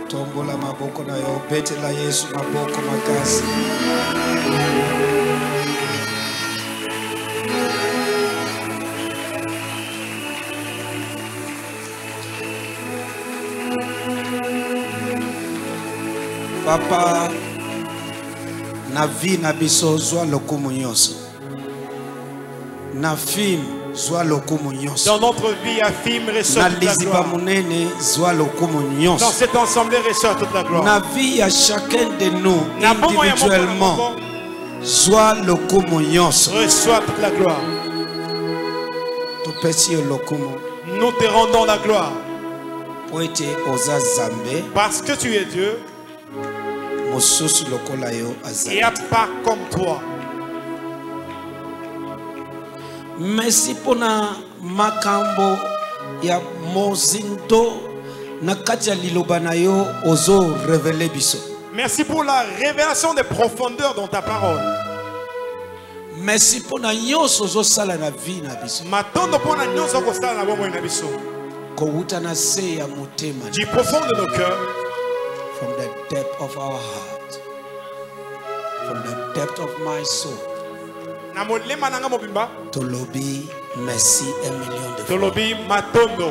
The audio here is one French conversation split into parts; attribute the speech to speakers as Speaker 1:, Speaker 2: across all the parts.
Speaker 1: Tombola maboko na yo, betela Yesu maboko makasi. Papa, na vie na biso zwa lokumu nyonso. Na film zwa lokumu nyonso.
Speaker 2: Dans notre vie, affirme, reçoit toute la gloire.
Speaker 1: Dans
Speaker 2: cette assemblée, reçoit toute la gloire.
Speaker 1: Na vie à chacun de nous individuellement, soit lokumu nyonso.
Speaker 2: Reçoit toute la gloire. Nous te rendons la gloire.
Speaker 1: Parce
Speaker 2: que tu es Dieu. Il n'y a pas comme toi.
Speaker 1: Merci pour na makambo ya mozindo na kati ya liloba na yo ozo révéler biso.
Speaker 2: Merci pour la révélation des profondeurs dans ta parole.
Speaker 1: Merci pour na nyonso ozo sala na vie na biso.
Speaker 2: Matondo pour na nyonso ko sala na bomoi na biso.
Speaker 1: Ko wuta na se ya motema.
Speaker 2: Du profond de nos cœurs.
Speaker 1: From the depth of our heart. From the depth of my soul. Tolobi, merci 1 million de fois.
Speaker 2: Tolobi matondo.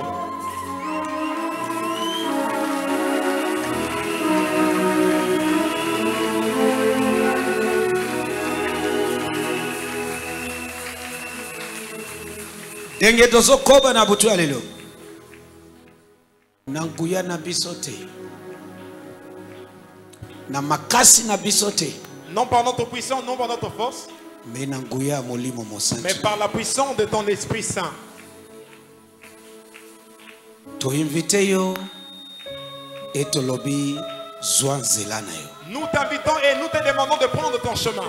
Speaker 1: Denge tozo koba na butu alelo. Nanguya na bisote. Na makasi na bisote.
Speaker 2: Non par notre puissance, non par notre force.
Speaker 1: Mais
Speaker 2: par la puissance de ton Esprit Saint.
Speaker 1: To invite yo et to lobby zwa nzela na yo.
Speaker 2: Nous t'invitons et nous te demandons de prendre ton chemin.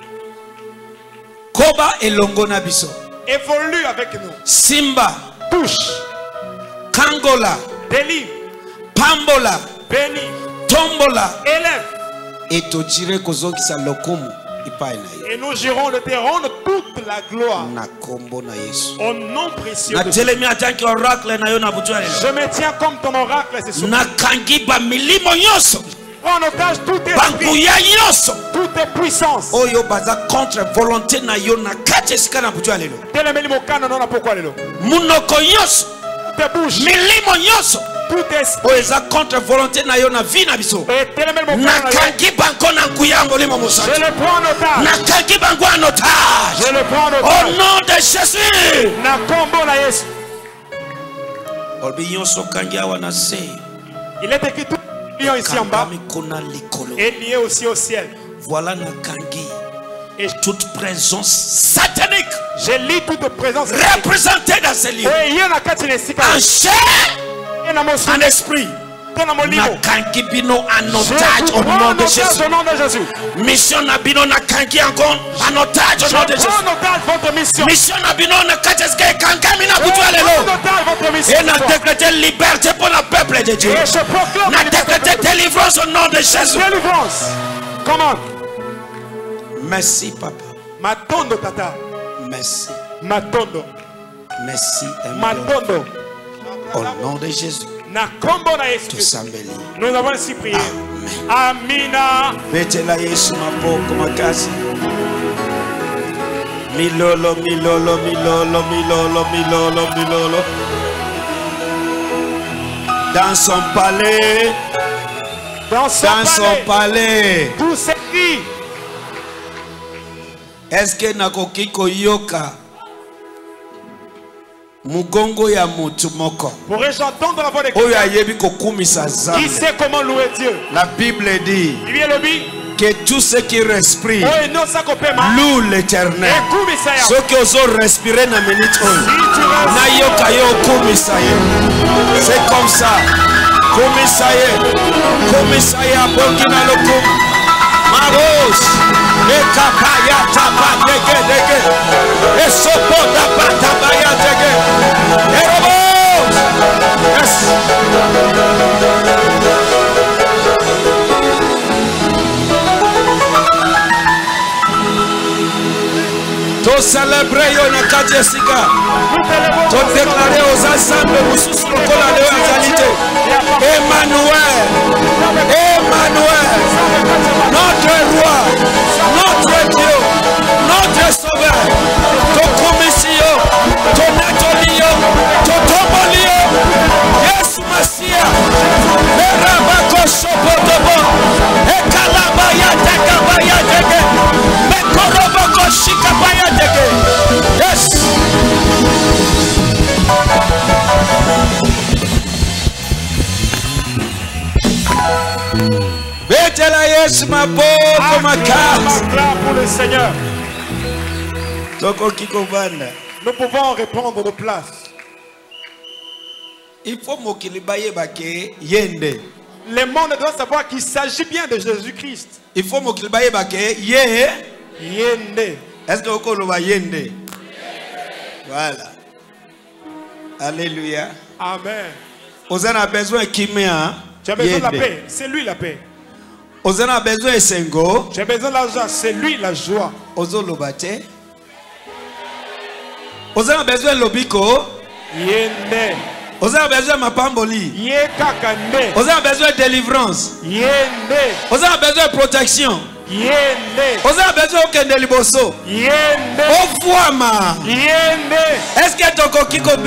Speaker 1: Koba elongo na biso.
Speaker 2: Évolue avec nous.
Speaker 1: Simba.
Speaker 2: Touche.
Speaker 1: Kangola.
Speaker 2: Délivre.
Speaker 1: Pambola.
Speaker 2: Bénis.
Speaker 1: Tombola.
Speaker 2: Élève.
Speaker 1: Et to jire kozokisa lokumu.
Speaker 2: Et nous jurons de te rendre toute la gloire. Au nom précieux de Dieu. Je me tiens comme ton oracle ce soir. En otage tout esprit, toute puissance.
Speaker 1: Contre volonté na yo na kati sikana bujwa lelo. Munoko yoso.
Speaker 2: Tes bouches.
Speaker 1: Milimo yoso.
Speaker 2: Tout esprit.
Speaker 1: Oeza contre volonté na yo na vie na biso. Nakangi banko na nkuyambo limo musati.
Speaker 2: Je le prends en otage.
Speaker 1: Nakangi banko en otage.
Speaker 2: Je le prends en otage.
Speaker 1: Au nom de Jésus.
Speaker 2: Nakombo na Yesu.
Speaker 1: Olbi yoso kangi awa na se.
Speaker 2: Il est écrit tout lion ici en bas. Et lié aussi au ciel.
Speaker 1: Voilà nakangi. Et toute présence satanique.
Speaker 2: Je lis toute présence
Speaker 1: représentée dans ce lieu. En chair. En esprit. Nakangi bino en otage au nom de Jésus. Mission na bino nakangi encore en otage au nom de Jésus. Mission na bino na kateske kankami na bujwa lelo. Et na décréter liberté pour le peuple de Dieu. Na décréter délivrance au nom de Jésus.
Speaker 2: Délivrance. Comment?
Speaker 1: Merci papa.
Speaker 2: Matondo tata.
Speaker 1: Merci.
Speaker 2: Matondo.
Speaker 1: Merci.
Speaker 2: Matondo.
Speaker 1: Au nom de Jésus.
Speaker 2: Nous avons ainsi prié. Amina.
Speaker 1: Betela Yesu maboko makasi. Milolo, milolo, milolo, milolo, milolo, milolo. Dans son palais.
Speaker 2: Dans son palais. Tout s'écrit.
Speaker 1: Est-ce que nakoki koyoka mugongo ya mutu moko?
Speaker 2: Pourrais-je entendre la voix de quelqu'un qui sait comment louer Dieu?
Speaker 1: La Bible dit que tous ceux qui respirent louent l'Éternel. Ceux qui osent respirer na minute na yoka yo kumisaye. C'est comme ça. Kumisaye abokina lokum. Maros, ekapaya tapateke deke, esopoda patabaya deke, erobos. Yes. To célébrer yo na kati esika. To déclarer aux ensembles mususu lokola leo azalite. Emmanuel. Yesu maboko makasi.
Speaker 2: Pour le Seigneur.
Speaker 1: Toko kikovanda.
Speaker 2: Nous pouvons reprendre nos places.
Speaker 1: Il faut mokilibaye bake yende.
Speaker 2: Le monde doit savoir qu'il s'agit bien de Jésus-Christ.
Speaker 1: Il faut mokilibaye bake ye
Speaker 2: yende.
Speaker 1: Est-ce que vous le yende? Voilà. Alléluia.
Speaker 2: Amen.
Speaker 1: Vous avez besoin de kimia.
Speaker 2: Tu as besoin de la paix. C'est lui la paix.
Speaker 1: Vous avez besoin de sengo.
Speaker 2: Tu as besoin de la joie. C'est lui la joie.
Speaker 1: Vous avez besoin de l'obiko.
Speaker 2: Yende.
Speaker 1: Vous avez besoin de mapamboli.
Speaker 2: Yekakande.
Speaker 1: Vous avez besoin de délivrance.
Speaker 2: Yende.
Speaker 1: Vous avez besoin de protection.
Speaker 2: Yende.
Speaker 1: Vous avez besoin de liboso.
Speaker 2: Yende.
Speaker 1: Ofuama.
Speaker 2: Yende.
Speaker 1: Est-ce que tu as kiko?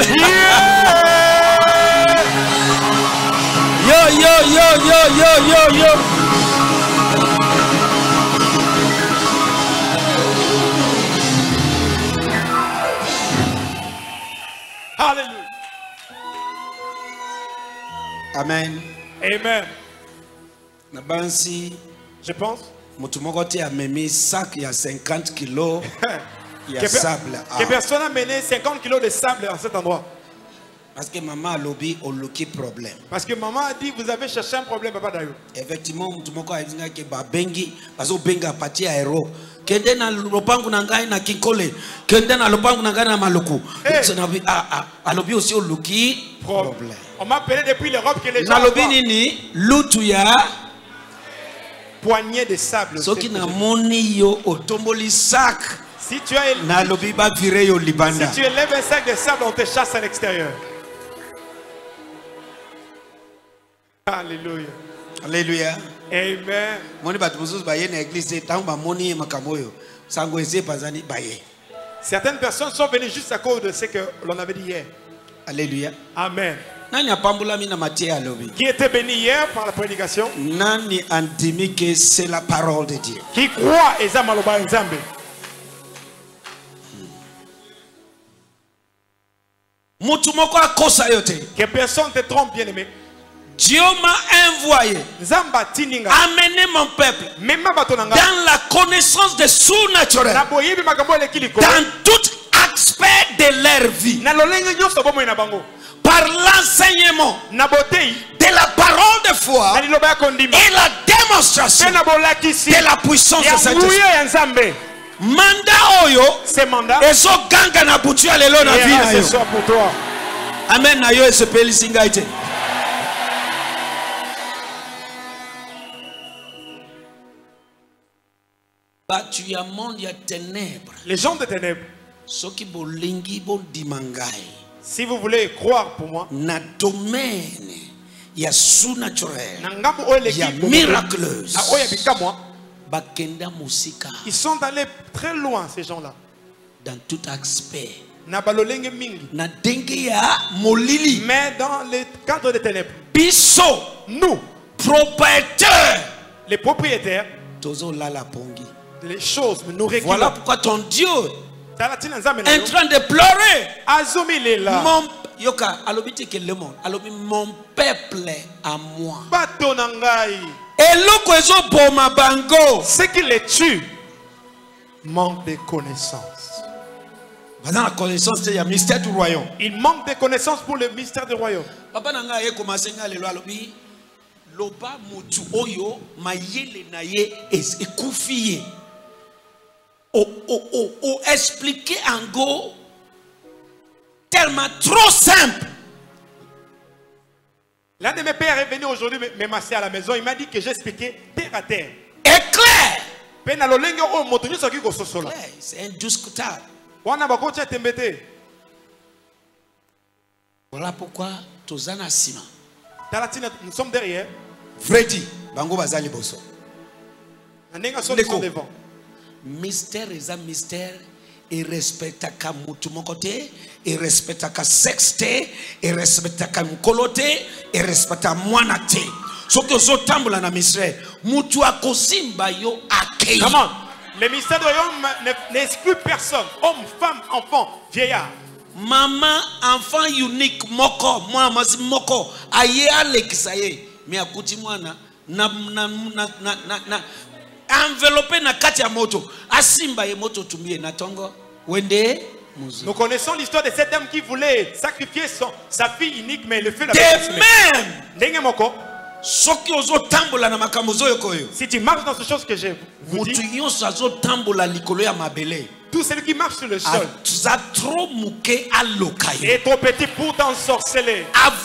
Speaker 1: Yo.
Speaker 2: Alléluia.
Speaker 1: Amen.
Speaker 2: Amen.
Speaker 1: Nabansi.
Speaker 2: Je pense.
Speaker 1: Mutumokote a mis sac il y a 50 kilos. Il y a sable.
Speaker 2: Que personne a mené 50 kilos de sable à cet endroit.
Speaker 1: Parce que maman a lobby au loki problème.
Speaker 2: Parce que maman a dit vous avez cherché un problème, papa Dayo.
Speaker 1: Effectivement, mutumoko a dit que babengi, bazo benga pati aero. Kende na lopangu nangai na kinkole. Kende na lopangu nangai na maluku. A lobby aussi au loki problème.
Speaker 2: On m'a appelé depuis l'Europe que les gens.
Speaker 1: Na lobby nini lutuya.
Speaker 2: Poignée de sable.
Speaker 1: Soki na moni yo otomboli sac.
Speaker 2: Si tu as
Speaker 1: na lobby ba viré yo libanda.
Speaker 2: Si tu élèves un sac de sable, on te chasse à l'extérieur. Alléluia.
Speaker 1: Alléluia.
Speaker 2: Amen.
Speaker 1: Moni batu muzuzu baye na église tamba moni makamoyo. Sango eze pazani baye.
Speaker 2: Certaines personnes sont venues juste à cause de ce que l'on avait dit hier.
Speaker 1: Alléluia.
Speaker 2: Amen.
Speaker 1: Nani apambula mina matie à lobby.
Speaker 2: Qui était béni hier par la prédication?
Speaker 1: Nani antimi que c'est la parole de Dieu.
Speaker 2: Qui croit ezamaloba nzambe.
Speaker 1: Mutu moko akosa yote.
Speaker 2: Que personne te trompe, bien aimé.
Speaker 1: Dieu m'a envoyé amener mon peuple dans la connaissance des sous-naturels, dans tout aspect de leur vie, par l'enseignement de la parole de foi et la démonstration de la puissance de Saint-Esprit. Mandat oyo, ezo ganga na butu ya lelo na vie na yo. Amen na yo esepeli singa ite.
Speaker 2: Les gens de ténèbres. Si vous voulez croire pour moi,
Speaker 1: il y a sous-naturel, il y a miraculeuse.
Speaker 2: Ils sont allés très loin, ces gens-là.
Speaker 1: Dans tout aspect.
Speaker 2: Mais dans le cadre des ténèbres, nous,
Speaker 1: propriétaires,
Speaker 2: les propriétaires, les choses nous régulent.
Speaker 1: Voilà pourquoi ton Dieu est en train de pleurer. Mon peuple à moi.
Speaker 2: Ce qui les tue manque de connaissances.
Speaker 1: La connaissance, c'est le mystère du royaume.
Speaker 2: Il manque de connaissances pour le mystère du royaume.
Speaker 1: Papa nanga a commencé à le loba mutu oyo mayele na ye ekufiye o expliquer en go tellement trop simple.
Speaker 2: L'un de mes pères est venu aujourd'hui me masser à la maison. Il m'a dit que j'expliquais terre à terre.
Speaker 1: Éclair.
Speaker 2: C'est
Speaker 1: indiscutable. Voilà pourquoi Tozana Sima.
Speaker 2: Nous sommes derrière.
Speaker 1: Vredi, bango bazali boso.
Speaker 2: Devant.
Speaker 1: Mystère est un mystère. Et respectaka mutu mokote, et respectaka sexte, et respectaka mukolote, et respectaka mwanate. Ce que zo tambula na mystère, mutu akosimba yo akei.
Speaker 2: Comment? Le mystère de royaume n'exclut personne. Homme, femme, enfant, vieillard.
Speaker 1: Maman, enfant unique, moko, moi, moko, aye alexaye. Mais akuti mwana, enveloppé na kati ya moto asimba ye moto tumie na tongo wende muzu.
Speaker 2: Nous connaissons l'histoire de cet homme qui voulait sacrifier sa fille unique, mais le fait la
Speaker 1: même soki ozo tambola na makambo zoyo koyo,
Speaker 2: si tu marches dans ces choses que je vous dis,
Speaker 1: mutu nyonso azo tambola likolo ya mabele,
Speaker 2: tout celui qui marche sur le sol est trop petit pour t'ensorceler.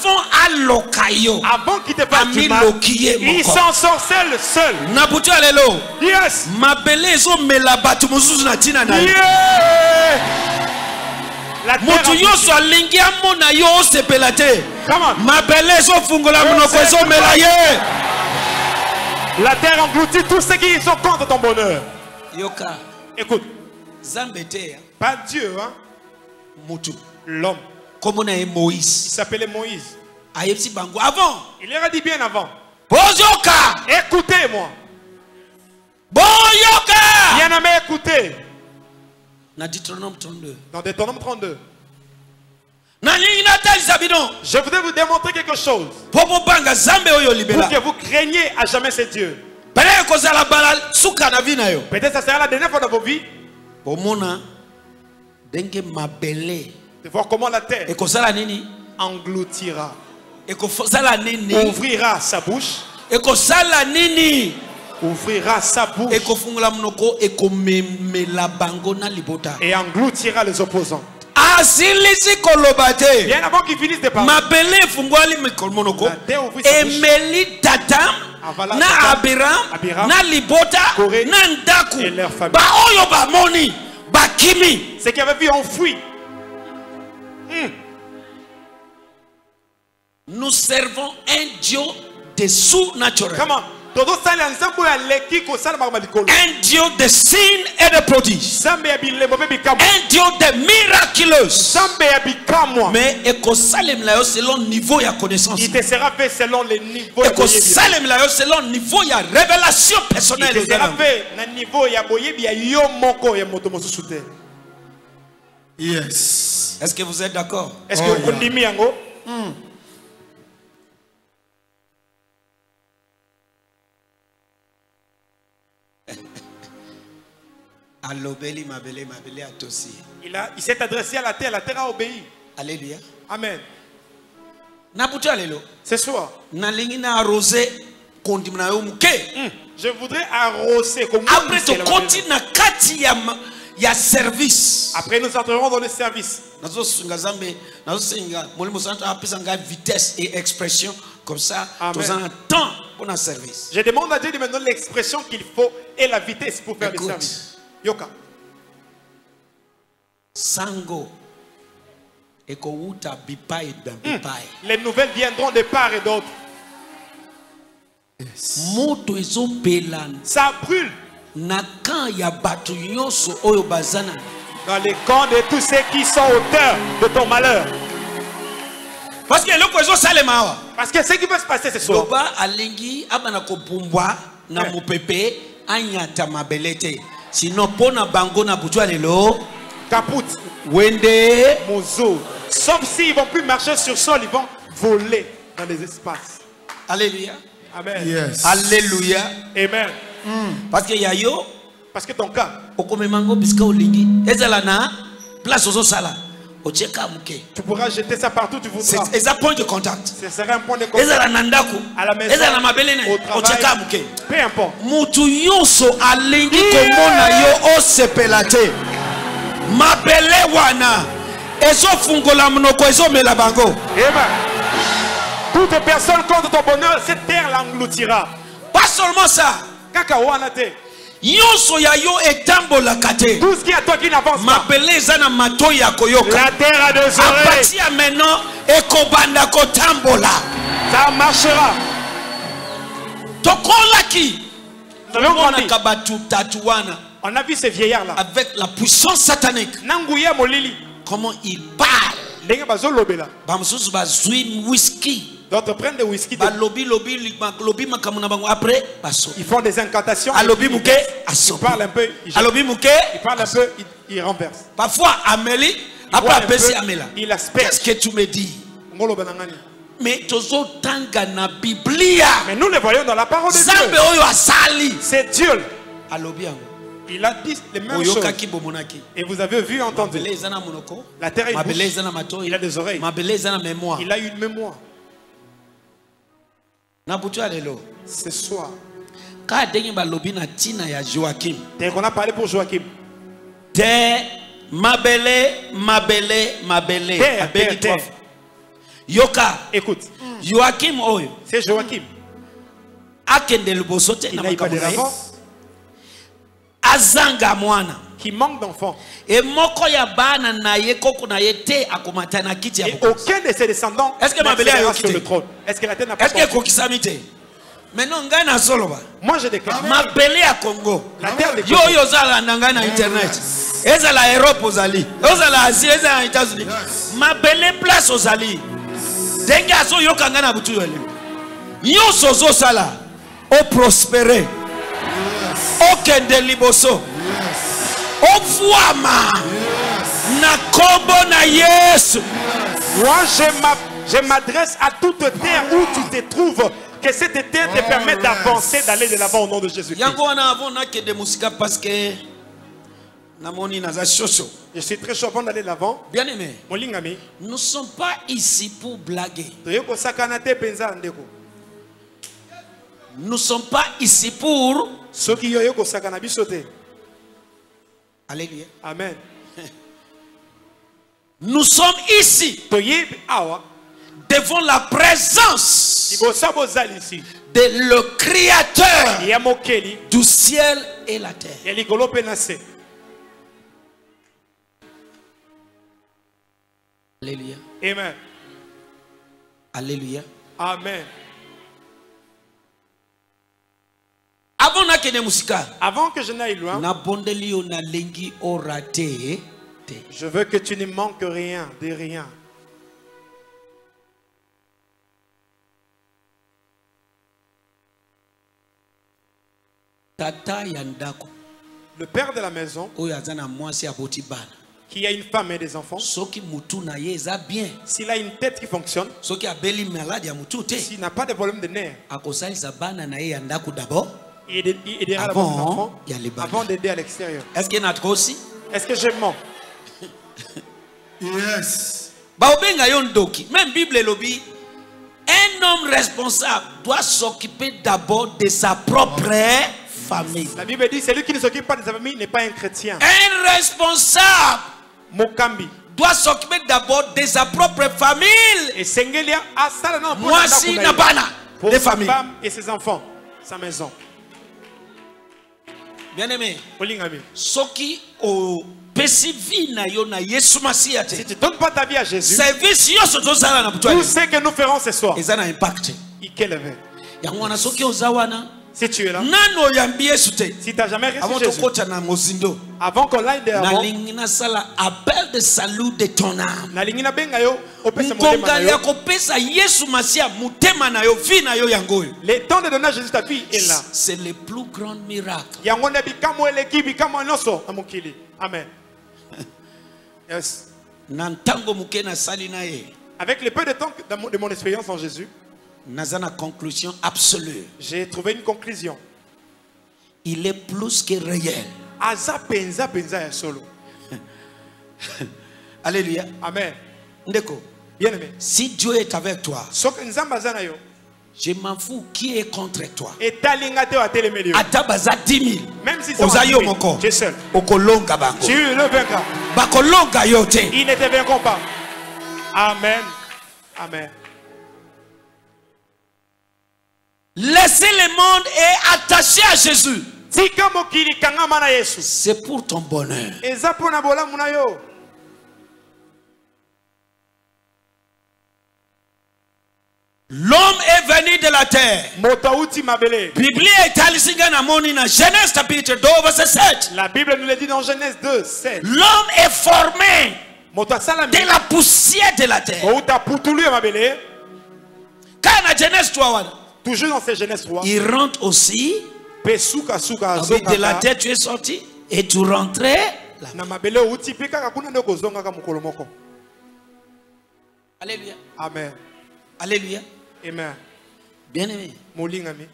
Speaker 2: Avant qu'il te fasse du mal, il s'ensorcelle seul. Yes. La terre engloutit tous ceux qui sont contre ton bonheur. Écoute. Pas Dieu, hein? L'homme. Il s'appelait Moïse.
Speaker 1: Avant.
Speaker 2: Il leur a dit bien avant. Écoutez-moi. Bien aimé, écoutez.
Speaker 1: Dans Deutéronome 32.
Speaker 2: Dans Deutéronome 32. Je voudrais vous démontrer quelque chose. Pour que vous craigniez à jamais ce Dieu. Peut-être ça sera la dernière fois dans vos vies. De voir comment la terre engloutira, ouvrira sa bouche, ouvrira sa bouche et engloutira les opposants. Bien avant qu'ils finissent de parler,
Speaker 1: Emeli Tatam, na Abiram, na Libota, na Ndaku, ba oyo ba moni, ba kimi.
Speaker 2: Ce qui avait vu enfoui.
Speaker 1: Nous servons un Dieu de surnaturel.
Speaker 3: Comment? Un
Speaker 1: Dieu de signes et de prodiges. Un Dieu de miraculeux. Mais selon le niveau de connaissance.
Speaker 3: Il te sera fait selon les niveaux.
Speaker 1: Selon le niveau de révélation personnelle.
Speaker 3: Il te sera fait na niveau ya boyebi ya yo moko ya moto mosusu te.
Speaker 1: Yes. Est-ce que vous êtes d'accord?
Speaker 3: Est-ce que vous ndimi yango? Il s'est adressé à la terre a obéi.
Speaker 1: Alléluia.
Speaker 3: Amen.
Speaker 1: Ce
Speaker 3: soir,
Speaker 1: je
Speaker 3: voudrais arroser comme
Speaker 1: après tu continues il y a service.
Speaker 3: Après nous entrerons dans le service.
Speaker 1: Vitesse et expression comme ça. Nous avons un temps pour un service.
Speaker 3: Je demande à Dieu de me donner l'expression qu'il faut et la vitesse pour faire le service. Yoka.
Speaker 1: Sango.
Speaker 3: Les nouvelles viendront de part et d'autre. Ça brûle. Dans les camps de tous ceux qui sont auteurs de ton malheur.
Speaker 1: Parce que
Speaker 3: ce qui va se passer ce soir.
Speaker 1: Sinon pona bango na bujwa lelo
Speaker 3: kaput
Speaker 1: wende
Speaker 3: mozo. Sauf s'ils vont plus marcher sur sol, ils vont voler dans les espaces.
Speaker 1: Alléluia.
Speaker 3: Amen.
Speaker 1: Yes. Alléluia.
Speaker 3: Amen.
Speaker 1: Parce que yayo,
Speaker 3: parce que ton cas
Speaker 1: okomemango biska olingi ezala na place ozo sala.
Speaker 3: Tu pourras jeter ça partout tu voudras.
Speaker 1: C'est un point de contact.
Speaker 3: Ce sera un point de contact.
Speaker 1: À
Speaker 3: la maison, au travail, peu importe.
Speaker 1: Mutu yonso alingi komona yo osepelate. Mabele wana ezo fungola mnoko ezo mela bango.
Speaker 3: Toute personne contre ton bonheur, cette terre l'engloutira.
Speaker 1: Pas seulement ça.
Speaker 3: Kaka wana te.
Speaker 1: Yonso ya yo etambola kate.
Speaker 3: Tout ce qui est à toi qui n'avance pas.
Speaker 1: La
Speaker 3: terre a deux oreilles.
Speaker 1: À partir maintenant, ekobanda kotambola.
Speaker 3: Ça marchera.
Speaker 1: Tokolaki.
Speaker 3: On a vu ces vieillards là.
Speaker 1: Avec la puissance satanique.
Speaker 3: Nanguya molili.
Speaker 1: Comment ils parlent. Whisky.
Speaker 3: D'autres prennent des whisky.
Speaker 1: Après,
Speaker 3: ils font des incantations.
Speaker 1: Ils
Speaker 3: parlent un peu. Ils parlent un peu. Ils renversent.
Speaker 1: Parfois, Amélie, après Amélie,
Speaker 3: il asperge.
Speaker 1: Qu'est-ce que tu me dis? Mais
Speaker 2: nous le voyons dans la parole de Dieu. C'est Dieu. Il a dit les mêmes choses. Et vous avez vu, entendu. La terre est bouche. Il a des oreilles. Il a une mémoire. Ce soir. Dès qu'on a parlé pour Joachim. Terre.
Speaker 1: Yoka.
Speaker 2: Écoute.
Speaker 1: Joachim Oyo.
Speaker 2: C'est Joachim. Il n'a pas de l'avant.
Speaker 1: Azanga mwana.
Speaker 2: Qui manque d'enfants.
Speaker 1: Et moko ya bana na ye koko na yete akomatana kiti ya
Speaker 2: bokosi. Et aucun de ses descendants.
Speaker 1: Est-ce que Mabele a
Speaker 2: sur le trône? Est-ce que la terre n'a pas?
Speaker 1: Est-ce que kokisamite? Maintenant ngana soloba.
Speaker 2: Moi je déclare.
Speaker 1: Mabele à Congo.
Speaker 2: La terre de
Speaker 1: Congo. Yo zala ndanga na internet. Ezala Europe ozali. Ezala Asie, ezala États-Unis. Mabele place ozali. Denga so yo kangana butu yole. Yo sozo sala. O prospérer. O kende liboso. O fuama. Na kombo na Yesu.
Speaker 2: Moi je m'adresse à toute terre où tu te trouves. Que cette terre te permette d'avancer, d'aller de l'avant au nom de Jésus. Je suis très chaud avant d'aller de l'avant.
Speaker 1: Bien aimé, nous ne sommes pas ici pour blaguer. Nous ne sommes pas ici pour... Alléluia.
Speaker 2: Amen.
Speaker 1: Nous sommes ici devant la présence de le Créateur du ciel et la terre. Alléluia.
Speaker 2: Amen.
Speaker 1: Alléluia.
Speaker 2: Amen.
Speaker 1: Avant
Speaker 2: que je n'aille loin, je veux que tu ne manques rien de rien. Le père de la maison qui a une femme et des enfants, s'il a une tête qui fonctionne, s'il n'a pas de problème de nerfs, il aidera la bonne enfant avant d'aider à l'extérieur.
Speaker 1: Est-ce qu'il y en a trop aussi?
Speaker 2: Est-ce que je mens?
Speaker 1: Yes. Même Bible et lobby, un homme responsable doit s'occuper d'abord de sa propre famille.
Speaker 2: La Bible dit celui qui ne s'occupe pas de sa famille n'est pas un chrétien.
Speaker 1: Un responsable doit s'occuper d'abord de sa propre famille.
Speaker 2: Et Sengelia a ça non pour
Speaker 1: des familles
Speaker 2: et ses enfants, sa maison.
Speaker 1: Bien aimé, si
Speaker 2: tu ne donnes pas ta vie à Jésus, tout ce que nous ferons ce soir, il est si tu es là, si tu n'as jamais reçu Jésus, avant qu'on l'aille devant,
Speaker 1: appel de salut de ton âme.
Speaker 2: Le temps de donner à Jésus ta vie est là.
Speaker 1: C'est le plus grand miracle.
Speaker 2: Amen. Yes. Avec le peu de temps de mon expérience en Jésus,
Speaker 1: conclusion absolue.
Speaker 2: J'ai trouvé une conclusion.
Speaker 1: Il est plus que réel. Alléluia.
Speaker 2: Amen.
Speaker 1: Bien aimé. Si Dieu est avec toi, je m'en fous qui est contre toi. Atabaza 10 000.
Speaker 2: Même si tu es seul. Tu le vaincras. Ils ne te vaincront pas. Amen. Amen.
Speaker 1: Laissez le monde et attaché à Jésus. C'est pour ton bonheur. L'homme est venu de la terre. Genèse chapitre 2 verset 7.
Speaker 2: La Bible nous le dit dans Genèse 2, 7.
Speaker 1: L'homme est formé de la poussière de la terre. Quand à Genèse 3,
Speaker 2: toujours dans cette Genèse 3,
Speaker 1: il rentre aussi. De la terre tu es sorti et tu rentrais là. Alléluia.
Speaker 2: Amen.
Speaker 1: Alléluia.
Speaker 3: Amen.
Speaker 1: Bien aimé.
Speaker 3: Molingami.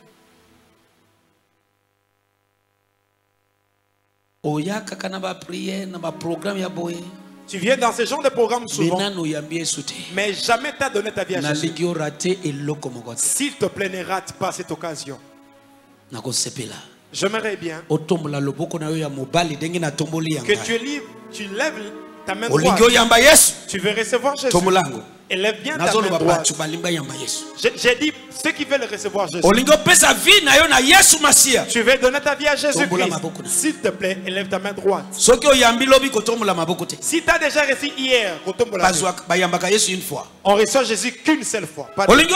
Speaker 1: Oya kaka ba prière na ba programme ya boye.
Speaker 3: Tu viens dans ce genre de programme souvent, mais jamais t'as donné ta vie à Jésus. S'il te plaît, ne rate pas cette occasion. J'aimerais bien que tu lèves ta main droite. Tu veux recevoir Jésus. Élève bien ta main droite. J'ai dit ceux qui veulent recevoir Jésus. Tu veux donner ta vie à Jésus-Christ. S'il te plaît, élève ta main droite. Si tu as déjà reçu hier, on reçoit Jésus qu'une seule fois.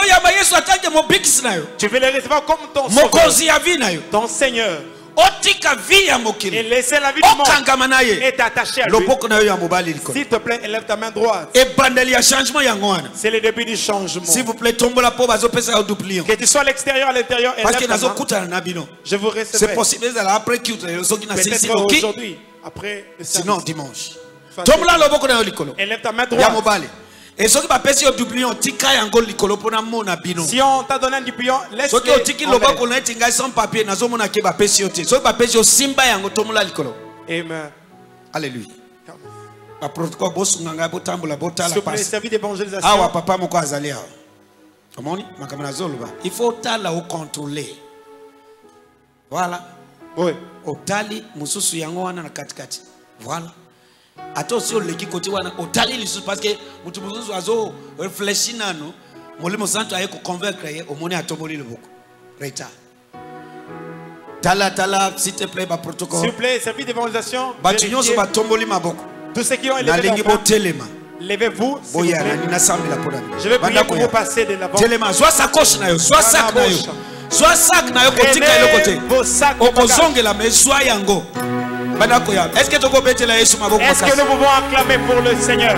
Speaker 3: Tu veux le recevoir comme ton Sauveur, ton Seigneur. Et laisser la vie du monde et t'attacher à lui. S'il te plaît, élève ta main droite. C'est le début du changement.
Speaker 1: S'il vous plaît, tombe la pauvre,
Speaker 3: que tu sois à l'extérieur, à l'intérieur.
Speaker 1: Parce que
Speaker 3: je vous recevrai.
Speaker 1: C'est possible après
Speaker 3: peut-être aujourd'hui, après le service.
Speaker 1: Sinon dimanche.
Speaker 3: Élève ta main droite.
Speaker 1: Et ce qui va passer au doublion, tika yango likolo pona mona bino.
Speaker 3: Si on t'a donné un doublion, laisse-le.
Speaker 1: Ce qui au tiki loba ko na tinga sans papier na zo mona ke ba pesi ote. Ce qui va passer au simba yango tomola likolo.
Speaker 3: Amen.
Speaker 1: Alléluia. Ba protocole boss nganga botambola botala
Speaker 3: passe. C'est servi d'évangélisation.
Speaker 1: Ah wa papa moko azali awa. Comment ni makamana zoloba. Il faut tala au contrôler. Voilà.
Speaker 3: Oui.
Speaker 1: Otali mususu yango wana na katikati. Voilà. Attention les qui côté wana otali lisu parce que mutu mususu azo réfléchir nano molimo santo aye ko convaincre ye omoni atomoli le boko reta tala s'il te plaît ba protocole
Speaker 3: s'il te plaît service d'évangélisation
Speaker 1: batu nyonso ba tomboli maboko
Speaker 3: tous ceux qui ont élevé leur main levez-vous je vais prier pour vous passer de l'avant
Speaker 1: telema soit sacoche na yo soit sac na yo soit sac na yo kotika le côté okozongela mais soit yango. Est-ce que
Speaker 3: nous pouvons acclamer pour le Seigneur?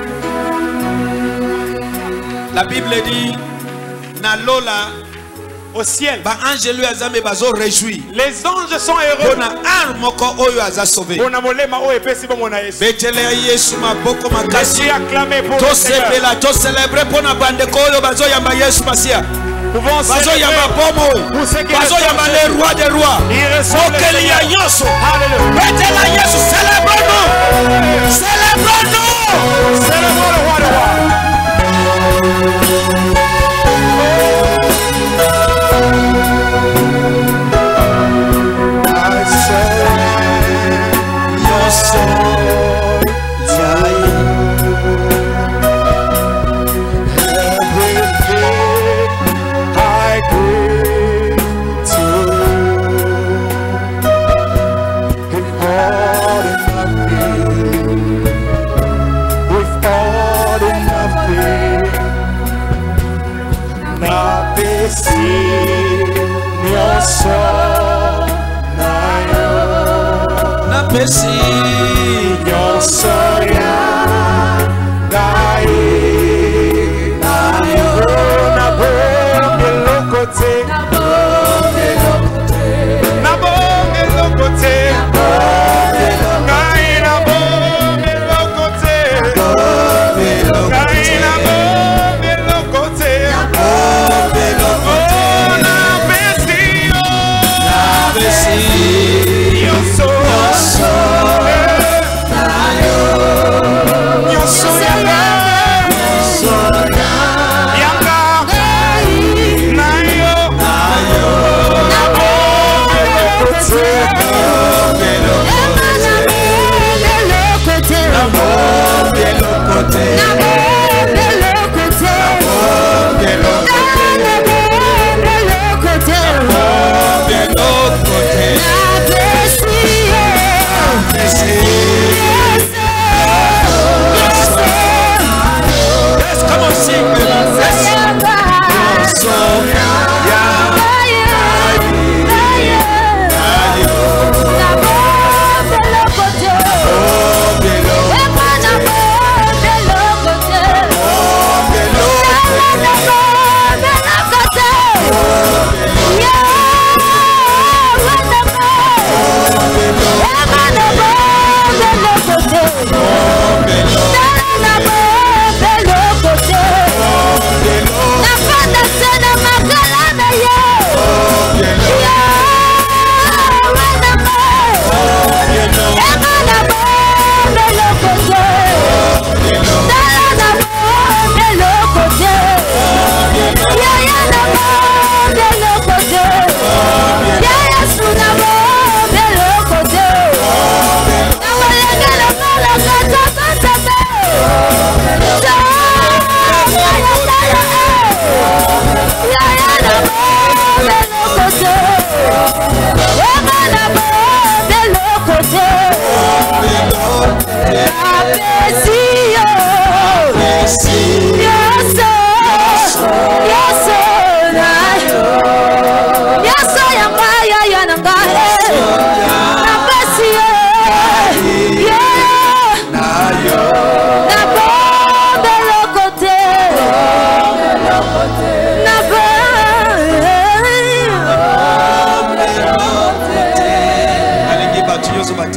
Speaker 1: La Bible dit Nalola
Speaker 3: au ciel.
Speaker 1: Les
Speaker 3: anges sont heureux. Je suis acclamé pour le Seigneur. Pouvons célébrer pour ceux qui le sont.
Speaker 1: Les rois des rois. Célébrons-nous.
Speaker 3: Célébrons le roi des rois.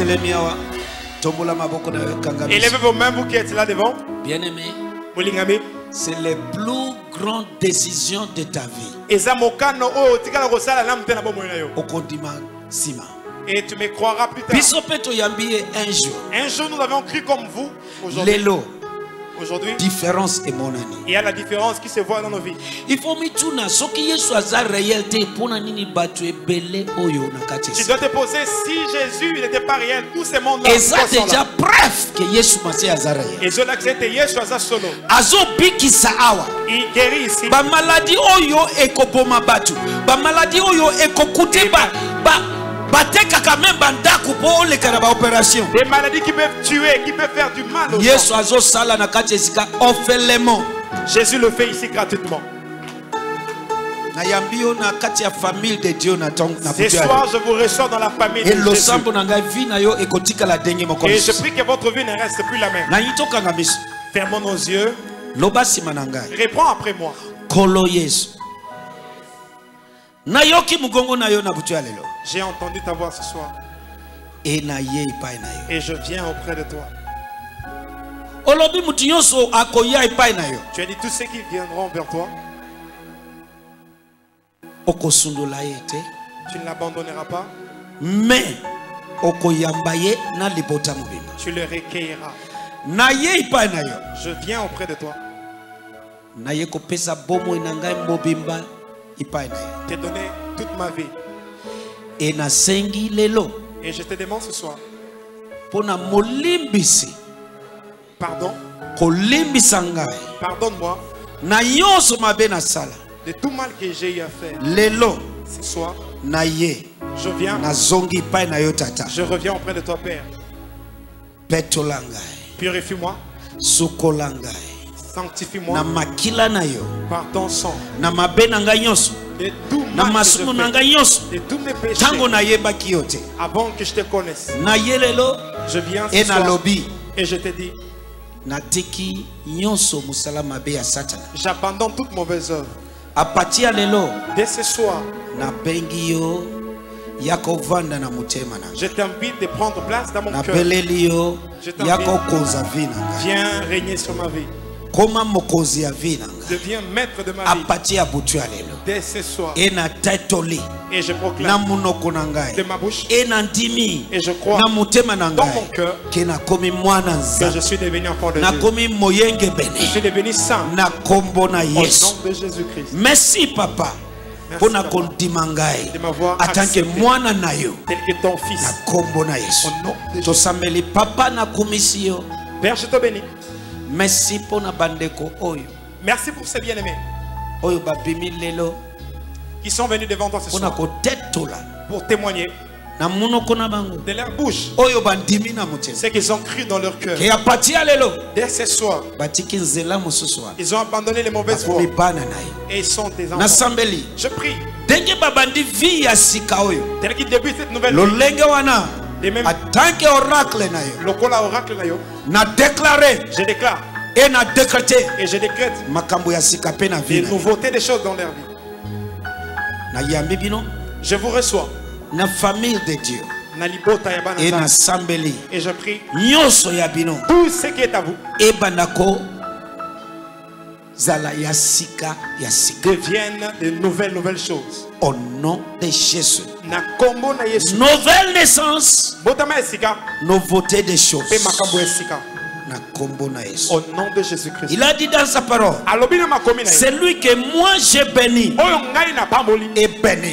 Speaker 2: Élevez vos mains, vous qui êtes là devant.
Speaker 3: Bien-aimé, c'est les plus grandes décisions de ta vie.
Speaker 2: Et tu me croiras plus tard. Un jour nous avons cru comme vous. Aujourd'hui,
Speaker 3: différence est mon année.
Speaker 2: Il y a la différence qui se voit dans nos vies.
Speaker 3: Il faut me tourner ce qui est soit la réalité pour nini batu belé oyo na kati.
Speaker 2: Tu dois te poser si Jésus n'était pas réel, tout ce monde là.
Speaker 3: Et ça déjà preuve que Yesu Masiya azara.
Speaker 2: Et je l'accepte Yesu aza solo.
Speaker 3: Azo biki sa awa.
Speaker 2: Il guérit ici.
Speaker 3: Ba maladie oyo ekoboma batu. Ba maladie oyo ekokute ba
Speaker 2: des maladies qui peuvent tuer, qui peuvent faire du mal aux
Speaker 3: gens.
Speaker 2: Jésus le fait ici gratuitement. Ce soir, je vous reçois dans la famille de Jésus. Et je prie que votre vie ne reste plus la même. Fermons nos yeux. Réponds après moi. J'ai entendu ta voix ce soir. Et je viens auprès de toi. Tu as dit tous ceux qui viendront vers toi. Tu ne l'abandonneras pas.
Speaker 3: Mais
Speaker 2: tu le recueilleras. Je viens auprès de toi. T'ai donné toute ma vie. Et je te demande ce soir. Pardon. Pardonne-moi de tout mal que j'ai eu à faire. Ce soir, je viens. Je reviens auprès de toi, Père. Purifie-moi. Sanctifie-moi par ton sang. De tout mal que je fais, de tous mes péchés, avant que je te connaisse. Je viens ce soir et je te dis, j'abandonne toute mauvaise œuvre. Dès ce soir, je t'invite de prendre place dans mon cœur. Je t'invite, viens régner sur ma vie. Deviens maître de ma vie. Dès ce soir. Et je proclame de ma bouche. Et je crois dans mon cœur que je suis devenu enfant de Dieu. Je suis devenu saint au nom de Jésus-Christ.
Speaker 3: Merci papa.
Speaker 2: Merci, de m'avoir accepté tel que ton fils. Au nom de Jésus. Père, je te bénis.
Speaker 3: Merci pour na bandeko oyo.
Speaker 2: Merci pour ces bien-aimés
Speaker 3: oyo babimi lelo
Speaker 2: qui sont venus devant toi ce soir pour témoigner de leur bouche ce qu'ils ont cru dans leur cœur. Dès ce soir, ils ont abandonné les mauvaises voies et ils sont tes enfants. Je prie tel qu'ils débutent cette nouvelle vie. De même,
Speaker 3: en tant qu'oracle,
Speaker 2: je déclare et je décrète des nouveautés des choses dans leur vie. Je vous reçois
Speaker 3: na famille de Dieu
Speaker 2: et je prie tout ce qui est à vous deviennent de nouvelles choses.
Speaker 3: Au nom de Jésus. Nouvelle naissance. Nouveauté des choses.
Speaker 2: Au nom de Jésus-Christ.
Speaker 3: Il a dit dans sa parole, celui que moi j'ai béni est béni.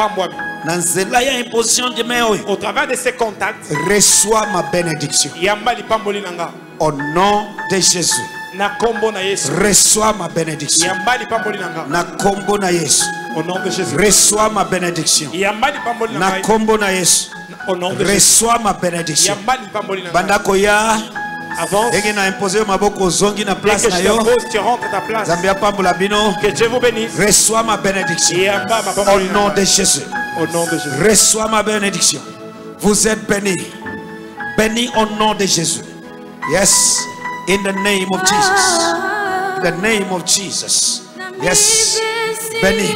Speaker 2: Au travers de ces contacts,
Speaker 3: reçois ma bénédiction. Au nom de Jésus. Reçois ma bénédiction. Na kombo na Yesu.
Speaker 2: Au nom de Jésus.
Speaker 3: Reçois ma bénédiction. Na kombo na Yesu. Reçois ma bénédiction. Bandako ya
Speaker 2: avance.
Speaker 3: Et na imposer maboko zongi na place na yo.
Speaker 2: Tu rentres à ta place.
Speaker 3: Zambia pambola bino.
Speaker 2: Que Dieu vous bénisse.
Speaker 3: Reçois ma bénédiction. Au nom de Jésus.
Speaker 2: Au nom de Jésus.
Speaker 3: Reçois ma bénédiction. Vous êtes bénis. Bénis au nom de Jésus. Yes. In the name of Jesus. In the name of Jesus. Yes. Béni.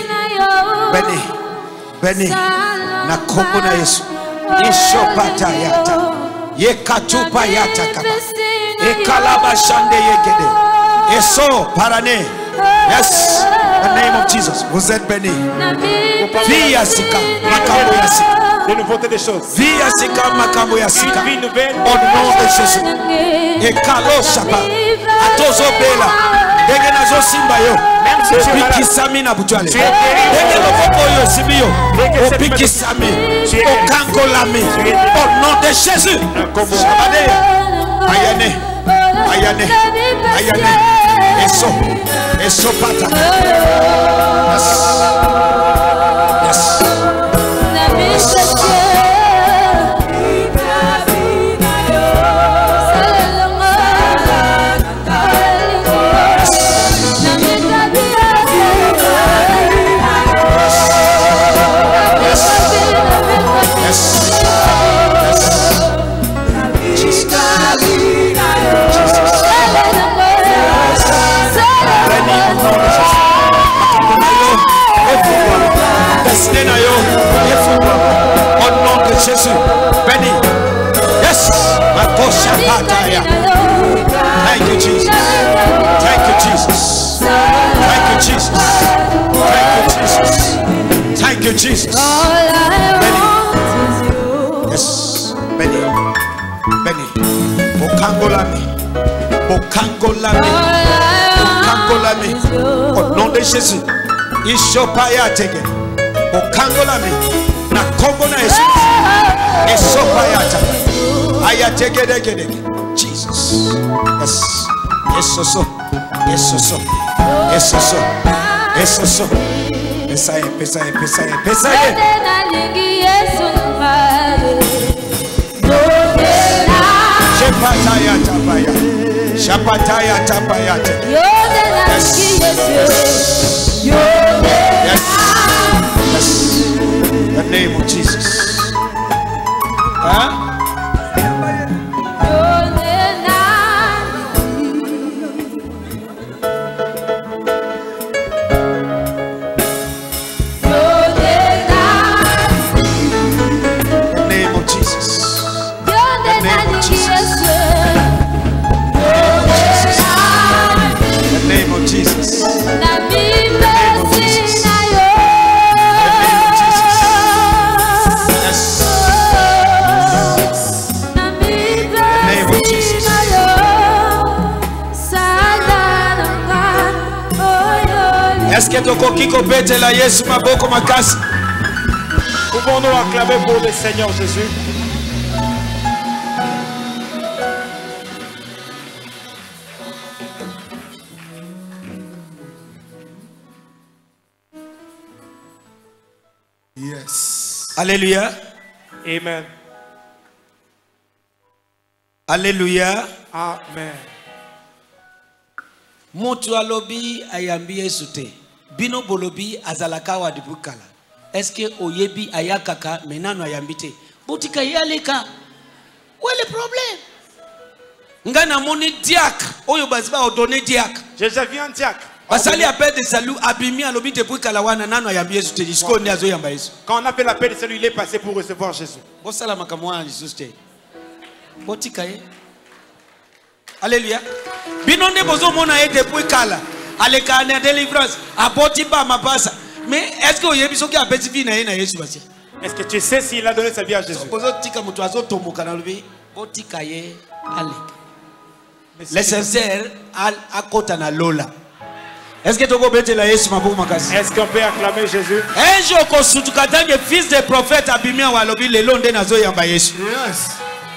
Speaker 3: Béni. Béni. Na kombo na Yesu. Isho patayata. Yekatupa yatakaba. Ekalaba shande yegede. Eso parane. Yes, in the name of Jesus. Vous êtes bénis. Via sika makambo ya sika.
Speaker 2: De nouveauté des choses.
Speaker 3: Via sika makambo ya sika.
Speaker 2: Une vie nouvelle.
Speaker 3: Au nom de Jésus. Ekalo shapa. Atozo bela. Denge nazo simba yo. Opikisami na butwale. Denge lofoko yo simio. Opikisami. Okango lami. Au nom de Jésus. Shabade. Ayane. Ayane. Ayane. Eso. Eso pata. Yes. Yes. Au nom de Jésus, béni. Yes, thank you, Jesus. Thank you, Jesus. Thank you, Jesus. Thank you, Jesus. Thank you, Jesus. Béni. Yes, béni. Béni. Bokangolami. Bokangolami. Bokangolami. Au nom de Jésus. Ishopaya tege. Bokangolami. Na kombo na Yesu. Esopayata. Ayategedegede. Jesus. Yes. Yesoso. Yesoso. Yesoso. Yesoso. Pesaye, pesaye, pesaye, pesaye. Shapataya tapaya. Shapataya tapaya. Yes. Yes. Yes. Yes. The name of Jesus. Huh? Est-ce que tu kiko bete la Yesu maboko makasi?
Speaker 2: Pouvons-nous acclamer pour le Seigneur Jésus?
Speaker 3: Yes. Alléluia.
Speaker 2: Amen.
Speaker 3: Alléluia.
Speaker 2: Amen.
Speaker 3: Motu alobi ayambi Yesu te. Bino bolobi azalaka wa dibukala. Est-ce que oyebi ayakaka menano ayambite? Botika yaleka. Où est le problème? Ngana moni diak. Oyo baziba odonné diak.
Speaker 2: J'ai déjà vu un diak.
Speaker 3: Basali appel de salut abimi alobi dibukala wana nano ayambi Yesu te. Disko ni azo yamba Yesu.
Speaker 2: Quand on appelle l'appel de salut, il est passé pour recevoir Jésus.
Speaker 3: Bosala makamwa Jésus te. Botika ye. Alléluia. Binonde bozo mona e depuis kala. Aleka na délivrance. Aboti ba mapasa. Mais est-ce que oyebi soki apeti vi na ye na Yesu basi?
Speaker 2: Est-ce que tu sais s'il a donné sa vie à Jésus?
Speaker 3: Bozo tika mutu azo tomoka na lobi. Botika ye aleka. L'essentiel akota na lola. Est-ce que toko bete la Yesu maboko makasi?
Speaker 2: Est-ce qu'on peut acclamer Jésus?
Speaker 3: Un jour ko sutuka tange fils de prophète abimia wa lobi le londe nazo yamba Yesu.
Speaker 2: Yes.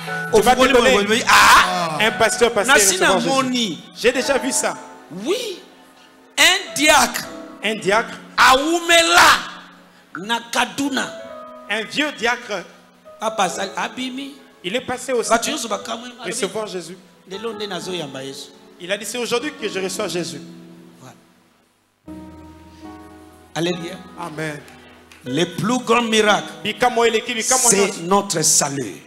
Speaker 2: Un pasteur passé recevoir Jésus. J'ai déjà vu ça.
Speaker 3: Oui. Un diacre.
Speaker 2: Un diacre.
Speaker 3: Aoumela. Nakaduna.
Speaker 2: Un vieux diacre.
Speaker 3: Abimi.
Speaker 2: Il est passé aussi recevoir Jésus. Il a dit c'est aujourd'hui que je reçois Jésus.
Speaker 3: Voilà. Alléluia.
Speaker 2: Amen.
Speaker 3: Le plus grand miracle, c'est notre salut.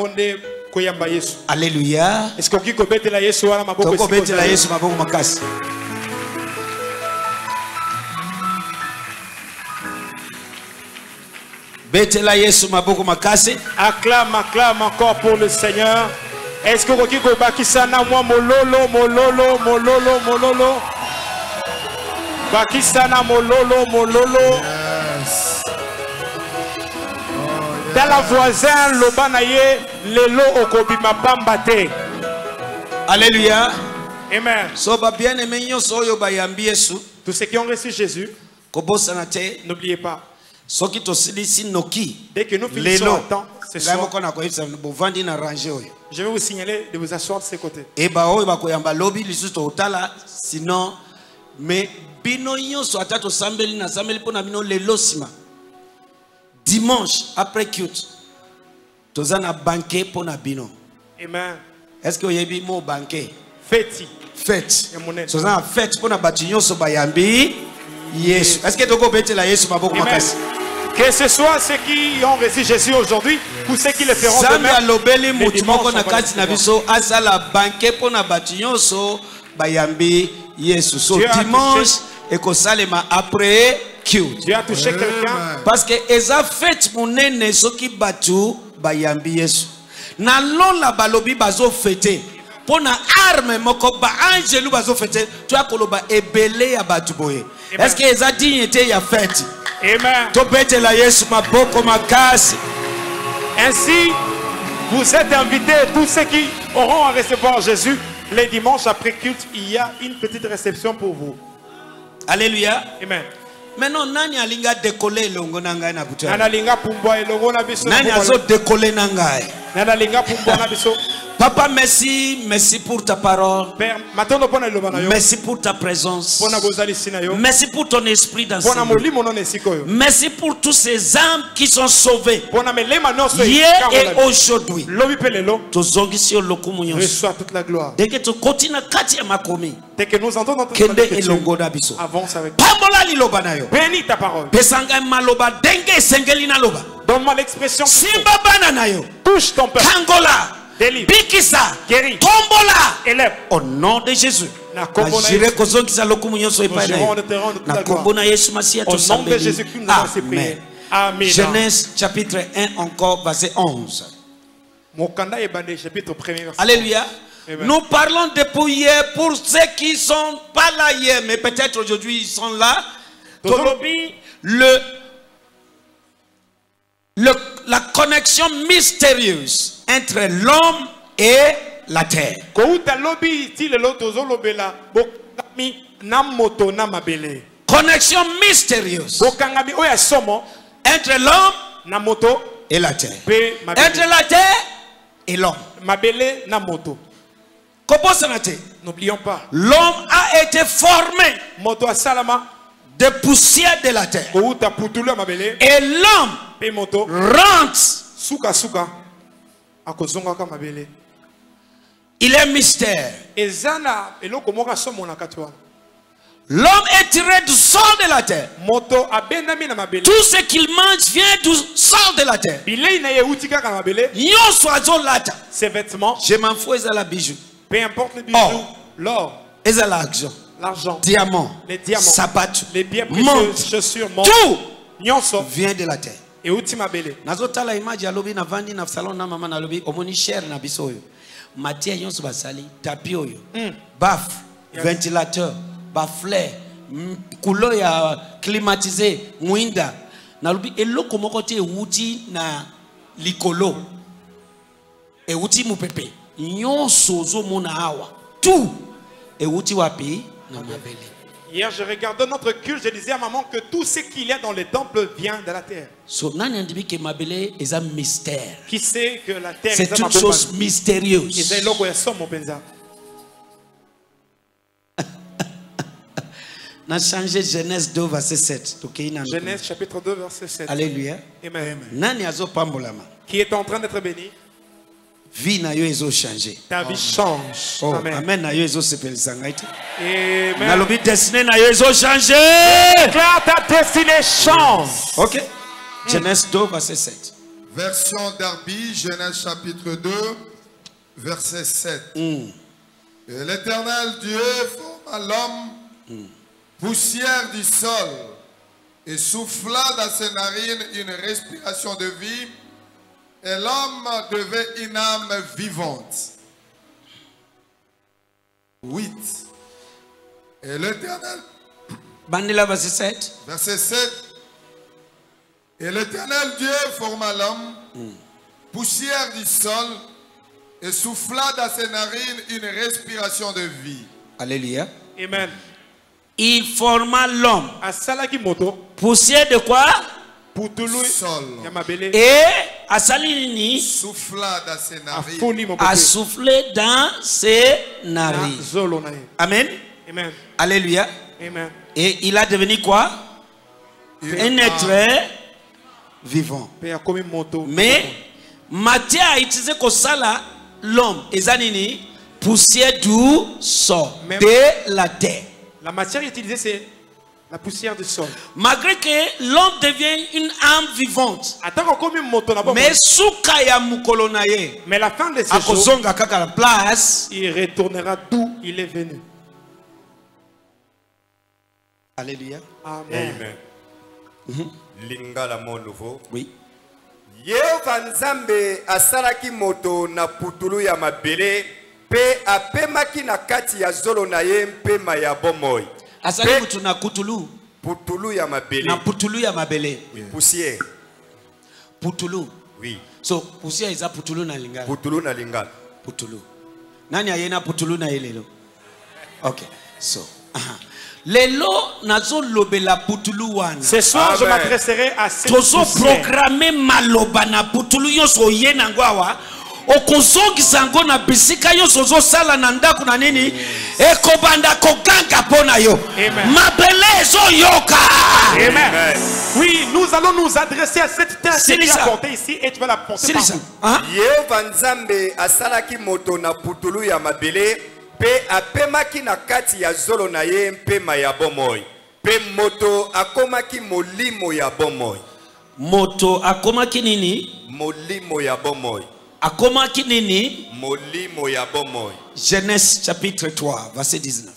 Speaker 3: Alléluia.
Speaker 2: Est-ce qu'on peut bêter la Yesu wala maboko?
Speaker 3: Toko bêter la Yesu maboko makasi.
Speaker 2: Acclame, acclame encore pour le Seigneur. Est-ce que vous pouvez bakisana moi mololo, mololo, mololo, mololo? Bakisana mololo, mololo. Dans la voisin, le banaye, lelo okobima pambate.
Speaker 3: Alléluia.
Speaker 2: Amen.
Speaker 3: So ba bien aimé nyonso oyo bayambi Yesu.
Speaker 2: Tous ceux qui ont reçu Jésus, n'oubliez pas. Dès que nous finissons le temps, ce soir, je vais vous signaler de vous asseoir de ces côtés.
Speaker 3: Sinon, mais dimanche après culte, tu as un banquet pour Nabino.
Speaker 2: Amen.
Speaker 3: Est-ce que vous avez un banquet?
Speaker 2: Fête.
Speaker 3: Fête. Tu as une fête pour Nabatinyo Sobayambi. Yes. Est-ce que tu as la Yesu Maboko Makasi?
Speaker 2: Que ce soit ceux qui ont reçu Jésus aujourd'hui ou ceux qui le feront demain. Les dimanches, on va
Speaker 3: dimanche et que salema après culte.
Speaker 2: Dieu a touché quelqu'un.
Speaker 3: Parce que eza fête monene soki batu bayambi Yesu. Na lola balobi bazo fêter. Pona arme moko ba angelu bazo fêter. Tu as koloba ebele ya batu boye. Est-ce que eza dignité ya fête?
Speaker 2: Amen.
Speaker 3: To bete la Yesu maboko makasi.
Speaker 2: Ainsi, vous êtes invités, tous ceux qui auront à recevoir Jésus, les dimanches après culte, il y a une petite réception pour vous.
Speaker 3: Alléluia.
Speaker 2: Amen.
Speaker 3: Maintenant, nani alinga décoller longo nangai na buta.
Speaker 2: Nani alinga pumbwa elongo na biso.
Speaker 3: Nani azo décoller nangai.
Speaker 2: Nani alinga pumbwa na biso.
Speaker 3: Papa, merci, merci pour ta parole.
Speaker 2: Père,
Speaker 3: merci pour ta présence. Merci pour ton esprit d'enseignement. Merci pour tous ces âmes qui sont sauvées. Hier et aujourd'hui.
Speaker 2: Reçois toute la gloire.
Speaker 3: Dès que tu continues
Speaker 2: dès que nous entendons notre avance avec toi. Bénis ta parole. Donne-moi l'expression. Touche ton peuple. Délivre,
Speaker 3: Bikisa,
Speaker 2: guéris,
Speaker 3: Tombola,
Speaker 2: élève.
Speaker 3: Au nom de Jésus. Au nom de
Speaker 2: Jésus qui nous a prié. Amen.
Speaker 3: Genèse chapitre 1 encore verset 11. Alléluia.
Speaker 2: Amen.
Speaker 3: Nous parlons depuis hier pour ceux qui ne sont pas là hier, mais peut-être aujourd'hui ils sont là. La connexion mystérieuse entre l'homme et la terre. Connexion mystérieuse entre l'homme et la terre. Entre la terre et l'homme.
Speaker 2: N'oublions pas.
Speaker 3: L'homme a été formé de poussière de la terre. Et l'homme rentre. Il est mystère. L'homme est tiré du sol de la terre. Tout ce qu'il mange vient du sol de la terre.
Speaker 2: Ses vêtements.
Speaker 3: Je m'en fous, ils ont la bijou.
Speaker 2: Peu importe le bijou. L'or.
Speaker 3: Ils ont l'argent.
Speaker 2: L'argent.
Speaker 3: Diamant.
Speaker 2: Les diamants.
Speaker 3: Sabat.
Speaker 2: Les biens précieux. Chaussures.
Speaker 3: Tout vient de la terre.
Speaker 2: Et outi mabele.
Speaker 3: Nazotala image ya lobi na vandi na salon na mama na lobi omoni cher na biso yo. Matia yonso basali tapis oyo. Baf, ventilateur, bafler, couleur ya climatisé, mwinda. Na lobi eloko moko te outi na likolo. E outi mupepe. Nyonso zo mona awa. Tout e outi wapi na mabele.
Speaker 2: Hier, je regardais notre culte, je disais à maman que tout ce qu'il y a dans les temples vient de la terre.
Speaker 3: Qui
Speaker 2: sait que la terre
Speaker 3: c'est une chose mystérieuse. On a changé Genèse 2, verset 7.
Speaker 2: Genèse chapitre 2, verset 7.
Speaker 3: Alléluia.
Speaker 2: Amen.
Speaker 3: Qui
Speaker 2: est en train d'être béni.
Speaker 3: Vie na yo ezo changer.
Speaker 2: Ta vie change.
Speaker 3: Oh,
Speaker 2: amen.
Speaker 3: Amen na yo ezo sepelisa ngai te.
Speaker 2: Amen.
Speaker 3: Na lobi destinée na yo ezo changer.
Speaker 2: Déclare ta destinée change.
Speaker 3: OK. Genèse 2 verset 7.
Speaker 4: Version Darby, Genèse chapitre 2 verset 7. Et l'Éternel Dieu forma l'homme poussière du sol et souffla dans ses narines une respiration de vie, et l'homme devait une âme vivante. 8. Et l'Éternel.
Speaker 3: Bandela verset 7.
Speaker 4: Verset 7. Et l'Éternel Dieu forma l'homme, poussière du sol, et souffla dans ses narines une respiration de vie.
Speaker 3: Alléluia.
Speaker 2: Amen.
Speaker 3: Il forma l'homme.
Speaker 2: Asalaki moto.
Speaker 3: Poussière de quoi?
Speaker 4: Sol.
Speaker 3: Et asalini
Speaker 4: souffla dans ses narines.
Speaker 3: A soufflé dans ses narines. Amen.
Speaker 2: Amen.
Speaker 3: Alléluia.
Speaker 2: Amen.
Speaker 3: Et il a devenu quoi? Un être vivant. Mais Matthieu a utilisé comme ça là l'homme. Ezanini poussière du sol, de la terre.
Speaker 2: La matière utilisée c'est la poussière du sol.
Speaker 3: Malgré que l'homme devient une âme vivante. Mais soukaya mukolonaye.
Speaker 2: Mais la fin de ce jour, il retournera d'où il est venu.
Speaker 3: Alléluia.
Speaker 2: Amen.
Speaker 5: Lingala mon nouveau.
Speaker 3: Oui.
Speaker 5: Yehova Nzambe asalaki moto na putulu ya mabele pe apemaki na kati ya zolo na ye mpema ya bomoi.
Speaker 3: Asali mutu na kutulu.
Speaker 5: Putulu ya mabele.
Speaker 3: Na putulu ya mabele.
Speaker 5: Oui. Poussière.
Speaker 3: Putulu.
Speaker 5: Oui.
Speaker 3: So poussière isa putulu na lingala.
Speaker 5: Putulu na lingala.
Speaker 3: Putulu. Nani ayena putulu na yelelo? Okay. So. Lelo nazo lobela putulu wana.
Speaker 2: Ce soir je m'adresserai à cette
Speaker 3: poussière. Tozo programmer maloba na putulu yoso yena ngwawa. Okozongisa ngo na bisika yo sozo sala na ndaku na nini ekobanda koganga pona yo mabele zo yoka.
Speaker 2: Amen. Oui, nous allons nous adresser à cette terre qui est apportée ici et tu vas la porter partout.
Speaker 5: Yehova Nzambe asalaki moto na putulu ya mabele pe apemaki na kati ya zolo na ye mpema ya bomoi pe moto akomaki molimo ya bomoi.
Speaker 3: Moto akomaki nini?
Speaker 5: Molimo ya bomoi.
Speaker 3: Akomaki nini?
Speaker 5: Molimo ya bomoi.
Speaker 3: Genèse chapitre 3 verset 19.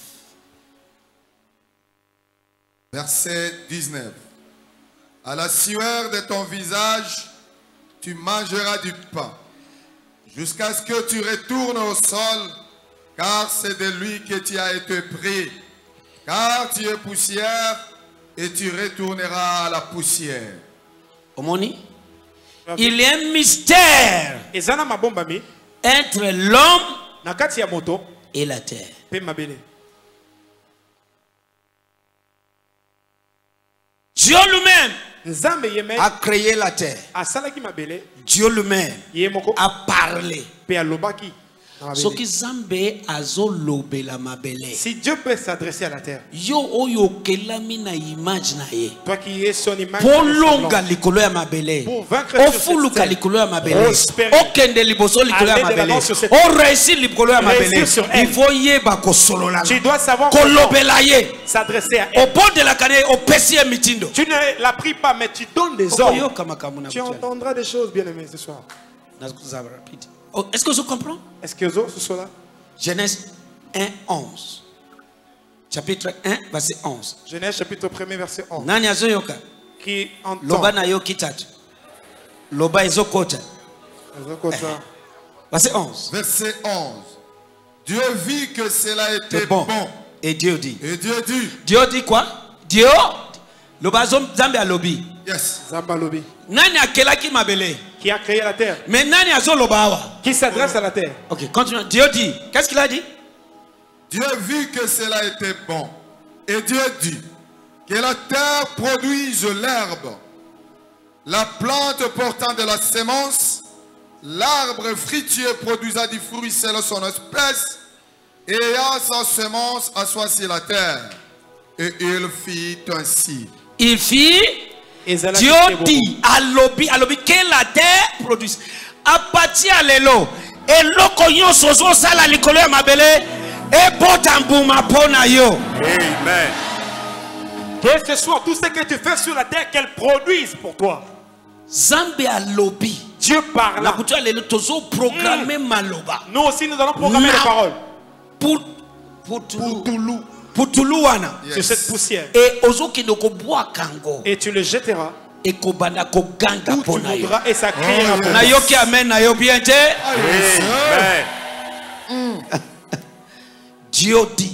Speaker 4: Verset 19. À la sueur de ton visage, tu mangeras du pain, jusqu'à ce que tu retournes au sol, car c'est de lui que tu as été pris. Car tu es poussière, et tu retourneras à la poussière.
Speaker 3: Omoni? Il y a un mystère entre l'homme et la terre. Dieu lui-même a créé la terre. Dieu lui-même a parlé.
Speaker 2: Si Dieu peut s'adresser à la terre, toi qui es son image, pour vaincre tu dois savoir s'adresser à elle. Tu ne la pries pas, mais tu donnes des ordres. Tu entendras des choses, bien aimés, ce soir.
Speaker 3: Est-ce que je comprends?
Speaker 2: Est-ce que vous sont là?
Speaker 3: Genèse 1, 11. Chapitre 1, verset 11.
Speaker 2: Genèse chapitre 1, verset 11.
Speaker 3: Nani azoyoka?
Speaker 2: Qui entend?
Speaker 3: Loba na yo kitatu. Loba ezokota. Verset 11.
Speaker 4: Verset 11. Dieu vit que cela était bon.
Speaker 3: Et Dieu dit.
Speaker 4: Et Dieu dit.
Speaker 3: Dieu dit quoi? Dieu. Loba zambe alobi.
Speaker 4: Yes.
Speaker 2: Zamba lobi.
Speaker 3: Nani akelaki mabele?
Speaker 2: Qui a créé la terre?
Speaker 3: Mais nani azolobawa?
Speaker 2: Qui s'adresse à la terre?
Speaker 3: Ok, continue. Dieu dit. Qu'est-ce qu'il a dit?
Speaker 4: Dieu vit que cela était bon. Et Dieu dit que la terre produise l'herbe, la plante portant de la sémence, l'arbre fruitier produisant du fruit selon son espèce, et ayant sa sémence assoit sur la terre. Et il fit ainsi.
Speaker 3: Il fit. Dieu dit à l'obi que la terre produise. À partir de l'élo, et l'okoyon sozo sala likolo ya mabele, et potambuma pona yo.
Speaker 5: Amen.
Speaker 2: Que ce soit tout ce que tu fais sur la terre, qu'elle produise pour toi.
Speaker 3: Zambe à l'obi.
Speaker 2: Dieu parle.
Speaker 3: La bouture l'élo tozo programmer maloba.
Speaker 2: Nous aussi nous allons programmer les paroles.
Speaker 3: Putulu.
Speaker 2: sur cette poussière. Et tu le jetteras.
Speaker 1: Et tu
Speaker 2: voudras et ça criera pour toi.
Speaker 1: Amen. Dieu dit.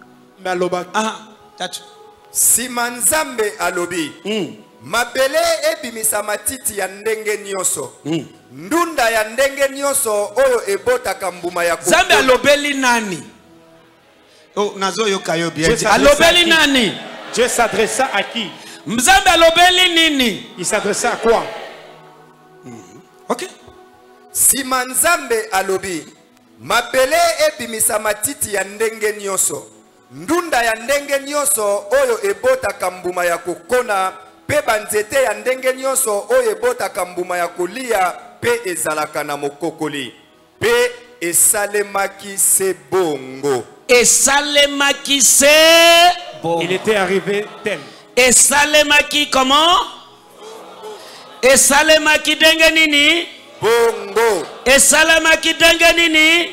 Speaker 5: Simanzambe alobi. Mabele ebimisa matiti ya ndenge nyoso. Ndunda ya ndenge nyoso oyo ebota kambuma ya kuko.
Speaker 1: Zambe alobeli nani? Oh, nazo yokayo bien. Alobeli nani?
Speaker 2: Dieu s'adressa à qui?
Speaker 1: Mzambe alobeli nini?
Speaker 2: Il s'adressa à quoi?
Speaker 1: OK.
Speaker 5: Simanzambe alobi. Mabele ebimisa matiti ya ndenge nyoso. Ndunda ya ndenge nyoso oyo ebota kambuma ya kokona. Pe banzete ya ndenge nyoso oyo ebota kambuma ya kolia pe ezalaka na mokokoli pe esalemaki se bongo.
Speaker 1: Esalemaki se bongo.
Speaker 2: Il était arrivé tel.
Speaker 1: Esalemaki comment? Esalemaki denge nini?
Speaker 5: Bongo.
Speaker 1: Esalemaki denge nini?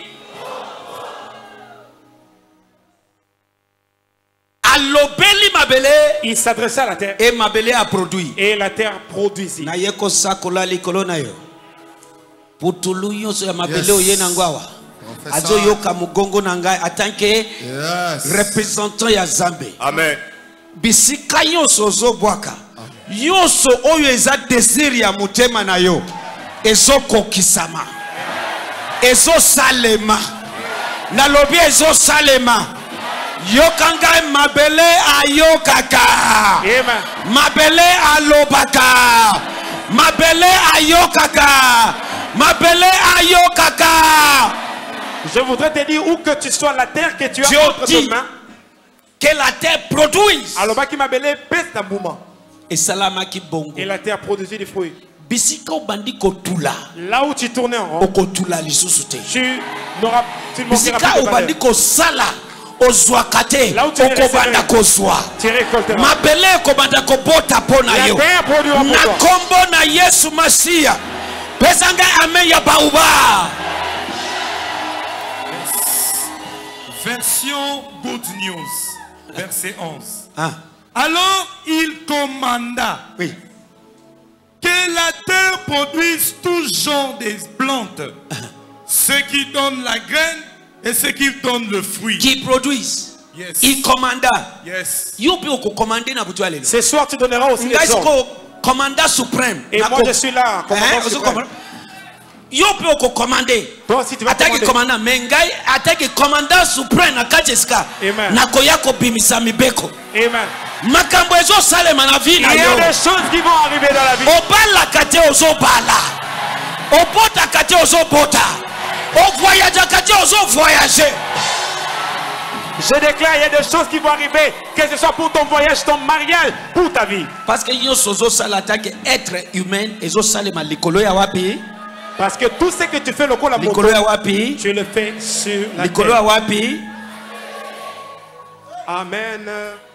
Speaker 1: Alobeli mabele.
Speaker 2: Il s'adressa à la terre.
Speaker 1: Et mabele a produit.
Speaker 2: Et la terre produisit.
Speaker 1: Na yeko sakola likolo na yo. Putulu nyonso ya mabele oyena ngwawa. Azo yoka mugongo na ngai atanke représentant ya Zambe.
Speaker 5: Amen.
Speaker 1: Bisika nyonso zo bwaka. Nyonso oyo eza désir ya mutema na yo. Ezo kokisama. Ezo salema. Na lobi ezo salema. Yokanga mabele ayokaka.
Speaker 2: Amen.
Speaker 1: Mabele alobaka. Mabele ayokaka. Mabele ayokaka.
Speaker 2: Je voudrais te dire où que tu sois, la terre que tu as entre tes mains,
Speaker 1: que la terre produise.
Speaker 2: Alors qui mabele pèse ta mouvement.
Speaker 1: Et salama qui bongo.
Speaker 2: Et la terre produisit des fruits.
Speaker 1: Bisika obandi kotula.
Speaker 2: Là où tu tournais en rond.
Speaker 1: Okotula lisusu te.
Speaker 2: Tu ne manqueras
Speaker 1: Bisika obandi kosala. Ozwakate okobanda kozwa mabele ekobanda kobota pona yo na kombo na Yesu Masiya pesanga amen ya bauba.
Speaker 6: Version Good News, verset 11. Alors il commanda que la terre produise tout genre de plantes, ceux qui donnent la graine et ceux qui donnent le fruit.
Speaker 1: Qui produisent.
Speaker 6: Yes.
Speaker 1: Il commanda.
Speaker 6: Yes.
Speaker 2: Ce soir tu donneras aussi les ordres.
Speaker 1: Commandant suprême.
Speaker 2: Et moi je suis là.
Speaker 1: Yo peut commander.
Speaker 2: Toi aussi tu vas
Speaker 1: commander. Commandant mengai attaque commandant suprême na kacheska. Nakoya ko bimisa mibeko.
Speaker 2: Amen.
Speaker 1: Makambo ezo salema na vie na yo.
Speaker 2: Il y a des choses qui vont arriver dans la vie.
Speaker 1: Obala kate ozo bala. Obota kate ozo bota. Au voyage kate ozo voyager.
Speaker 2: Je déclare, il y a des choses qui vont arriver, que ce soit pour ton voyage, ton mariage, pour ta vie.
Speaker 1: Parce que yo sozo salata que être humain ezo salema likolo ya wapi.
Speaker 2: Parce que tout ce que tu fais le coup la
Speaker 1: likolo ya wapi.
Speaker 2: Tu le fais sur la
Speaker 1: likolo ya wapi.
Speaker 2: Amen.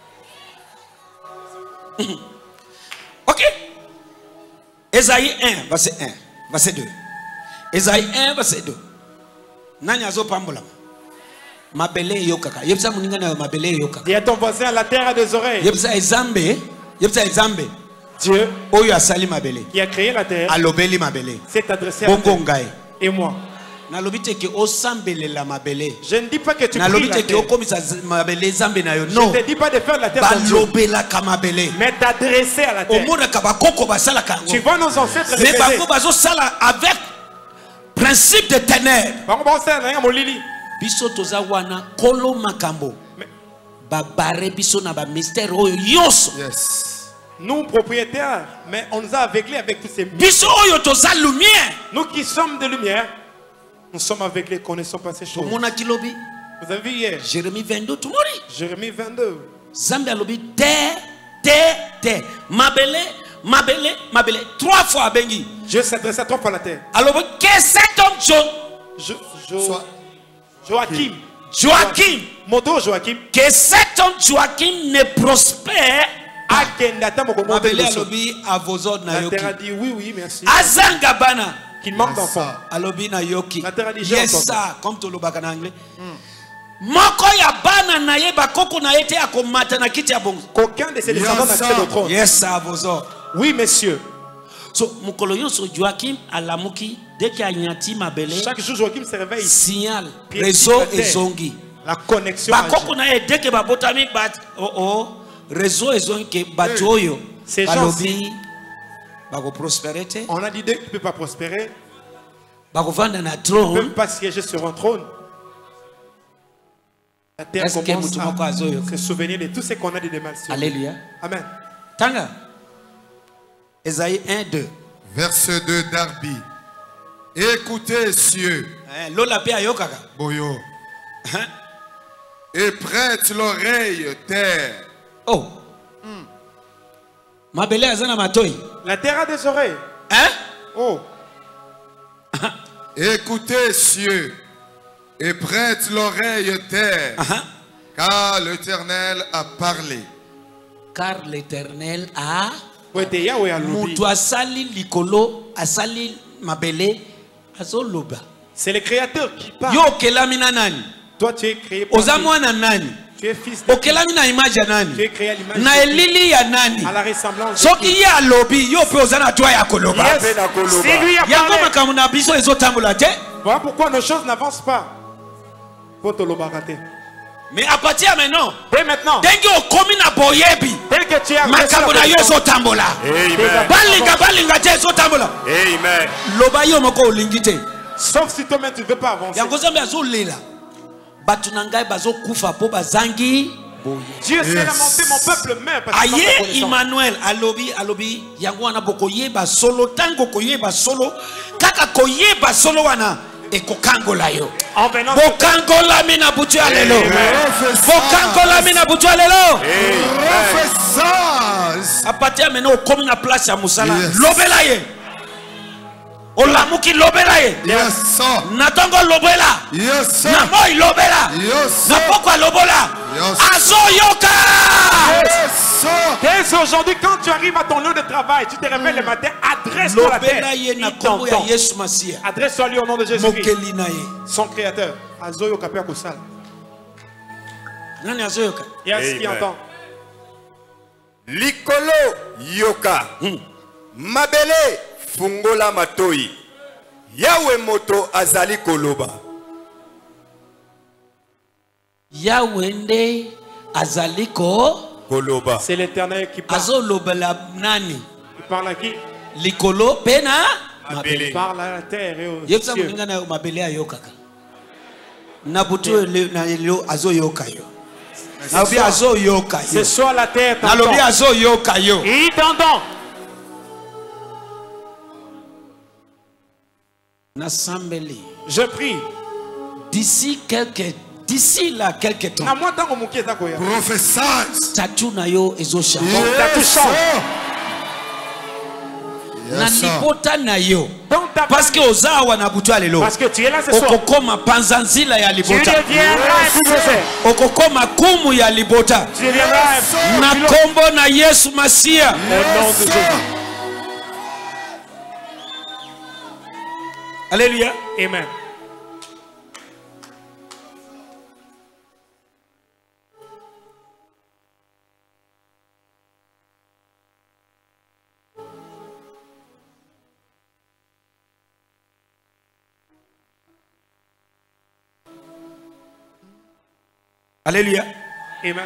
Speaker 1: OK. Ésaïe 1 verset 1 verset 2. Ésaïe 1 verset 2. Nani azo pambola. Mabele yokaka. Yebisa muninga na mabele yokaka.
Speaker 2: Dis à ton voisin, la terre a des oreilles.
Speaker 1: Yebisa ezambe. Yebisa ezambe.
Speaker 2: Dieu
Speaker 1: oyo asali mabele.
Speaker 2: Qui a créé la terre.
Speaker 1: Alobeli mabele.
Speaker 2: C'est adressé à la terre. Et moi.
Speaker 1: Je
Speaker 2: ne dis pas que tu pries la terre. Je ne te dis pas de faire la terre ton Dieu. Mais t'adresser à la terre. Tu vois nos ancêtres
Speaker 1: mais avec principe de ténèbres. Biso toza wana kolo makambo. Babare biso na ba mystère oyo yoso.
Speaker 2: Yes. Nous propriétaires, mais on nous a aveuglés avec tous ces
Speaker 1: biso oyo toza lumière.
Speaker 2: Nous qui sommes de lumière, nous sommes aveuglés, connaissons pas ces choses.
Speaker 1: Vous
Speaker 2: avez vu hier
Speaker 1: Jérémie 22 tout mori.
Speaker 2: Jérémie 22.
Speaker 1: Zambe alobi te mabele 3 fois bengi.
Speaker 2: Dieu s'adresse à 3 fois la terre.
Speaker 1: Alors que cet homme Joachim.
Speaker 2: Moto Joachim.
Speaker 1: Que cet homme Joachim ne prospère. Mabele alobi à vos ordres na yoki.
Speaker 2: La terre a dit oui merci.
Speaker 1: Azanga bana.
Speaker 2: Qu'il manque d'enfants.
Speaker 1: Alobi na yoki.
Speaker 2: La terre a dit
Speaker 1: yes ça comme to lobaka en anglais.
Speaker 2: Qu'aucun de ses descendants n'accède au trône.
Speaker 3: Yes, sir, vos ordres.
Speaker 2: Oui, messieurs.
Speaker 3: So, Joachim alamuki dès
Speaker 2: chaque jour Joachim se réveille.
Speaker 3: Signal, réseau et zongi.
Speaker 2: La connexion.
Speaker 3: Dès que babotami bat réseau et zongi batoyo.
Speaker 2: Ces gens
Speaker 3: prospérité.
Speaker 2: On a dit dès qu'il ne peut pas prospérer.
Speaker 3: Il
Speaker 2: ne peut pas siéger sur un trône. La terre commence à se souvenir de tout ce qu'on a dit de mal.
Speaker 3: Alléluia.
Speaker 2: Amen.
Speaker 3: Tanga. Esaïe 1, 2.
Speaker 4: Verset 2 d'Arbi. Écoutez, cieux.
Speaker 3: Boyo.
Speaker 4: Et prête l'oreille, terre.
Speaker 3: Oh. La
Speaker 2: terre a des oreilles.
Speaker 3: Hein?
Speaker 2: Oh.
Speaker 4: Écoutez, cieux. Et prête l'oreille, terre. Car l'Éternel a parlé.
Speaker 3: Car l'Éternel a
Speaker 2: c'est le Créateur qui parle. Toi tu es créé par tu es fils de Dieu. Tu es créé à l'image de Dieu. À la ressemblance de Dieu. C'est lui a parlé. Voilà pourquoi nos choses n'avancent pas.
Speaker 3: Mais à partir de maintenant,
Speaker 2: dès maintenant,
Speaker 3: tel que
Speaker 2: tu as sauf si toi-même tu ne veux pas avancer. Dieu s'est lamenté, mon peuple meurt parce
Speaker 3: que Emmanuel alobi yango na bokoyeba solo tango koyeba solo kaka koyeba solo wana ekokangola yo bokangola mina butu alelo bokangola mina butu alelo à partir maintenant comme na place ya musala lobela ye olamuki lobela ye natongo lobela na moi lobela na pokwa lobola azoyoka.
Speaker 2: Dès aujourd'hui, quand tu arrives à ton lieu de travail, tu te réveilles le matin, adresse-toi à la terre. Adresse-toi lui au nom de Jésus-Christ, son créateur. Azoyoka pe akosala.
Speaker 3: Nani azoyoka?
Speaker 2: Il y a ce qui entend.
Speaker 5: Likolo yoka. Mabele fungola matoi. Yawe moto azali koloba.
Speaker 3: Yawe nde azaliko
Speaker 5: koloba.
Speaker 2: C'est l'Éternel qui parle.
Speaker 3: Nani?
Speaker 2: Il parle à qui?
Speaker 3: Likolo pena
Speaker 2: mabele. Il parle à la terre et aux cieux. C'est soit la terre t'entend. Il t'entend. Je prie.
Speaker 3: D'ici là quelques temps.
Speaker 4: Prophèse.
Speaker 3: Tatu na yo ezosha. Na lipota na yo. Parce que ozawa na butu alelo.
Speaker 2: Parce que tu es là ce soir.
Speaker 3: Okokoma panzanzila ya libota.
Speaker 2: Tu deviendras un bulldozer.
Speaker 3: Okokoma kumu ya libota.
Speaker 2: Tu deviendras un
Speaker 3: na kombo na Yesu Masia.
Speaker 2: Au nom de Jésus.
Speaker 3: Alléluia.
Speaker 2: Amen.
Speaker 3: Alléluia.
Speaker 2: Amen.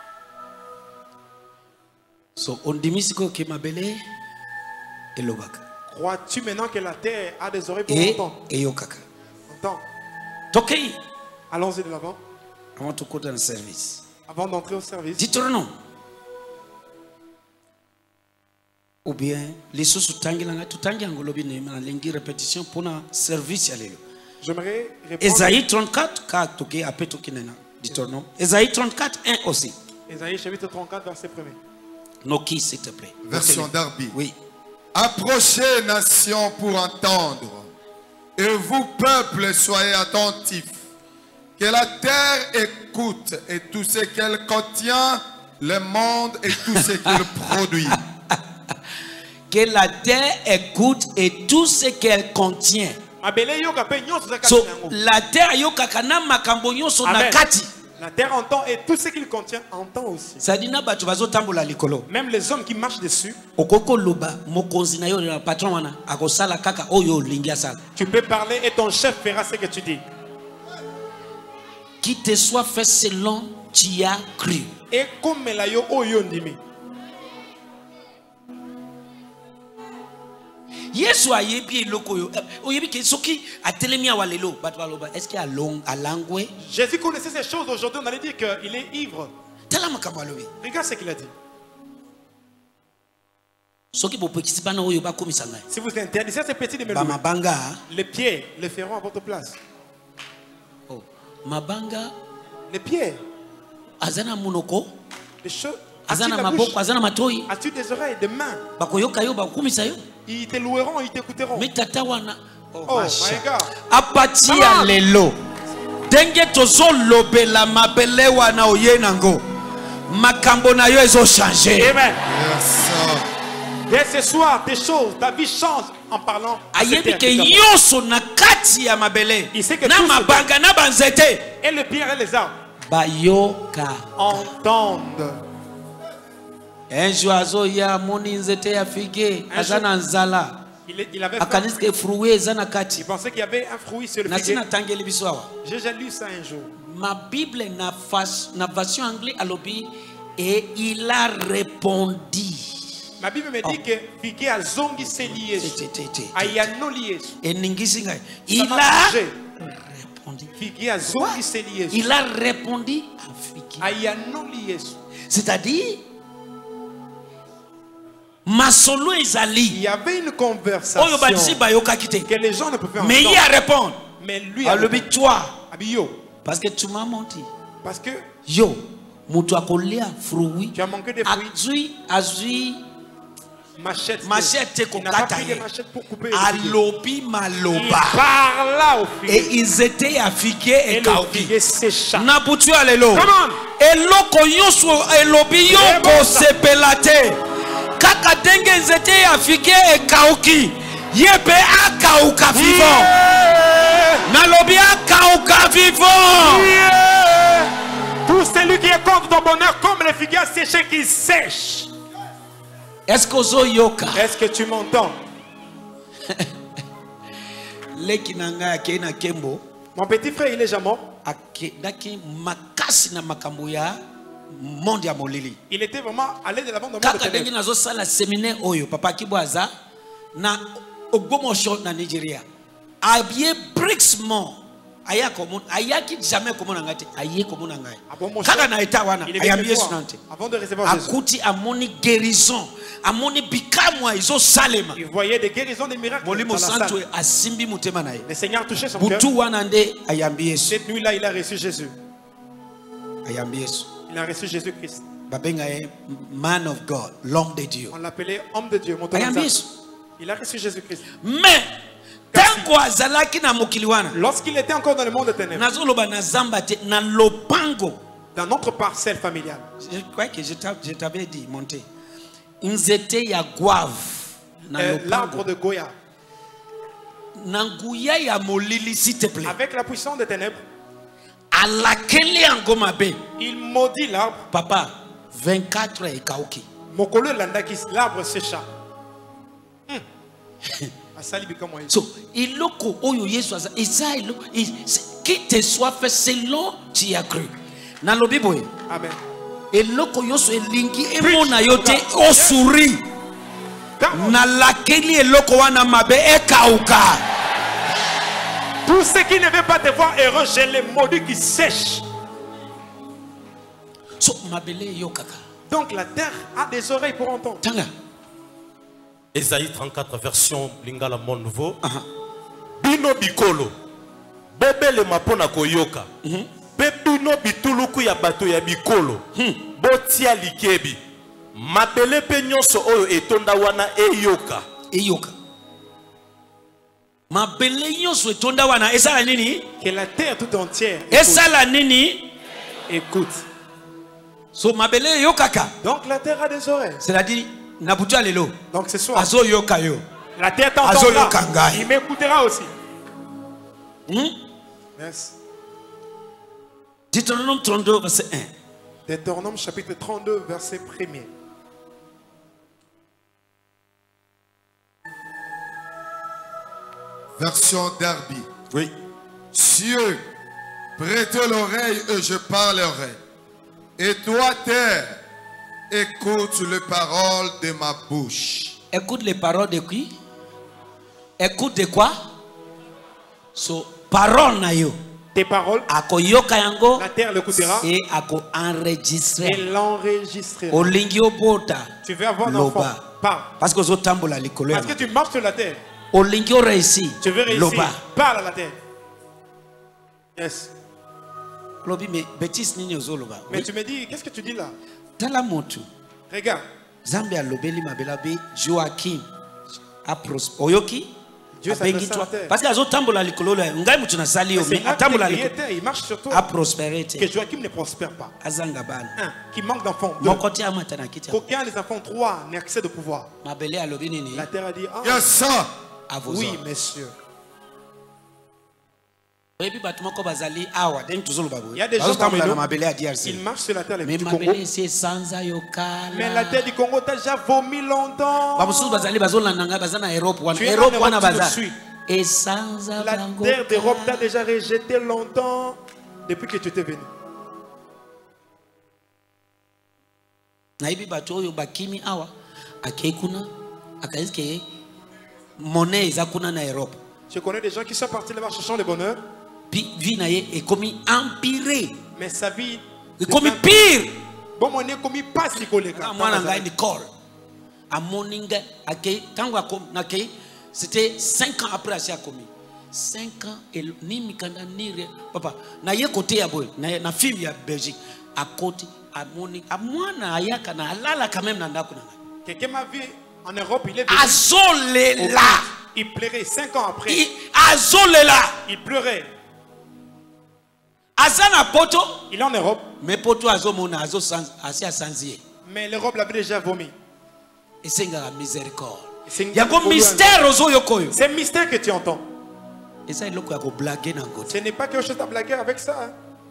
Speaker 3: So on dimisiko ke mabele elobaka.
Speaker 2: Crois-tu maintenant que la terre a des oreilles pour entendre? Entends.
Speaker 3: Tokei.
Speaker 2: Allons-y de l'avant.
Speaker 3: Avant to go to the service.
Speaker 2: Avant d'entrer au service.
Speaker 3: Dites-le non. Ou bien les sous tangilanga tutangi angolobi na lengi répétition pour na service alelo.
Speaker 2: J'aimerais répondre.
Speaker 3: Esaïe 34 ka toke apeto kinena. Dites-le non. Esaïe 34 1 aussi.
Speaker 2: Esaïe chapitre 34 verset 1er.
Speaker 3: Noki s'il te plaît.
Speaker 4: Version d'Arbi.
Speaker 3: Oui.
Speaker 4: Approchez, nations, pour entendre, et vous, peuples, soyez attentifs. Que la terre écoute et tout ce qu'elle contient, le monde et tout ce qu'il produit.
Speaker 3: Que la terre écoute et tout ce qu'elle contient, So la terre yokakana makambo nyonso na kati.
Speaker 2: La terre entend et tout ce qu'il contient entend aussi.
Speaker 3: Même
Speaker 2: les hommes qui marchent dessus. Tu peux parler et ton chef fera ce que tu dis.
Speaker 3: Qui te soit fait selon tu as cru.
Speaker 2: Et comme la yo oyo ndimi.
Speaker 3: Yesu ayebi eloko yo oyebi ke soki atelemi awalelo bat baloba est-ce qu'il a alangwe.
Speaker 2: Jésus connaissait ces choses. Aujourd'hui on allait dire qu'il est ivre. Regarde ce qu'il a dit.
Speaker 3: Soki bopekisi bana oyo bakomisa ngai.
Speaker 2: Si vous interdisez ces petits de me louer, les pieds le feront à votre place.
Speaker 3: Oh, mabanga
Speaker 2: les pieds.
Speaker 3: Azana munoko.
Speaker 2: Les cheveux.
Speaker 3: Azana maboko, azana matoi.
Speaker 2: As-tu des oreilles, des mains?
Speaker 3: Bakoyoka yo bakomisa yo.
Speaker 2: Ils te loueront, ils t'écouteront.
Speaker 3: Mais tata wana.
Speaker 2: Oh my God.
Speaker 3: Apatia lelo. Denge tozo lobela mabele wana oyenango. Makambo na yo ezo changer.
Speaker 2: Amen. Dès ce soir, tes choses, ta vie change en parlant.
Speaker 3: Ayebi ke yoso na kati ya mabele. Na mabanga na banzete.
Speaker 2: Et le pierre et les arbres.
Speaker 3: Bayoka.
Speaker 2: Entendent.
Speaker 3: Un jour ya moni nzete ya figuier azana nzala.
Speaker 2: Il avait
Speaker 3: il
Speaker 2: pensait qu'il y avait un fruit sur le figuier. J'ai lu ça un jour.
Speaker 3: Ma Bible na version anglaise alobi et il a répondu.
Speaker 2: Ma Bible me dit que figuier a zongi se lié. Ayano lié.
Speaker 3: Et ningisinga.
Speaker 2: Il a répondu. Figuier a zongi se lié.
Speaker 3: Il a répondu à figuier.
Speaker 2: Ayano lié.
Speaker 3: C'est-à-dire Masolo ezali.
Speaker 2: Il y avait une conversation que les gens ne pouvaient entendre.
Speaker 3: Mais il a répondu.
Speaker 2: Mais lui a
Speaker 3: répondu. Toi.
Speaker 2: Parce
Speaker 3: que tu m'as menti.
Speaker 2: Parce que
Speaker 3: yo mutu akolia fruit.
Speaker 2: Tu as manqué de fruits.
Speaker 3: Azui machette kokata. Alobi maloba.
Speaker 2: Il parla au figuier.
Speaker 3: Et ils étaient affigués et
Speaker 2: kaoki.
Speaker 3: Na butu alelo. Eloko yoso elobi yoko sepelate. Kaka denge nzete afike e kauki yebe akauka vivant nalobi akauka vivant.
Speaker 2: Tout celui qui est contre ton bonheur comme les figuiers séchés qui sèchent.
Speaker 3: Est-ce que ozo yoka?
Speaker 2: Est-ce que tu m'entends?
Speaker 3: Leki nanga akena kembo.
Speaker 2: Mon petit frère il est déjà mort.
Speaker 3: Akedaki makasi na makambo ya monde ya molili.
Speaker 2: Il était vraiment allé de l'avant dans le monde.
Speaker 3: Kaka dengi nazo sala séminaire oyo papa Kiboaza na Ogbomosho na Nigeria. Abie Brixmont aya komon ayaki jamais komona ngati aye komona ngai. Kaka na eta wana ayambie sunante.
Speaker 2: Avant de recevoir Jésus.
Speaker 3: Akuti amoni guérison, amoni bikamwa izo salema.
Speaker 2: Il voyait des guérisons, des miracles.
Speaker 3: Molimo santo asimbi mutema naye.
Speaker 2: Le Seigneur touchait son cœur.
Speaker 3: Butu wana nde ayambie Yesu.
Speaker 2: Cette nuit là il a reçu Jésus.
Speaker 3: Ayambie Yesu.
Speaker 2: Il a reçu Jésus-Christ.
Speaker 3: Man of God, l'homme de Dieu.
Speaker 2: On l'appelait homme de Dieu. Il a reçu Jésus-Christ.
Speaker 3: Mais
Speaker 2: lorsqu'il était encore dans le monde de ténèbres, dans notre parcelle familiale,
Speaker 3: je crois que je t'avais dit, monter.
Speaker 2: L'arbre de Goya. Avec la puissance des ténèbres, il maudit l'arbre.
Speaker 3: Papa, 24 et kauki.
Speaker 2: Mokolo landaki, l'arbre sécha.
Speaker 3: So, iloko oyo Yesu aza, qui te soit fait selon tu as cru. Na lobi boye.
Speaker 2: Amen.
Speaker 3: Eloko yoso elingi emona yote osuri. Na lakeli eloko wana mabe ekauka.
Speaker 2: Tout ce qui ne veut pas te voir heureux, j'ai les maudits qui sèchent.
Speaker 3: So, mabele yokaka.
Speaker 2: Donc la terre a des oreilles pour entendre.
Speaker 3: Tanga.
Speaker 1: Ésaïe 34 version Lingala Mon Nouveau. Bino bikolo. Bebele mapona koyoka. Bebino bituluku ya bato ya bikolo. Botia likebi. Mabele pe nyonso oyo etonda wana eyoka.
Speaker 3: Eyoka. Mabele nyonso etonda wana esala nini?
Speaker 2: Que la terre tout entière.
Speaker 3: Esala nini?
Speaker 2: Écoute.
Speaker 3: So mabele yokaka.
Speaker 2: Donc la terre a des oreilles.
Speaker 3: C'est-à-dire
Speaker 2: Donc ce soir,
Speaker 3: azo yoka yo.
Speaker 2: La terre t'entendra. Il m'écoutera aussi. Yes.
Speaker 3: Deutéronome 32, verset 1.
Speaker 2: Deutéronome chapitre 32, verset 1er.
Speaker 4: Version Derby.
Speaker 3: Oui.
Speaker 4: Cieux, prêtez l'oreille et je parlerai. Et toi, terre, écoute les paroles de ma bouche.
Speaker 3: Écoute les paroles de qui? Écoute de quoi? So, parole na yo.
Speaker 2: Tes paroles,
Speaker 3: ako yoka yango,
Speaker 2: la terre l'écoutera
Speaker 3: et ako enregistrer.
Speaker 2: Et l'enregistrera.
Speaker 3: Olingio bota.
Speaker 2: Tu veux avoir un enfant. Parle.
Speaker 3: Parce que zotambola likolo.
Speaker 2: Parce que tu marches sur la terre.
Speaker 3: Olingio réussi.
Speaker 2: Tu veux réussir.
Speaker 3: Loba.
Speaker 2: Parle à la terre. Yes.
Speaker 3: Lobi mais bêtise nini ozoloba.
Speaker 2: Mais tu me dis, qu'est-ce que tu dis là?
Speaker 3: Tala motu.
Speaker 2: Regarde.
Speaker 3: Zambia lobeli mabelabe Joachim a oyoki.
Speaker 2: Dieu s'adresse à la terre.
Speaker 3: Parce que azotambola likolo la ngai mutu na sali yo mais atambola likolo.
Speaker 2: Il marche sur toi.
Speaker 3: A prospérité.
Speaker 2: Que Joachim ne prospère pas.
Speaker 3: Azangabana.
Speaker 2: Un qui manque d'enfants.
Speaker 3: Mon côté amata na kiti.
Speaker 2: Qu'aucun des enfants trois n'ait accès de pouvoir.
Speaker 3: Mabele alobi nini?
Speaker 2: La terre a dit ah.
Speaker 4: Yes sir.
Speaker 2: Oui, monsieur.
Speaker 3: Il y a
Speaker 2: des gens parmi nous, ils marchent sur la terre du Congo. Mais la terre du Congo t'a déjà vomi longtemps. Tu es en Europe tout de suite. La terre d'Europe t'a déjà rejeté longtemps depuis que tu étais venu. Je connais des gens qui sont partis là-bas cherchant le bonheur.
Speaker 3: Vie comme empiré.
Speaker 2: Mais sa vie
Speaker 3: est comme pire.
Speaker 2: Bon, on est comme pas si collé.
Speaker 3: C'était 5 ans après Asia commis. 5 ans et ni mikanda ni papa na ye côté ya boy na film ya Belgique à côté à Monique à moi na ayaka na alala quand même na ndako na.
Speaker 2: Quelqu'un m'a vu en Europe, il est venu.
Speaker 3: Azolela.
Speaker 2: Il pleurait 5 ans après.
Speaker 3: Azolela.
Speaker 2: Il pleurait.
Speaker 3: Azana poto,
Speaker 2: il est en Europe.
Speaker 3: Mais poto azomona azo assez sanzier.
Speaker 2: Mais l'Europe l'avait déjà vomi.
Speaker 3: Et c'est la miséricorde. Il y a un mystère aux yokoyo.
Speaker 2: C'est un mystère que tu entends.
Speaker 3: Et ça il a blaguer dans côté.
Speaker 2: Ce n'est pas quelque chose à blaguer avec ça.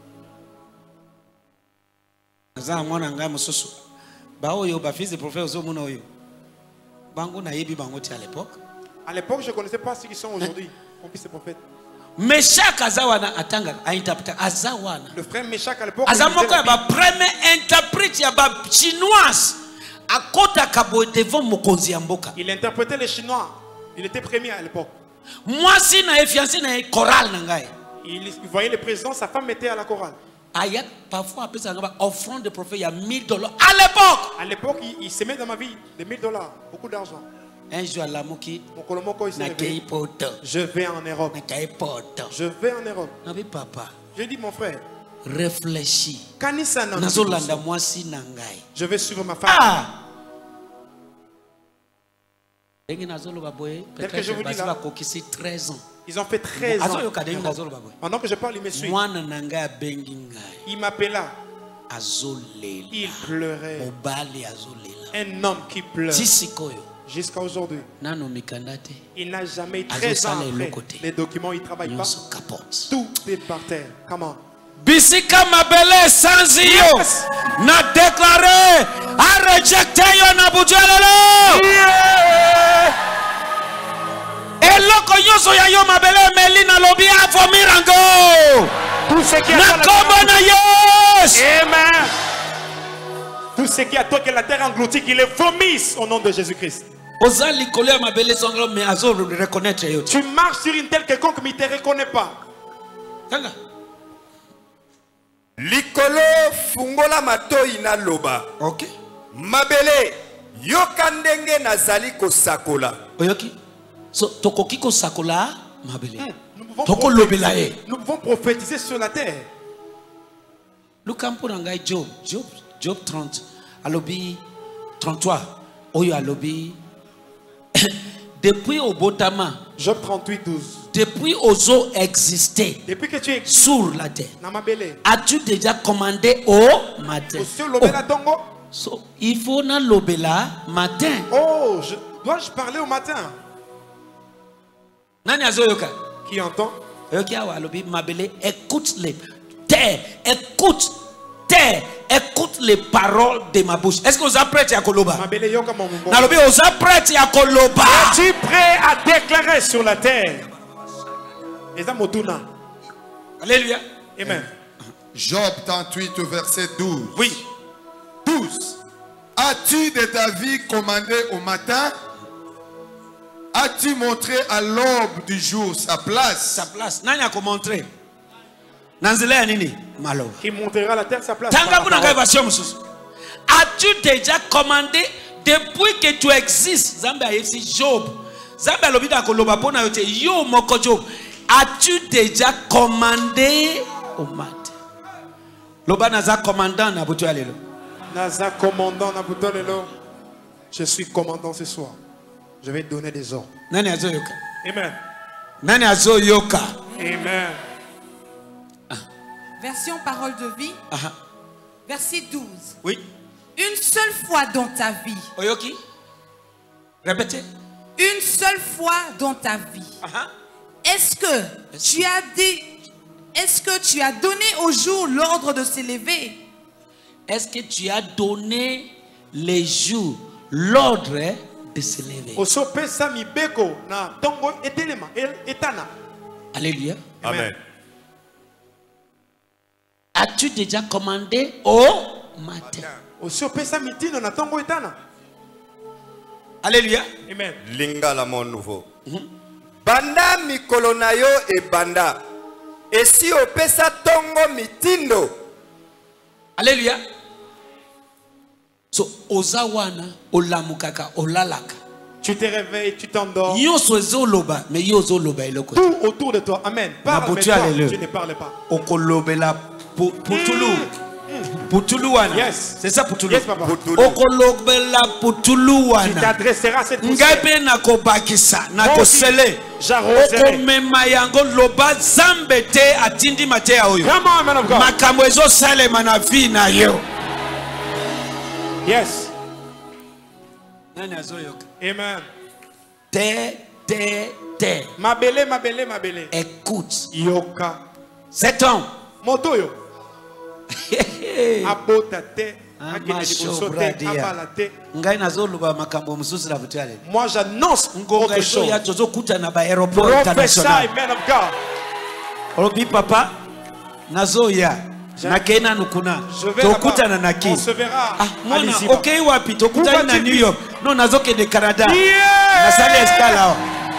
Speaker 3: Azana mwana nga mususu. Ba oyo ba fils de prophète ozomona oyo. Bango na yebi bango ti à l'époque.
Speaker 2: À l'époque, je ne connaissais pas ceux qui sont aujourd'hui, mon fils de prophète.
Speaker 3: Meshach Azawana atanga a interprété Azawana.
Speaker 2: Le frère Meshach à l'époque.
Speaker 3: Azamoko ya ba premier interprète ya ba chinoise. Akota kabo devant mokonzi mboka.
Speaker 2: Il interprétait les chinois. Il était premier à l'époque.
Speaker 3: Moi si na fiancé na chorale na ngai.
Speaker 2: Il voyait le président, sa femme était à la chorale.
Speaker 3: Ayat parfois après ça offrande de prophète il y a $1000 à l'époque.
Speaker 2: À l'époque, il se met dans ma vie de $1000, beaucoup d'argent.
Speaker 3: Un jour à la Moki,
Speaker 2: je vais en Europe. Je vais en Europe. Je dis mon frère,
Speaker 3: réfléchis.
Speaker 2: Je vais suivre ma femme. Tel que je vous dis là,
Speaker 3: 13 ans.
Speaker 2: Ils ont fait 13 ans. Pendant que je parle, il me suit. Il m'appela. Il pleurait. Un homme qui pleure. Jusqu'à aujourd'hui, il n'a jamais 13 ans après. Les documents, il ne travaille pas. Tout est par terre. Comment?
Speaker 3: Bisika mabele sanzio na déclaré a rejeté yo na budjelelo. Eloko yoso ya yo mabele melina lobi a vomirango.
Speaker 2: Tout ce qui
Speaker 3: na kombo na Yes.
Speaker 2: Amen. Tout ce qui a toi que la terre engloutit, qu'il les vomisse au nom de Jésus-Christ.
Speaker 3: Tu
Speaker 2: marches sur une telle quelconque, mais il ne te reconnaît pas.
Speaker 5: Likolo fungola matoi na loba.
Speaker 3: Ok.
Speaker 5: Mabele yokandenge nazali ko sakola.
Speaker 3: Oyoki. So tokoki ko sakola mabele.
Speaker 2: Nous pouvons prophétiser sur la terre.
Speaker 3: Lukampunanga Job 30. Alobi 33. Oyo alobi. Depuis au Botama.
Speaker 2: Job 38, 12.
Speaker 3: Depuis aux eaux exister.
Speaker 2: Depuis que tu es
Speaker 3: sur la terre. As-tu déjà commandé au matin?
Speaker 2: Oh.
Speaker 3: So, il faut na lobela matin.
Speaker 2: Oh, dois-je parler au matin?
Speaker 3: Nani azoyoka?
Speaker 2: Qui entend?
Speaker 3: Écoute les écoute les paroles de ma bouche. Est-ce que vous êtes prêts à koloba?
Speaker 2: Es-tu prêt à déclarer sur la terre?
Speaker 3: Alléluia.
Speaker 2: Amen.
Speaker 4: Job 38, verset 12.
Speaker 2: Oui.
Speaker 4: 12. As-tu de ta vie commandé au matin? As-tu montré à l'aube du jour sa place?
Speaker 3: Sa place. Nani a montré? Nanzele nini? Malo.
Speaker 2: Qui montrera la terre sa place.
Speaker 3: As-tu déjà commandé depuis que tu existes? Zambia yesi Job. Zambia lobida koloba pona yote yo moko Job. As-tu déjà commandé au matin? Loba naza commandant na butu alelo.
Speaker 2: Naza commandant na butu alelo. Je suis commandant ce soir. Je vais donner des ordres.
Speaker 3: Nani azo yoka?
Speaker 2: Amen.
Speaker 3: Nani azo yoka?
Speaker 2: Amen.
Speaker 7: Version parole de vie. Verset 12.
Speaker 3: Oui.
Speaker 7: Une seule fois dans ta vie.
Speaker 3: Oyoki? Répétez.
Speaker 7: Une seule fois dans ta vie. Est-ce que tu as donné au jour l'ordre de s'élever?
Speaker 3: Est-ce que tu as donné les jours l'ordre de s'élever? Alléluia.
Speaker 2: Amen.
Speaker 3: As-tu déjà commandé au matin? Alléluia.
Speaker 2: Amen.
Speaker 5: Lingala mon nouveau. Banda mikolo na yo e banda. Et si opesa tongo mitindo.
Speaker 3: Alléluia. So ozawana olamukaka olalaka.
Speaker 2: Tu te réveilles, tu t'endors.
Speaker 3: Tout
Speaker 2: autour de toi. Amen. Parle, mais toi, tu ne parles pas.
Speaker 3: Yes. C'est ça Putulu.
Speaker 2: Yes, papa. Tu t'adresseras à cette poussière. J'arroserai. Come on, man of God. Yes. Amen. Ma belle.
Speaker 3: Écoute.
Speaker 2: Yoka.
Speaker 3: Cet homme.
Speaker 2: Motoyo. Moi j'annonce autre chose. Prophesy, man of God.
Speaker 3: Obi papa nazoya nakena nukuna tokutana naki
Speaker 2: on se verra.
Speaker 3: Okay wapi tokutana na New York no nazoke de Canada nasali escala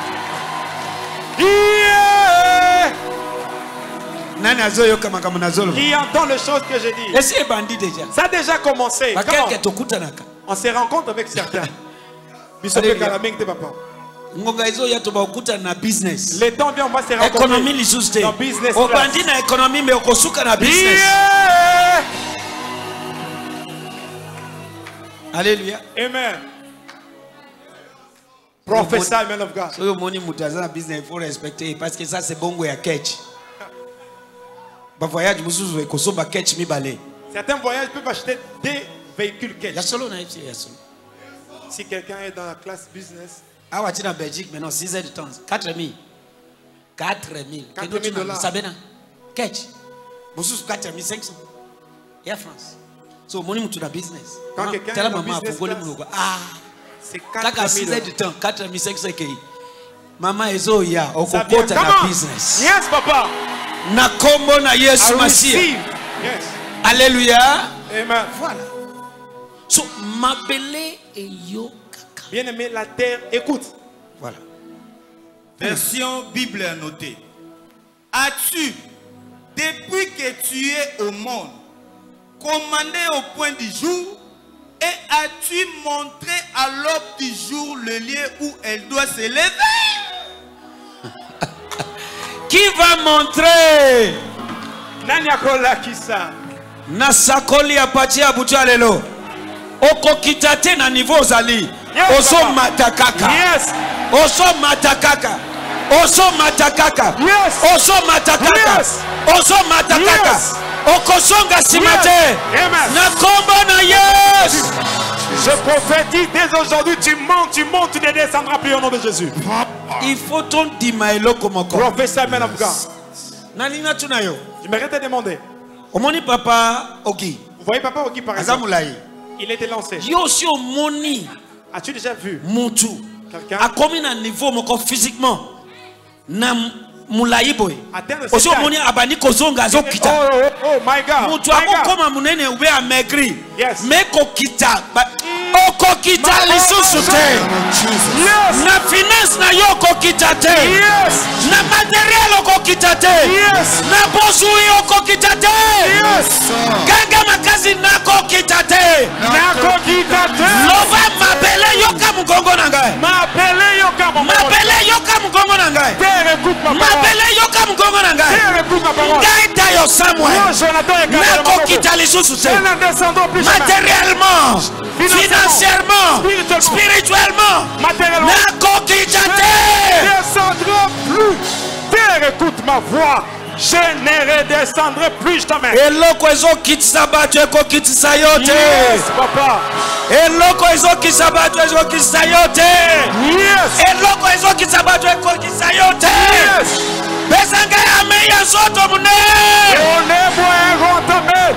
Speaker 3: nani azoyo kama kama nazolo
Speaker 2: qui entend les choses que je dis.
Speaker 3: Est-ce que bandit déjà
Speaker 2: ça a déjà commencé. On se rencontre avec certains. Bisope kalameng te papa.
Speaker 3: Ngoga hizo ya tobakuta na business.
Speaker 2: Le temps vient on va se rencontrer.
Speaker 3: Économie lisuste.
Speaker 2: Dans business.
Speaker 3: O bandi na économie mais okosuka na business. Alléluia.
Speaker 2: Amen. Prophesy, man of God.
Speaker 3: So yo moni mutazana business il faut respecter parce que ça c'est bongo ya catch. Ba voyage musuzu e kosoba catch mi balé.
Speaker 2: Certains voyages peuvent acheter des véhicules catch.
Speaker 3: Ya solo na ici ya solo.
Speaker 2: Si quelqu'un est dans la classe business.
Speaker 3: Ah, tu es en Belgique maintenant, 6 heures de temps. 4 000. 4 000.
Speaker 2: $4,000.
Speaker 3: Sabena. Catch. Boussous 4 500. Air France. So, money to the business.
Speaker 2: Quand quelqu'un est dans business class,
Speaker 3: c'est 4 000 de temps. 4 500 kei. Maman ezo ya. Okokota na business.
Speaker 2: Yes, papa.
Speaker 3: Na kombo na Yesu Masia.
Speaker 2: Yes.
Speaker 3: Alléluia.
Speaker 2: Amen.
Speaker 3: Voilà. So, mabele et yo.
Speaker 2: Bien-aimé, la terre écoute.
Speaker 3: Voilà.
Speaker 6: Version Bible annotée. As-tu, depuis que tu es au monde, commandé au point du jour et as-tu montré à l'aube du jour le lieu où elle doit s'élever?
Speaker 3: Qui va montrer?
Speaker 2: Nanyakola kisa.
Speaker 3: Nasakoli apati abuja lelo. Okokitate na niveau zali. Oso matakaka.
Speaker 2: Yes.
Speaker 3: Oso matakaka. Oso matakaka.
Speaker 2: Yes.
Speaker 3: Oso matakaka.
Speaker 2: Yes.
Speaker 3: Oso matakaka.
Speaker 2: Yes.
Speaker 3: Okosonga simate.
Speaker 2: Yes. Amen.
Speaker 3: Na kombo na Yes.
Speaker 2: Je prophétise dès aujourd'hui, tu montes, tu ne descendras plus au nom de Jésus.
Speaker 3: Il faut ton dimailo comme
Speaker 2: Professeur, man of God. Je m'arrête te demander.
Speaker 3: Papa Ogi.
Speaker 2: Vous voyez Papa Ogi par exemple? Il était lancé. As-tu déjà vu quelqu'un
Speaker 3: a commis un niveau physiquement Mulayi boy. Aussi moni abani kozonga zo kita.
Speaker 2: Oh my God.
Speaker 3: Mutu akokoma munene ube amaigri. Mais kokita. Okokita lisusu te. Na finance na yo kokita te. Na materiel okokita te. Na bosu yo kokita te. Ganga makazi na kokita te.
Speaker 2: Na kokita te.
Speaker 3: Lova mabele yoka mugongo na ngai.
Speaker 2: Mabele yoka mugongo.
Speaker 3: Mabele yoka mugongo na ngai.
Speaker 2: Écoute ma parole.
Speaker 3: Mabele yoka mugongo na ngai.
Speaker 2: Écoute ma parole.
Speaker 3: Gaita yo Samuel. Na kokita lisusu te. Matériellement, financièrement, spirituellement, na kokita te.
Speaker 2: Descendrai plus. Terre, écoute ma voix. Je ne redescendrai plus jamais.
Speaker 3: Eloko ezo kitisa bato eko kitisa yote.
Speaker 2: Yes, papa.
Speaker 3: Eloko ezo kitisa bato eko kitisa yote.
Speaker 2: Yes.
Speaker 3: Eloko ezo kitisa bato eko kitisa yote.
Speaker 2: Yes.
Speaker 3: Besanga ya meya soto mune.
Speaker 2: Onebo erotame.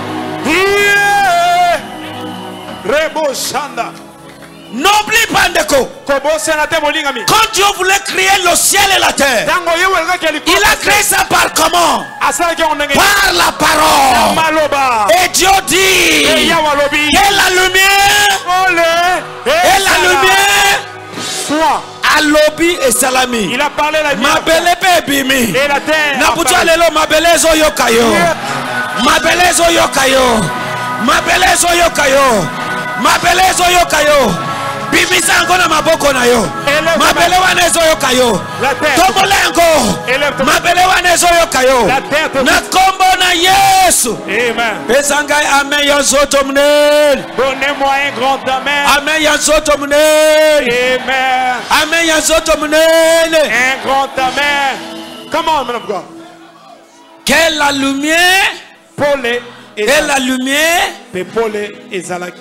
Speaker 2: Yeah. Rebo Shanda.
Speaker 3: N'oublie pas Ndeko.
Speaker 2: Quand
Speaker 3: Dieu voulait créer le ciel et la terre, il a créé ça par comment? Par la parole. Et Dieu dit et la lumière et la lumière
Speaker 2: soit.
Speaker 3: Alobi et salami.
Speaker 2: Il a parlé la
Speaker 3: lumière. Mabele bebimi.
Speaker 2: Et la terre.
Speaker 3: Nabuta lelo mabele zo yokayo. Mabele zo yokayo. Mabele zo yokayo. Mabele zo yokayo. Bimisa ngona maboko na yo. Mabele wana zo yokayo. Tomolengo. Mabele wana zo yokayo. Na kombo na Yesu.
Speaker 2: Amen.
Speaker 3: Besangai amen yozoto mnel.
Speaker 2: Donnez-moi un grand amen.
Speaker 3: Amen yozoto mnel.
Speaker 2: Amen.
Speaker 3: Amen yozoto mnel.
Speaker 2: Un grand amen. Come on, man of God.
Speaker 3: Quelle la lumière.
Speaker 2: Paul
Speaker 3: et la lumière.
Speaker 2: Paul et Zalaki.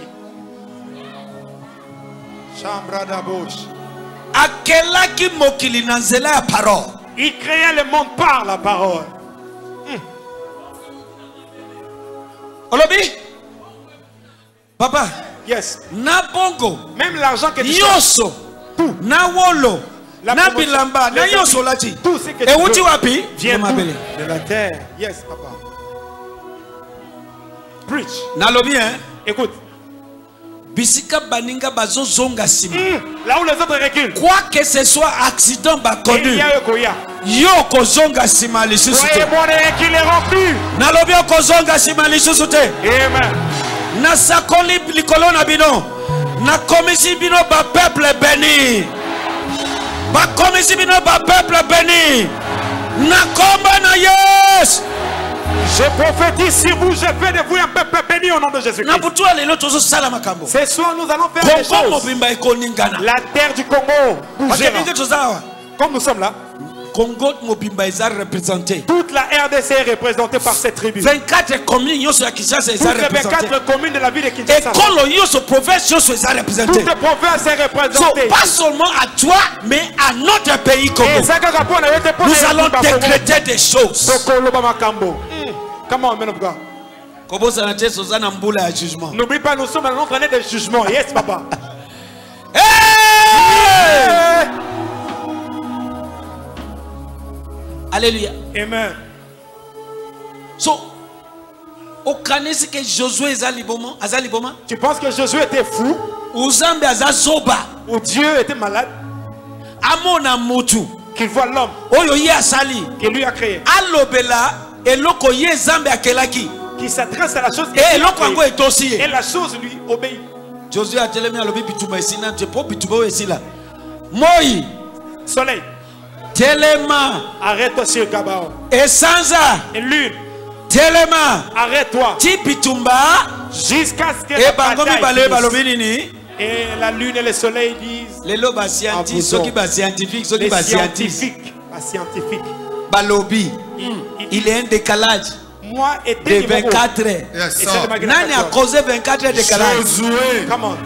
Speaker 2: Il créa le monde par la parole.
Speaker 3: Olobi? Papa.
Speaker 2: Yes.
Speaker 3: Na bongo.
Speaker 2: Même l'argent que tu
Speaker 3: yoso. Tout. Na wolo. Na bilamba. Na yoso lati.
Speaker 2: Tout ce que
Speaker 3: tu veux. Et wapi?
Speaker 2: Vient de la terre. Yes, papa. Preach.
Speaker 3: Na lobi, hein?
Speaker 2: Écoute.
Speaker 3: Bisika baninga bazo zonga sima.
Speaker 2: Là où les autres reculent.
Speaker 3: Quoi que ce soit accident ba connu. Yo ko zonga sima lisusu te.
Speaker 2: Qu'il est rempli.
Speaker 3: Na lobi ko zonga sima lisusu te.
Speaker 2: Amen.
Speaker 3: Na sakoli likolo na bino. Na komisi bino ba peuple béni. Ba komisi bino ba peuple béni. Na komba na Yes.
Speaker 2: Je prophétise sur vous, je fais de vous un peuple béni au nom de Jésus-Christ. Ce soir, nous allons faire des choses. La terre du Congo bougera. Comme nous sommes là, toute la RDC est représentée par cette tribu.
Speaker 3: 24 communes
Speaker 2: toutes les 24 communes de la ville de Kinshasa.
Speaker 3: Toutes les provinces sont représentées.
Speaker 2: So,
Speaker 3: pas seulement à toi, mais à notre pays Congo. Nous allons décréter des choses.
Speaker 2: Come on, man of God. N'oublie pas, nous sommes en train de jugement. Yes, papa.
Speaker 3: Hey! Alléluia.
Speaker 2: Amen.
Speaker 3: So, okanisi que Josué azaliboma?
Speaker 2: Tu penses que Josué était fou?
Speaker 3: Uzambe azazoba.
Speaker 2: Ou Dieu était malade?
Speaker 3: Amona mutu.
Speaker 2: Qu'il voit l'homme.
Speaker 3: Oyo ye asali.
Speaker 2: Qu'il lui a créé.
Speaker 3: Alobela. Eloko ye zambe akelaki.
Speaker 2: Qui s'adresse à la chose
Speaker 3: et
Speaker 2: la chose lui obéit.
Speaker 3: Josué a tellement alobi bituba esina te po bituba esila. Moi.
Speaker 2: Soleil.
Speaker 3: Telema.
Speaker 2: Arrête-toi sur Gabaon.
Speaker 3: Et Sansa.
Speaker 2: Et lune.
Speaker 3: Telema.
Speaker 2: Arrête-toi.
Speaker 3: Ti bitumba.
Speaker 2: Jusqu'à ce que
Speaker 3: la bataille
Speaker 2: et la lune et le soleil disent.
Speaker 3: Les lobes scientifiques, ceux qui sont scientifiques, ceux qui sont scientifiques. Balobi. Il est un décalage.
Speaker 2: Moi
Speaker 3: de 24 heures.
Speaker 4: Yes,
Speaker 3: Nani a causé 24 heures de décalage.
Speaker 2: Comment?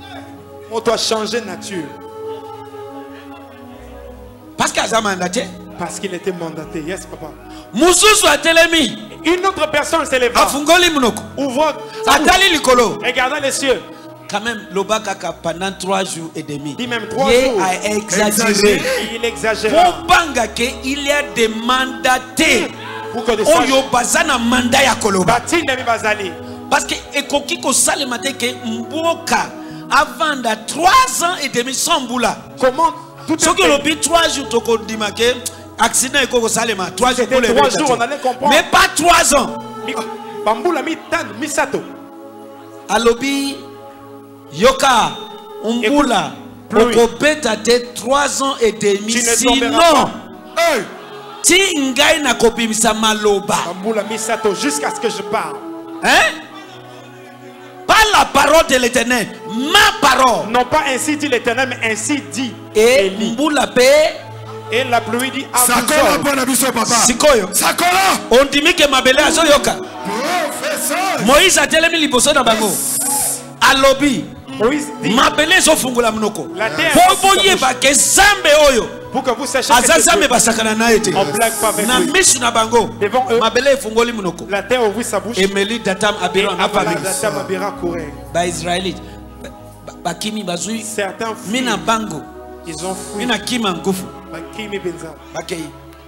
Speaker 2: On doit changer de nature.
Speaker 3: Parce qu'à Zamandate,
Speaker 2: Parce qu'il était mandaté. Yes, papa.
Speaker 3: Mususu atelemi.
Speaker 2: Une autre personne s'est levée.
Speaker 3: Afungoli munoko.
Speaker 2: Ouvre.
Speaker 3: Atali likolo.
Speaker 2: Regardez les cieux.
Speaker 3: Quand même, l'obakaka pendant 3 jours et demi.
Speaker 2: Dit même 3 jours.
Speaker 3: A exagéré.
Speaker 2: Il exagère.
Speaker 3: Pour bangake, il y a des mandatés.
Speaker 2: Pour que de
Speaker 3: Oyo bazana manda ya koloba.
Speaker 2: Parce
Speaker 3: que ekoki ko salemate ke mboka avant da 3 ans et demi sans boula.
Speaker 2: Comment tout
Speaker 3: ce que le 3 jours toko dimake accident ekoko salema 3 jours pour les
Speaker 2: 3 jours on allait comprendre.
Speaker 3: Mais pas 3 ans.
Speaker 2: Bamboula mi tan misato.
Speaker 3: Alobi yoka umbula okopeta te 3 ans et demi sinon ti ngai na kopimisa maloba
Speaker 2: bamboula misato jusqu'à ce que je parle.
Speaker 3: Hein? Pas la parole de l'Éternel, ma parole.
Speaker 2: Non pas ainsi dit l'Éternel, mais ainsi dit
Speaker 3: et mboula pe
Speaker 2: et la pluie dit
Speaker 4: Sakola pour biso papa.
Speaker 3: Sikoyo.
Speaker 4: Sakola.
Speaker 3: On dit que mabele azoyoka.
Speaker 4: Professeur.
Speaker 3: Moïse a telemi liboso na bango. Alobi.
Speaker 2: Moïse dit
Speaker 3: mabele zo fungula munoko.
Speaker 2: Pour
Speaker 3: boye ba ke zambe oyo.
Speaker 2: Pour que vous sachiez que
Speaker 3: azazambe basakana na ete.
Speaker 2: On blague pas avec
Speaker 3: na misu na bango.
Speaker 2: Devant eux.
Speaker 3: Mabele fungoli munoko.
Speaker 2: La terre ouvrit sa bouche.
Speaker 3: Emeli datam abira na famille.
Speaker 2: Datam abira courait.
Speaker 3: Ba Israélite. Ba kimi bazui.
Speaker 2: Certains fuient.
Speaker 3: Mina bango.
Speaker 2: Ils ont fui.
Speaker 3: Mina kima ngufu.
Speaker 2: Ba kimi benza.
Speaker 3: Ba kei.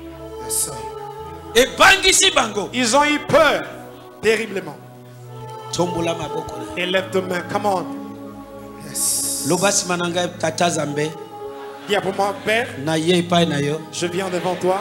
Speaker 3: Et bangisi bango.
Speaker 2: Ils ont eu peur terriblement.
Speaker 3: Tombola maboko.
Speaker 2: Élève tes mains. Come on.
Speaker 3: Yes. Lobasi mananga tata zambe.
Speaker 2: Dis pour moi, Père,
Speaker 3: je
Speaker 2: viens devant toi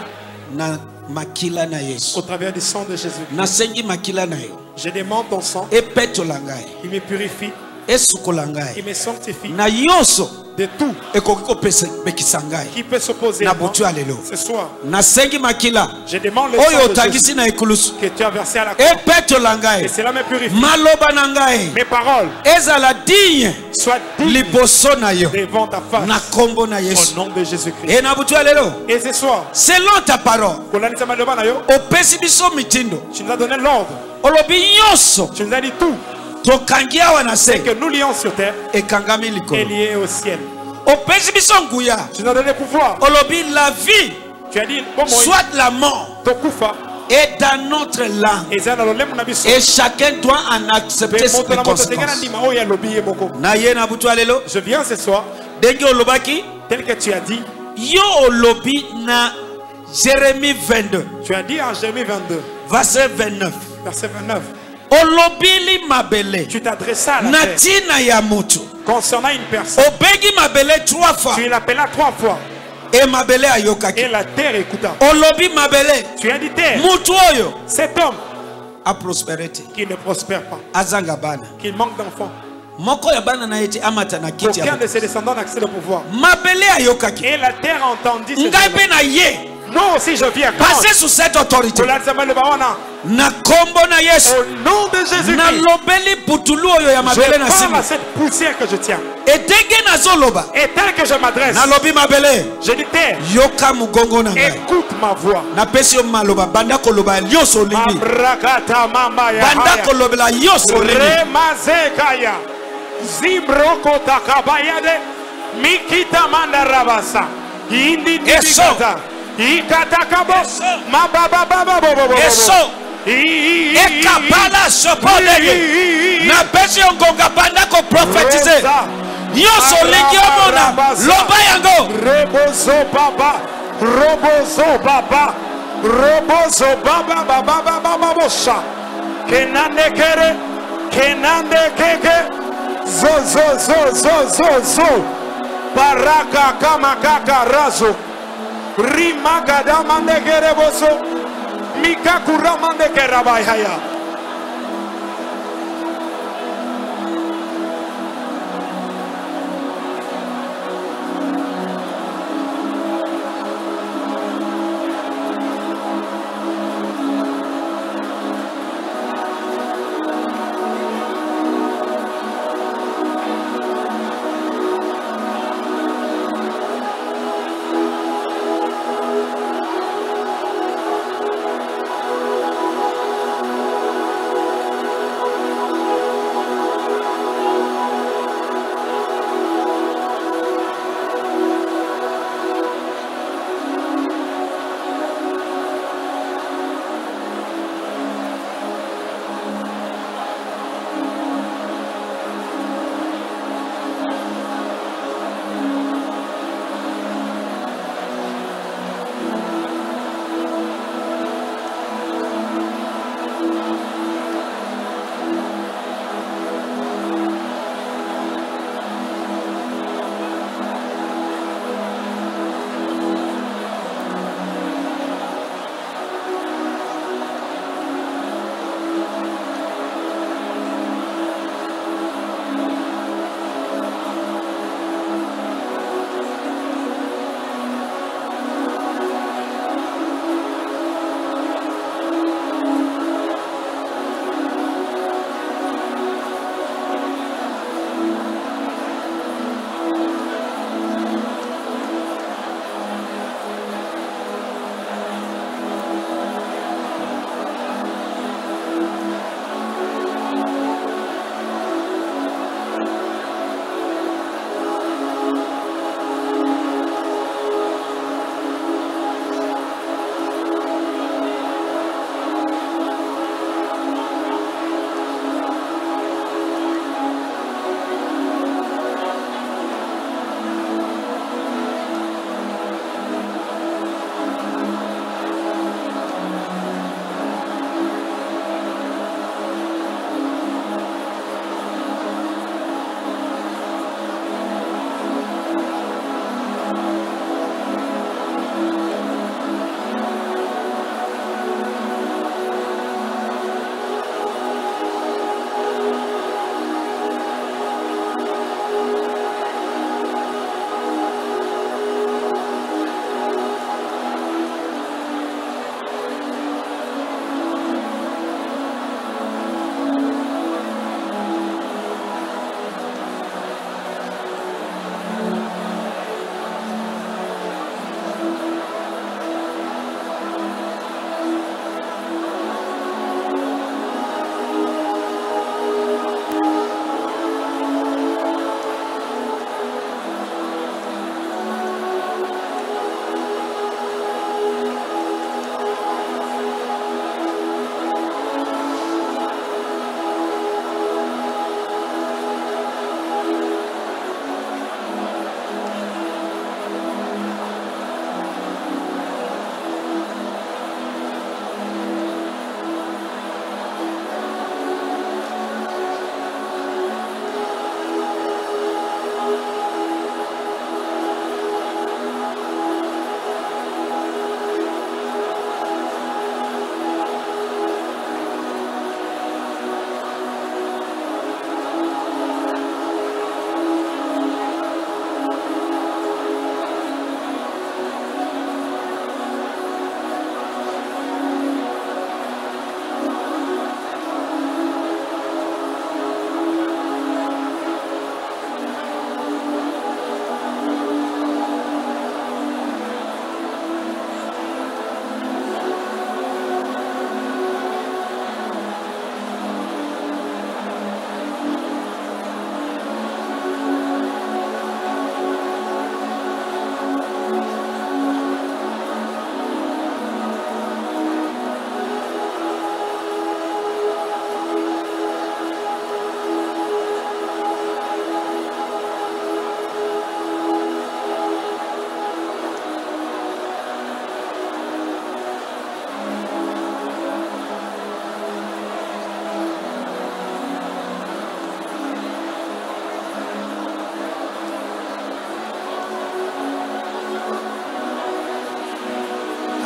Speaker 3: au
Speaker 2: travers du sang de Jésus.
Speaker 3: Je
Speaker 2: demande ton sang qui me purifie, qui me sanctifie de tout qui peut s'opposer à moi ce soir. Je demande le sang de Jésus que tu as versé à la croix et cela me purifie. Mes paroles soient dignes devant ta face au nom de Jésus-Christ. Et ce soir,
Speaker 3: selon ta parole,
Speaker 2: tu nous as donné l'ordre, tu nous as dit tout. C'est que nous lions sur terre et liés au ciel. Tu nous as donné pouvoir.
Speaker 3: La vie,
Speaker 2: tu as dit,
Speaker 3: soit la mort, est dans notre langue. Et chacun doit en accepter ses conséquences.
Speaker 2: Je viens ce soir, tel que tu as dit,
Speaker 3: Jérémie 22.
Speaker 2: Tu as dit en Jérémie 22,
Speaker 3: verset 29.
Speaker 2: Verset 29.
Speaker 3: Tu
Speaker 2: t'adressas à la terre concernant une personne. Tu l'appellas 3 fois. Et la terre écouta. Tu as dit terre. Cet homme
Speaker 3: a prospéré.
Speaker 2: Qui ne prospère pas. Qui manque d'enfants. Aucun de ses descendants n'accède au pouvoir. Et la terre a entendu ce non, aussi je viens.
Speaker 3: Passez sous cette autorité. Au nom
Speaker 2: de Jésus-Christ. Je parle à cette poussière que je tiens. Et tel que je m'adresse, je dis terre, écoute ma voix.
Speaker 3: Ekapala sopolege na pesi ongonga banda ko prophétiser yoso lengi omona loba yango
Speaker 2: rebozo baba baba bosha kenande kere kenande keke zo baraka kama kaka razo Rimagada mande gereboso, mikakura mande kerabaya.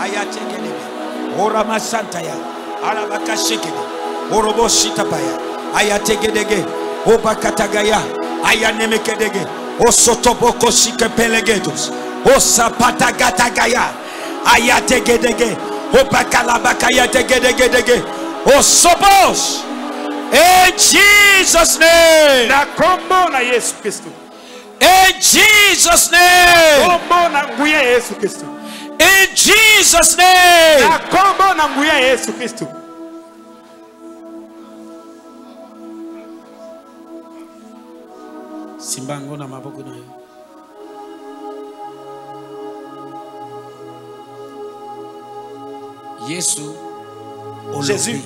Speaker 3: ayategedege orama santaya arabaka shekede orobo shitapaya ayategedege obakatagaya ayanemekedege osotoboko shikepelegedos osapatagatagaya ayategedege obakalabaka ayategedege osobos. In Jesus' name. In Jesus' name. In Jesus' name. Simbango na maboko na yo. Yesu Jésus.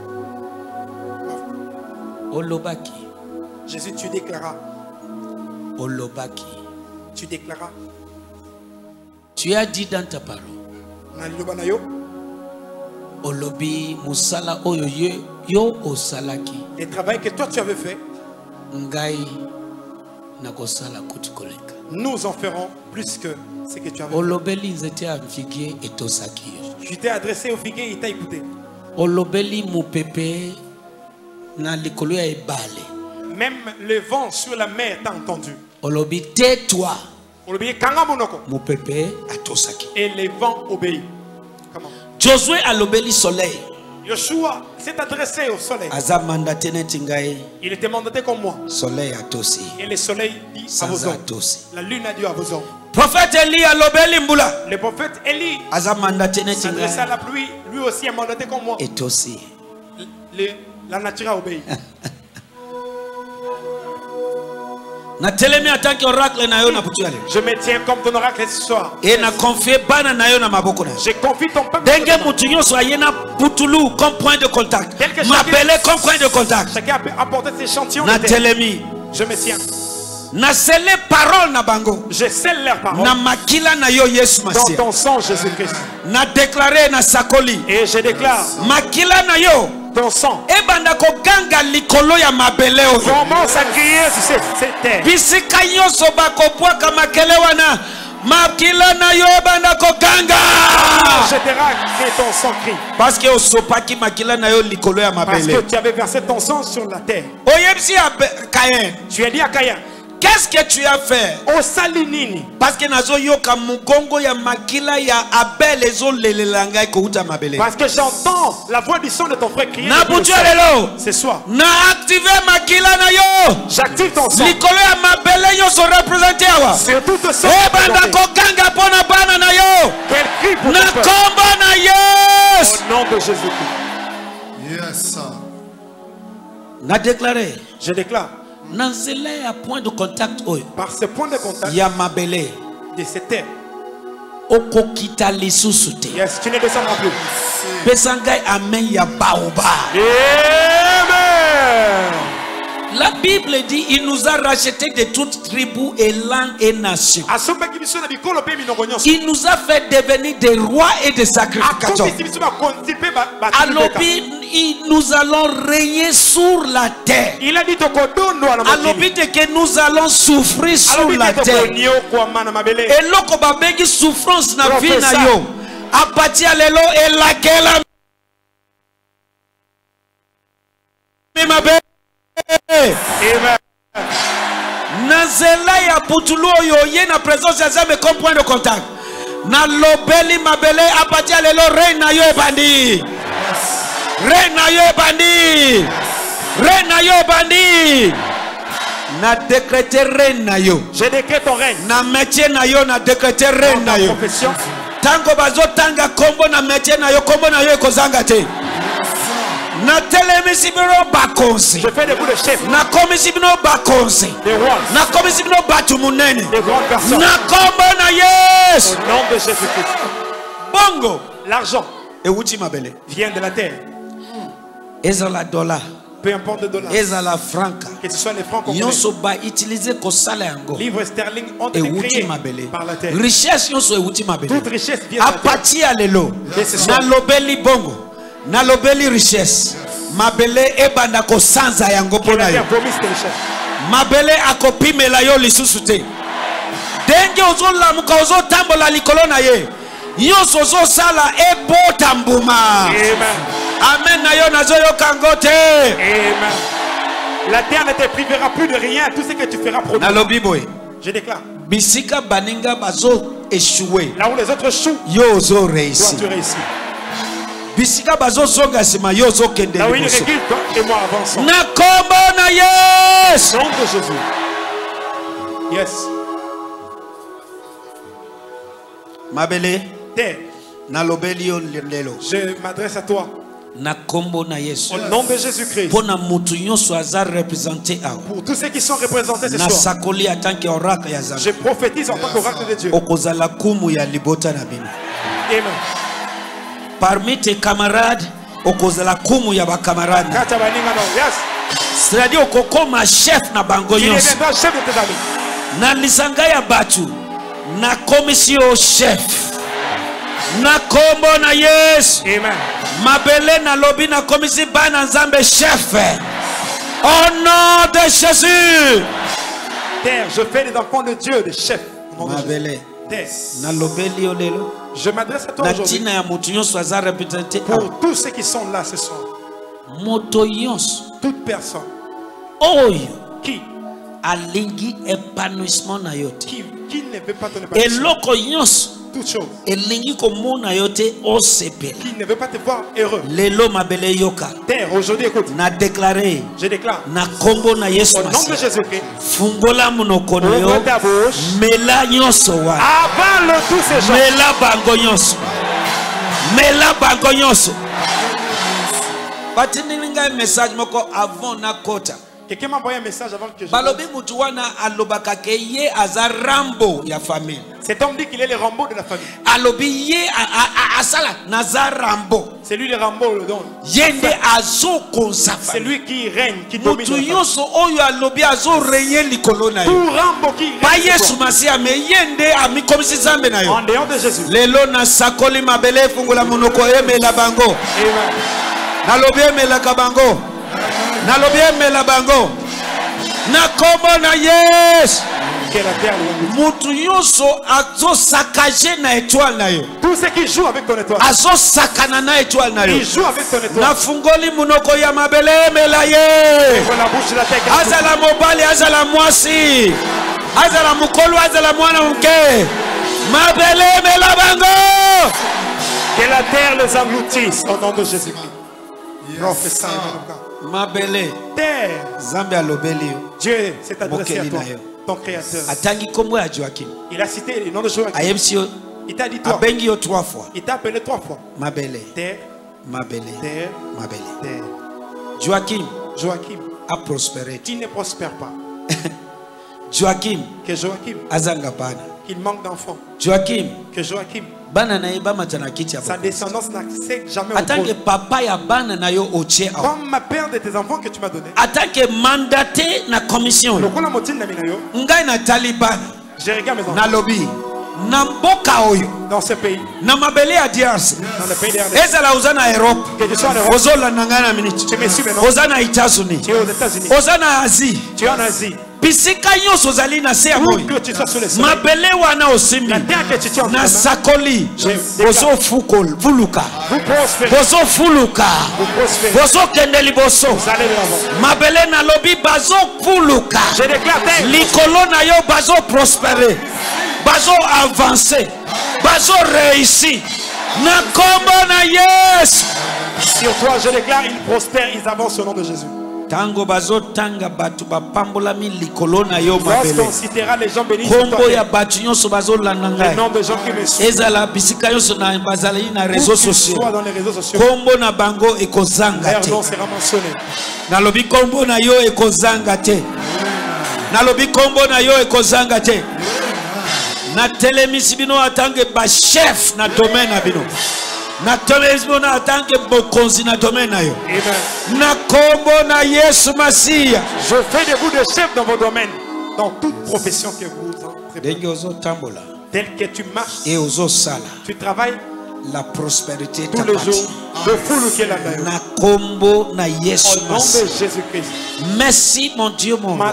Speaker 3: Olobaki.
Speaker 2: Jésus, tu déclaras.
Speaker 3: Olobaki.
Speaker 2: Tu déclaras.
Speaker 3: Tu as dit dans ta parole. Olobi musala oyo yo osalaki.
Speaker 2: Le travail que toi tu avais fait.
Speaker 3: Ngai nakosala kutukoleka.
Speaker 2: Nous en ferons plus que ce que tu avais fait.
Speaker 3: Olobeli nzete a figuier etosaki.
Speaker 2: Tu t'es adressé au figuier, il t'a écouté.
Speaker 3: Olobeli mupepe.
Speaker 2: Même le vent sur la mer t'a entendu.
Speaker 3: Olobi tais-toi.
Speaker 2: Mon pépé atosaki. Et les vents obéissent. Comment?
Speaker 3: Josué a l'obéi soleil.
Speaker 2: Joshua s'est adressé au soleil. Il était mandaté comme moi.
Speaker 3: Soleil atosi.
Speaker 2: Et le soleil dit à vos hommes. La lune a dit à vos hommes.
Speaker 3: Prophète Élie a l'obéi mbula.
Speaker 2: Le prophète Élie s'adressait à la pluie. Lui aussi est mandaté comme moi.
Speaker 3: Et aussi.
Speaker 2: La nature a obéi.
Speaker 3: Je
Speaker 2: me tiens comme ton oracle ce soir.
Speaker 3: Et je confie
Speaker 2: ton peuple.
Speaker 3: Comme point de contact. M'appeler comme point de contact.
Speaker 2: Chacun a apporté ses échantillons. Je me tiens. Je scelle leurs paroles. Dans ton sang, Jésus-Christ. Et je déclare. Ton sang. Commence à crier sur cette terre. Ton sang crie.
Speaker 3: Parce que
Speaker 2: tu avais versé ton sang sur la terre. Tu as dit à Caïn.
Speaker 3: Qu'est-ce que tu as fait?
Speaker 2: Au salinini.
Speaker 3: Parce que nazo yoka mugongo ya makila ya Abel ezo lelelanga ikouta mabele.
Speaker 2: Parce que j'entends la voix du son de ton frère crier.
Speaker 3: Na butu lelo.
Speaker 2: C'est soir.
Speaker 3: Na activer makila na yo.
Speaker 2: J'active ton son.
Speaker 3: Likolo ya mabele yo so représenter awa.
Speaker 2: C'est tout le son.
Speaker 3: E banda ko ganga pona bana na yo.
Speaker 2: Quel cri pour
Speaker 3: na komba na yes.
Speaker 2: Au nom de Jésus-Christ.
Speaker 4: Yes sir.
Speaker 3: Na déclaré.
Speaker 2: Je déclare.
Speaker 3: Nanzele à point de contact oyo.
Speaker 2: Par ce point de contact.
Speaker 3: Ya mabele.
Speaker 2: De cette terre.
Speaker 3: Okokita lisusu te.
Speaker 2: Yes, tu ne descendras plus.
Speaker 3: Pesangai amen ya baoba.
Speaker 2: Amen.
Speaker 3: La Bible dit il nous a racheté de toutes tribus et langues et nations.
Speaker 2: Il
Speaker 3: nous a fait devenir des rois et des sacrificateurs. Nous allons régner sur la terre.
Speaker 2: Il a dit
Speaker 3: que nous allons souffrir sur la terre. Et l'okobabegi souffrance na vie na yo. Apati alelo et laquelle
Speaker 2: Amen.
Speaker 3: Nazela ya butulu yo ye na présence ya Nzambe comme point de contact. Na lobeli mabele apati alelo reina yo ebandi. Reina yo ebandi. Reina yo ebandi. Na décréter reina yo.
Speaker 2: Je décrète ton règne.
Speaker 3: Na métier na yo na décréter reina yo.
Speaker 2: Profession.
Speaker 3: Tango bazo tanga kombo na métier na yo kombo na yo ekozanga te. Na telemisibino bakonsi.
Speaker 2: Je fais des bouts de chef.
Speaker 3: Na komisibino bakonsi.
Speaker 2: Des rois.
Speaker 3: Na komisibino batu munene.
Speaker 2: Des grandes personnes.
Speaker 3: Na kombo na yes.
Speaker 2: Au nom de Jésus-Christ.
Speaker 3: Bongo.
Speaker 2: L'argent.
Speaker 3: Et uti mabele.
Speaker 2: Vient de la terre.
Speaker 3: Ezala dollar.
Speaker 2: Peu importe le dollar.
Speaker 3: Ezala franca.
Speaker 2: Que ce soit les francs congolais.
Speaker 3: Yonso ba utiliser ko sala yango.
Speaker 2: Livres sterling ont été créés par la terre.
Speaker 3: Richesse yonso e uti mabele.
Speaker 2: Toute richesse vient de la terre.
Speaker 3: Apati alelo. Na lobeli bongo. Na lobeli richesse. Mabele ebanda ko sanza yango pona yo. Mabele akopimela yo lisusu te. Denge ozolamuka ozotambola likolo na ye. Yoso zo sala e bota mbuma.
Speaker 2: Amen.
Speaker 3: Amen na yo nazo yo kangote.
Speaker 2: Amen. La terre ne te privera plus de rien. Tout ce que tu feras produire. Je déclare.
Speaker 3: Bisika baninga bazo échoué.
Speaker 2: Là où les autres échouent,
Speaker 3: yo zo réussi.
Speaker 2: Toi tu réussis.
Speaker 3: Bisika bazo zonga sima yo zo kende.
Speaker 2: Là où il recule, toi et moi avançons.
Speaker 3: Na kombo na yes.
Speaker 2: Nom de Jésus. Yes.
Speaker 3: Mabele.
Speaker 2: Terre.
Speaker 3: Na lobeli yo lelo.
Speaker 2: Je m'adresse à toi.
Speaker 3: Na kombo na Yesu.
Speaker 2: Au nom de Jésus-Christ.
Speaker 3: Pour
Speaker 2: tous ceux qui sont représentés ce soir. Je prophétise en tant qu'oracle de Dieu. Amen.
Speaker 3: Parmi tes camarades, c'est-à-dire okokoma chef na bango nyonso. Na lisanga ya batu na commission chef. Na kombo na Yesu.
Speaker 2: Amen.
Speaker 3: Mabele na lobi na komisi bana nzambe chef. Au nom de Jésus.
Speaker 2: Terre, je fais des enfants de Dieu des chefs.
Speaker 3: Mabele. Na lobeli olelo.
Speaker 2: Je m'adresse à toi aujourd'hui. Pour tous ceux qui sont là ce soir. Toute personne. Qui
Speaker 3: alingi épanouissement na yote.
Speaker 2: Qui ne veut pas ton épanouissement.
Speaker 3: Eloko nyonso.
Speaker 2: Toute chose.
Speaker 3: Elingi komona yote osepela.
Speaker 2: Qui ne veut pas te voir heureux.
Speaker 3: Lelo mabele yoka.
Speaker 2: Terre, aujourd'hui écoute.
Speaker 3: Na déclaré.
Speaker 2: Je déclare.
Speaker 3: Na kombo na Yesu.
Speaker 2: Au nom de Jésus-Christ.
Speaker 3: Fungola munoko na yo.
Speaker 2: Ouvre ta bouche.
Speaker 3: Mela nyonso wa.
Speaker 2: Avale tous ces gens.
Speaker 3: Mela bango nyonso. Mela bango nyonso. Batininga message moko avant na kota.
Speaker 2: Quelqu'un m'a envoyé un message avant que je...
Speaker 3: Balobi mutuwana alobaka ke ye aza Rambo ya famille.
Speaker 2: Cet homme dit qu'il est le Rambo de la famille.
Speaker 3: Alobi ye asala naza Rambo.
Speaker 2: C'est lui le Rambo le don.
Speaker 3: Yende azo konza.
Speaker 2: C'est lui qui règne, qui domine.
Speaker 3: Mutu yoso oyo alobi azo régner likolo na yo.
Speaker 2: Tout Rambo qui règne.
Speaker 3: Ba Yesu Masia me yende ami komisi zambe na yo.
Speaker 2: En dehors de Jésus.
Speaker 3: Lelo na sakoli mabele fungula monoko emela bango.
Speaker 2: Amen.
Speaker 3: Nalobi emela kabango. Nalobie mela bango na kombo na Yes. Mutu yoso azo sakaje na étoile na yo.
Speaker 2: Tous ceux qui jouent avec ton étoile.
Speaker 3: Azo sakana na étoile na yo.
Speaker 2: Ils jouent avec ton étoile.
Speaker 3: Na fungoli munoko ya mabele mela ye. Azala mobali azala mwasi. Azala mukolo azala mwana mke. Mabele mela bango.
Speaker 2: Que la terre les engloutisse au nom de Jésus-Christ. Prophète
Speaker 3: Mabele.
Speaker 2: Terre.
Speaker 3: Zambe alobeli.
Speaker 2: Dieu s'est adressé à toi, ton créateur.
Speaker 3: Atangi kombo ya Joachim.
Speaker 2: Il a cité le nom de Joachim.
Speaker 3: Ayemsio.
Speaker 2: Il t'a dit toi.
Speaker 3: Abengi yo 3 fois.
Speaker 2: Il t'a appelé 3 fois.
Speaker 3: Mabele.
Speaker 2: Terre.
Speaker 3: Mabele.
Speaker 2: Terre.
Speaker 3: Mabele.
Speaker 2: Terre.
Speaker 3: Joachim.
Speaker 2: Joachim
Speaker 3: a prospéré.
Speaker 2: Qui ne prospère pas.
Speaker 3: Joachim.
Speaker 2: Que Joachim.
Speaker 3: Azanga bana.
Speaker 2: Il manque d'enfants.
Speaker 3: Joachim.
Speaker 2: Que Joachim.
Speaker 3: Sa
Speaker 2: descendance n'accède jamais au
Speaker 3: trône. En tant que papa ya bana na yo oche.
Speaker 2: Comme ma père de tes enfants que tu m'as donné.
Speaker 3: En tant que mandaté na commission. Ngai na Taliban.
Speaker 2: Je regarde mes enfants.
Speaker 3: Na lobby. Na mboka oyo.
Speaker 2: Dans ce pays.
Speaker 3: Na mabele ya DRC.
Speaker 2: Dans le pays d'RDC.
Speaker 3: Ezala uzana Europe.
Speaker 2: Que tu sois en Europe.
Speaker 3: Ozola nangana minute.
Speaker 2: Tu me suis maintenant.
Speaker 3: Ozana États-Unis.
Speaker 2: Tu es aux États-Unis.
Speaker 3: Ozana Asie.
Speaker 2: Tu es en Asie.
Speaker 3: Bisika nyonso zali na se amoy. Mabele wana osimbi. Na sakoli. Bozo fukol. Fuluka. Bozo fuluka. Bozo kende liboso. Mabele na lobi bazo fuluka. Likolo na yo bazo prospérer. Bazo avancer. Bazo réussir. Na kombo na Yes.
Speaker 2: Sur toi je déclare, ils prospèrent, ils avancent au nom de Jésus.
Speaker 3: Tango bazo tanga batu bapambola mi likolo na yo mabele.
Speaker 2: Lorsqu'on citera les gens bénis
Speaker 3: kombo ya batu nyonso bazo landanga.
Speaker 2: Le nom de gens qui me suivent.
Speaker 3: Ezala bisika nyonso na bazali na réseaux sociaux.
Speaker 2: Dans les réseaux sociaux.
Speaker 3: Kombo na bango ekozanga te.
Speaker 2: Leur nom sera mentionné.
Speaker 3: Na lobi kombo na yo ekozanga te. Na lobi kombo na yo ekozanga te. Na telemisi bino atange ba chef na domaine na bino. Na tolezo na atange bokonzi na domaine na yo.
Speaker 2: Amen.
Speaker 3: Na kombo na Yesu Masia.
Speaker 2: Je fais de vous des chefs dans vos domaines, dans toute profession que vous entreprenez. Tel que tu marches
Speaker 3: et ozo sala.
Speaker 2: Tu travailles
Speaker 3: la prospérité
Speaker 2: tous les jours. De foule qui est là.
Speaker 3: Na kombo na Yesu
Speaker 2: Masia. Au nom de Jésus-Christ.
Speaker 3: Merci mon Dieu mon roi.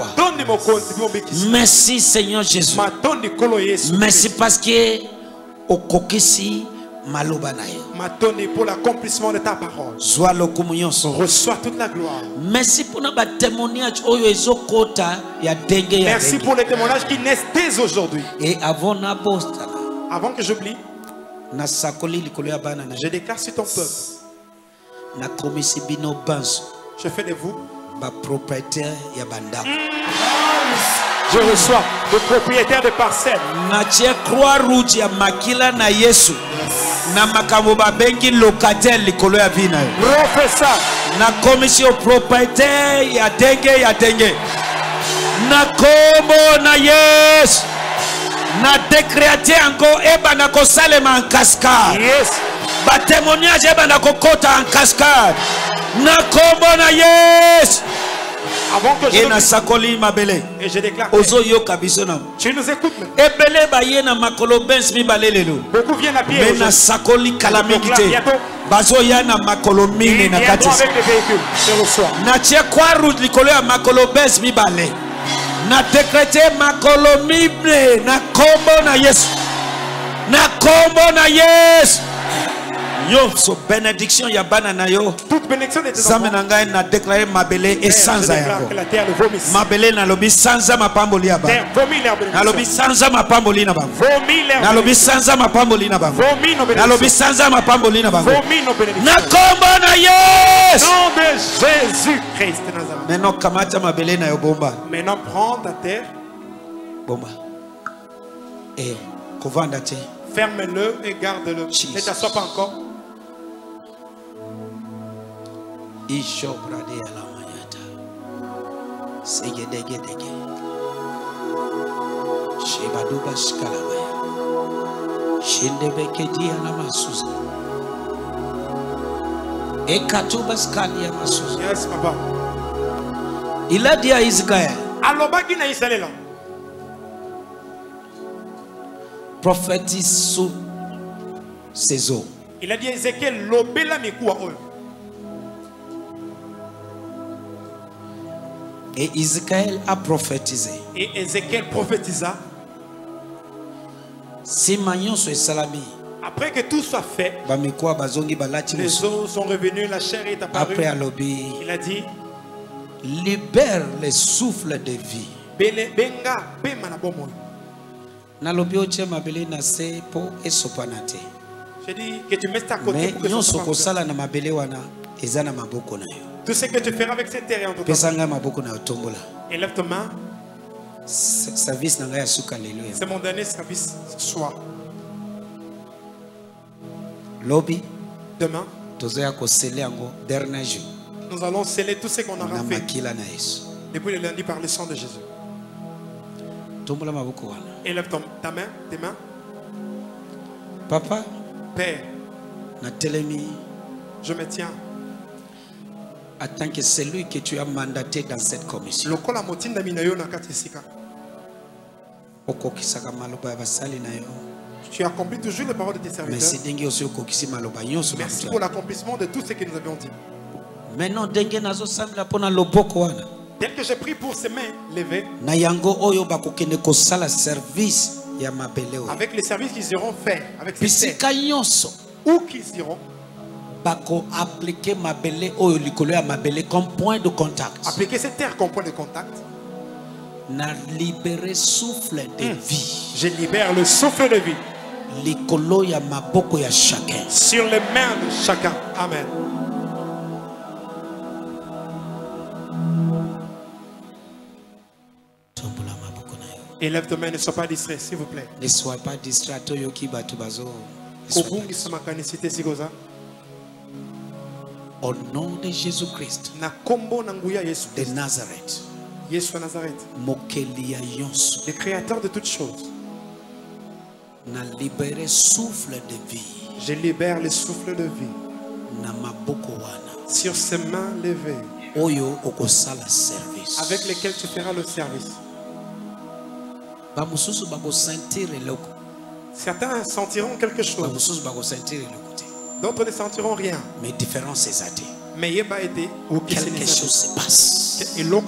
Speaker 3: Merci Seigneur Jésus. Merci parce que au kokisi
Speaker 2: Matoni pour l'accomplissement de ta parole. Reçois toute la gloire.
Speaker 3: Merci pour les témoignages
Speaker 2: qui naissent dès aujourd'hui.
Speaker 3: Et avant
Speaker 2: que j'oublie, je déclare sur ton peuple. Je fais de vous
Speaker 3: propriétaire Yabanda.
Speaker 2: Je reçois le propriétaire de parcelles.
Speaker 3: Natie croix rouge ya makila na Yesu. Na makambo bengi locataire likolo ya vina.
Speaker 2: Professeur.
Speaker 3: Na commission propriétaire ya denge. Na kombo na Yesu. Na décrété encore eba na ko salema en cascade.
Speaker 2: Yes.
Speaker 3: Ba témoignage eba na ko kota en cascade. Na kombo na Yesu.
Speaker 2: Avant que
Speaker 3: et
Speaker 2: je déclare
Speaker 3: tu
Speaker 2: nous écoutes.
Speaker 3: Beaucoup
Speaker 2: viennent à pied et
Speaker 3: sakoli calamité
Speaker 2: bazo yana makolo mine na kati avec les véhicules je reçois
Speaker 3: na tie kwa route likolo ya makolo bes mibale na décrété makolo mine na kombo na Yesu yo so bénédiction ya bana na yo
Speaker 2: toute bénédiction de tes
Speaker 3: enfants na déclaré mabele et sans
Speaker 2: que la terre le vomisse
Speaker 3: mabele na lobi sanza mapamboli ya bana na lobi sanza mapamboli na bana na lobi sanza mapamboli na bana na lobi sanza mapamboli na bana na kombo na Yesu
Speaker 2: nom de Jésus Christ de Nazareth.
Speaker 3: Maintenant kamata mabele na yo bomba.
Speaker 2: Maintenant prends ta terre
Speaker 3: bomba et kovanda te
Speaker 2: ferme-le et garde-le. Ne t'assois pas encore.
Speaker 3: Ishobrade alamayata segedegedege shebaduba skalabaya shindebekedi alamasuza ekatuba skalia masuza.
Speaker 2: Yes, papa.
Speaker 3: Il a dit à Israël,
Speaker 2: alobaki na Israël,
Speaker 3: prophétise sous ses eaux.
Speaker 2: Il a dit à Ézéchiel, lobela mikuwa oyo.
Speaker 3: Et Ézéchiel a prophétisé.
Speaker 2: Et Ézéchiel prophétisa.
Speaker 3: Si magnon soit salami.
Speaker 2: Après que tout soit fait, les eaux sont revenues, la chair est apparue.
Speaker 3: Après alobi,
Speaker 2: il a dit,
Speaker 3: libère les souffles de vie.
Speaker 2: Benga bema na bomo.
Speaker 3: Nalobi oche mabele na se po esopanate.
Speaker 2: Je dis que tu mets ta côté pour que
Speaker 3: ça soit kosala na mabele wana ezana maboko na yo.
Speaker 2: Tout ce que tu feras avec cette terre en tout cas.
Speaker 3: Pesanga maboko na tombola.
Speaker 2: Élève ta main.
Speaker 3: Service na ngaya suka lelo.
Speaker 2: C'est mon dernier service ce soir.
Speaker 3: Lobby.
Speaker 2: Demain.
Speaker 3: Tozoya ko sceller ango dernier jour.
Speaker 2: Nous allons sceller tout ce qu'on aura fait.
Speaker 3: Depuis
Speaker 2: le lundi par le sang de Jésus. Élève ta main, tes mains.
Speaker 3: Papa,
Speaker 2: Père, je me tiens
Speaker 3: en tant que celui que tu as mandaté dans cette commission.
Speaker 2: Tu accomplis toujours les paroles de tes serviteurs. Merci pour l'accomplissement de tout ce que nous avions dit.
Speaker 3: Maintenant,
Speaker 2: tel que j'ai pris pour ses mains levées, avec les services qu'ils iront faire, avec ces terres, où qu'ils iront,
Speaker 3: appliquer comme point de contact.
Speaker 2: Appliquer cette terre comme point de contact.
Speaker 3: Na libéré souffle de vie.
Speaker 2: Je libère le souffle de vie.
Speaker 3: Likolo ya maboko ya chacun.
Speaker 2: Sur les mains de chacun. Amen. Élève ta main, ne sois pas distrait, s'il vous plaît.
Speaker 3: Ne sois pas distrait. Au nom de Jésus-Christ de Nazareth,
Speaker 2: le créateur de toutes choses,
Speaker 3: na libéré souffle de vie.
Speaker 2: Je libère le souffle de vie sur ses mains levées avec lesquelles tu feras le service. Certains sentiront quelque chose, d'autres ne sentiront rien.
Speaker 3: Mais différence est athée.
Speaker 2: Mais
Speaker 3: quelque chose se passe.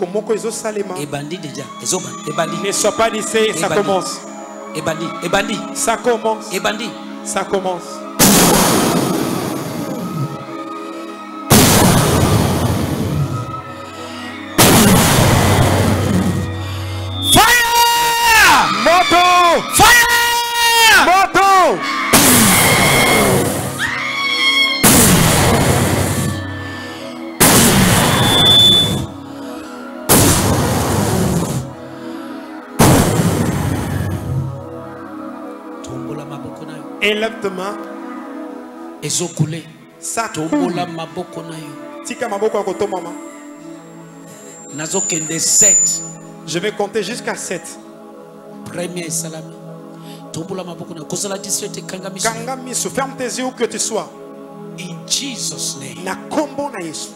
Speaker 2: Ne sois pas d'ici, ça commence.
Speaker 3: Ebandi.
Speaker 2: Ça commence.
Speaker 3: Ebandi.
Speaker 2: Ça commence. Élève tes mains. Ça coule. Tika maboko akoto mama. Je vais compter jusqu'à 7.
Speaker 3: Premier salami.
Speaker 2: Kangamisu, ferme tes yeux où que tu sois.
Speaker 3: In Jesus' name.
Speaker 2: Na kombo na Yesu.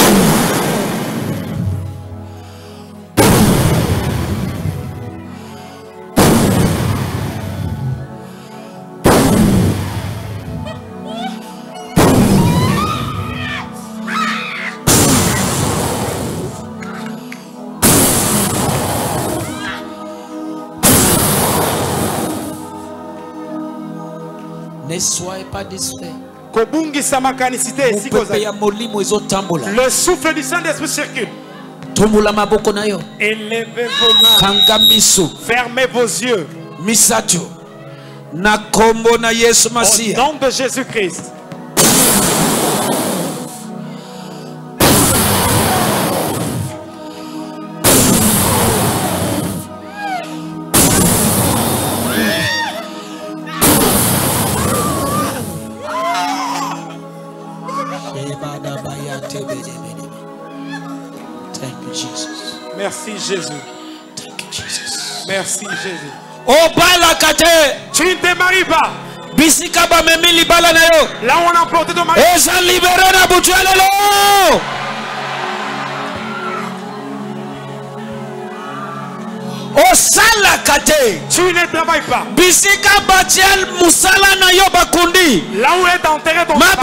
Speaker 3: Ne soyez pas distrait.
Speaker 2: Le souffle du Saint-Esprit circule. Élevez vos mains. Fermez vos yeux. Au nom de Jésus-Christ. Merci Jésus.
Speaker 3: Thank you, Jesus.
Speaker 2: Merci Jésus.
Speaker 3: Tu ne te maries pas.
Speaker 2: Là où on a porté ton mari. Tu ne travailles pas. Là où est enterré ton mari.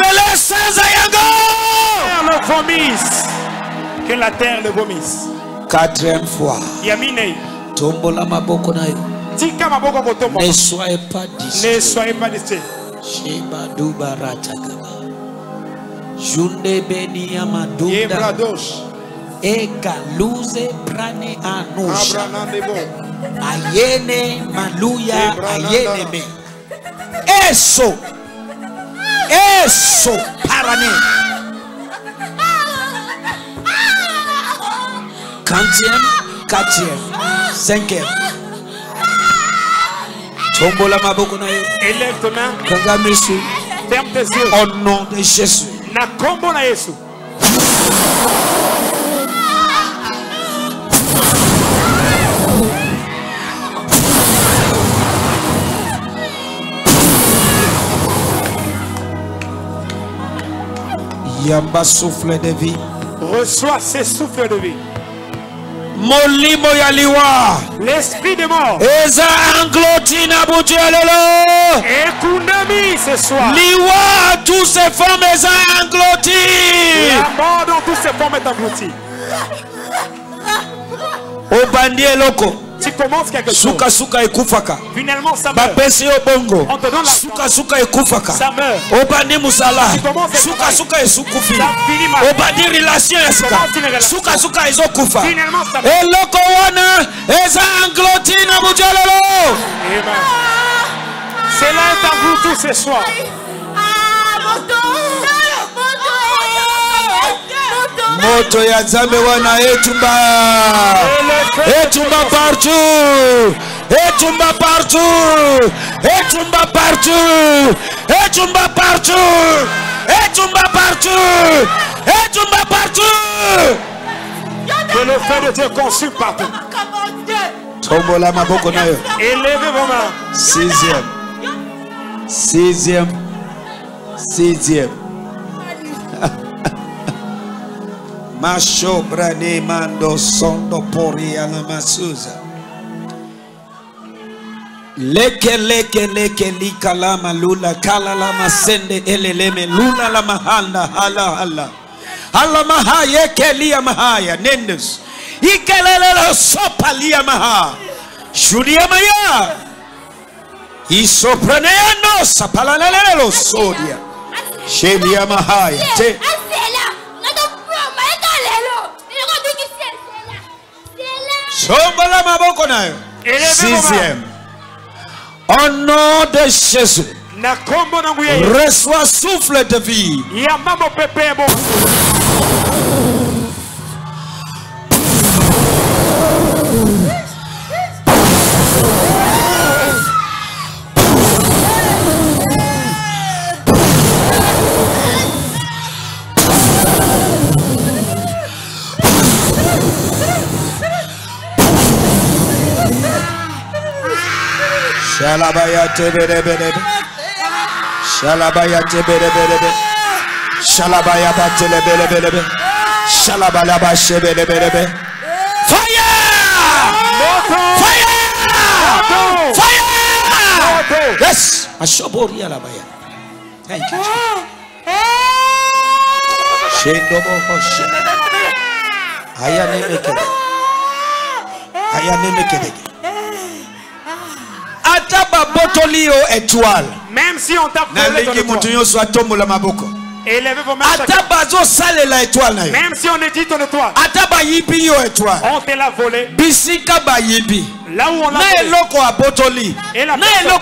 Speaker 2: Le vomisse. Que la terre le vomisse.
Speaker 3: 4e fois.
Speaker 2: Yamine.
Speaker 3: Tombola maboko nayo.
Speaker 2: Tika maboko kotomba.
Speaker 3: Ne soyez pas distrait.
Speaker 2: Ne soyez pas distrait.
Speaker 3: Sheba duba ratakaba. Junde beni amadunda.
Speaker 2: Yebradosh.
Speaker 3: Ega luze prane anusha. Ayene maluya ayene me. Eso. Eso parane. 40e, 4e, 5e. Tombola maboko na yo.
Speaker 2: Élève tes mains.
Speaker 3: Kangamisu.
Speaker 2: Ferme tes yeux.
Speaker 3: Au nom de Jésus.
Speaker 2: Na kombo na Yesu.
Speaker 3: Yamba souffle de vie.
Speaker 2: Reçois ces souffles de vie.
Speaker 3: Molimo yaliwa.
Speaker 2: L'esprit de mort.
Speaker 3: Eza anglotina bujelelo.
Speaker 2: Ekundami ce soir.
Speaker 3: Liwa tous ces formes eza angloti.
Speaker 2: La mort dans toutes ces formes est engloutie.
Speaker 3: Obandie loko.
Speaker 2: Tu commences quelque chose.
Speaker 3: Suka suka ekufaka.
Speaker 2: Finalement ça meurt.
Speaker 3: Bapesi obongo.
Speaker 2: On te donne la
Speaker 3: suka suka ekufaka.
Speaker 2: Ça meurt.
Speaker 3: Obandi musala.
Speaker 2: Suka
Speaker 3: suka esukufi.
Speaker 2: Obandi
Speaker 3: relation esuka. Suka suka ezokufa.
Speaker 2: Finalement ça meurt.
Speaker 3: Eloko wana eza anglotina bujalelo.
Speaker 2: Amen. Cela est englouti ce soir.
Speaker 3: Moto ya Nzambe wana etumba. Etumba partout. Etumba partout. Etumba partout. Etumba partout. Etumba partout. Etumba partout.
Speaker 2: Que le feu de Dieu consume partout.
Speaker 3: Tombola maboko nayo.
Speaker 2: Élevez vos mains.
Speaker 3: 6e. 6e. 6e. Macho brane mando sondo pori ala masuza. Leke lika lama lula kala lama sende eleleme lula la mahanda hala hala. Hala mahaya kelia mahaya nendes. Ikelele sopa lia maha. Shudia maya. Isopraneano sapalalelo sodia. Shelia mahai. Sombala maboko nayo. Sixième. Au nom de Jésus. Reçois souffle de vie. Shalabaya tebelebelebe. Shalabaya tebelebelebe. Shalabaya batelebelebelebe. Shalabalaba shebelebelebe. Fire! Fire! Fire! Yes! Ashobori alabaya. Thank you. Shendobo hoshe. Ayanemekede. Ayanemekede. Étoile.
Speaker 2: Même si on t'a volé ton étoile. Élevez vos mains. Même si on est dit ton étoile. On te l'a volé. Là où on l'a volé. Et la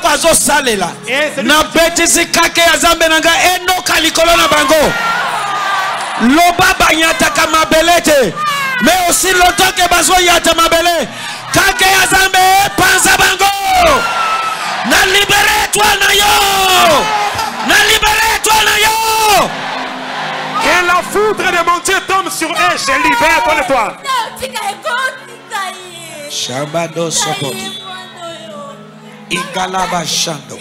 Speaker 3: mais aussi longtemps que bazo yata mabele kake ya zambe panza bango na libéré toi na yo, na libéré toi na yo.
Speaker 2: Que la foudre de mon Dieu tombe sur eux, je libère ton étoile.
Speaker 3: Shabado Sopoti Igalaba Shando.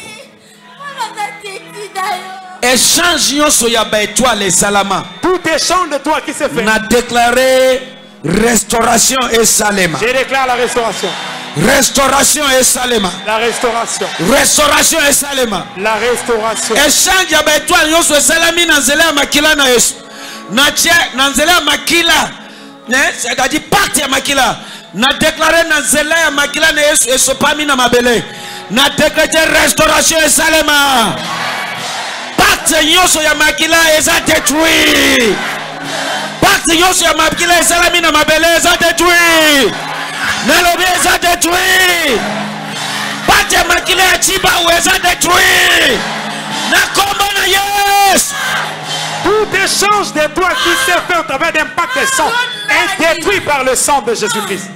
Speaker 3: Échange yoso ya ba étoile salama.
Speaker 2: Tout échange de toi qui se fait.
Speaker 3: Na déclaré restauration et salema.
Speaker 2: Je déclare la restauration.
Speaker 3: Restauration et salema.
Speaker 2: La restauration.
Speaker 3: Restauration et salema.
Speaker 2: La restauration.
Speaker 3: Échange ya ba étoile yoso salami na nzela makila na Yesu. Na tie na nzela makila. Ne, c'est-à-dire parti ya makila. Na déclaré na nzela ya makila na Yesu esopami na mabele. Na décrété restauration et salema. Parti yoso ya makila eza détruit. Parti yoso ya makila salami na mabele eza détruit. Na lobi eza détruit. Parti ya makila ya chiba eza détruit. Na kombo na Yesu.
Speaker 2: Tout échange de toi qui s'est fait au travers d'impact de sang est détruit par le sang de Jésus-Christ.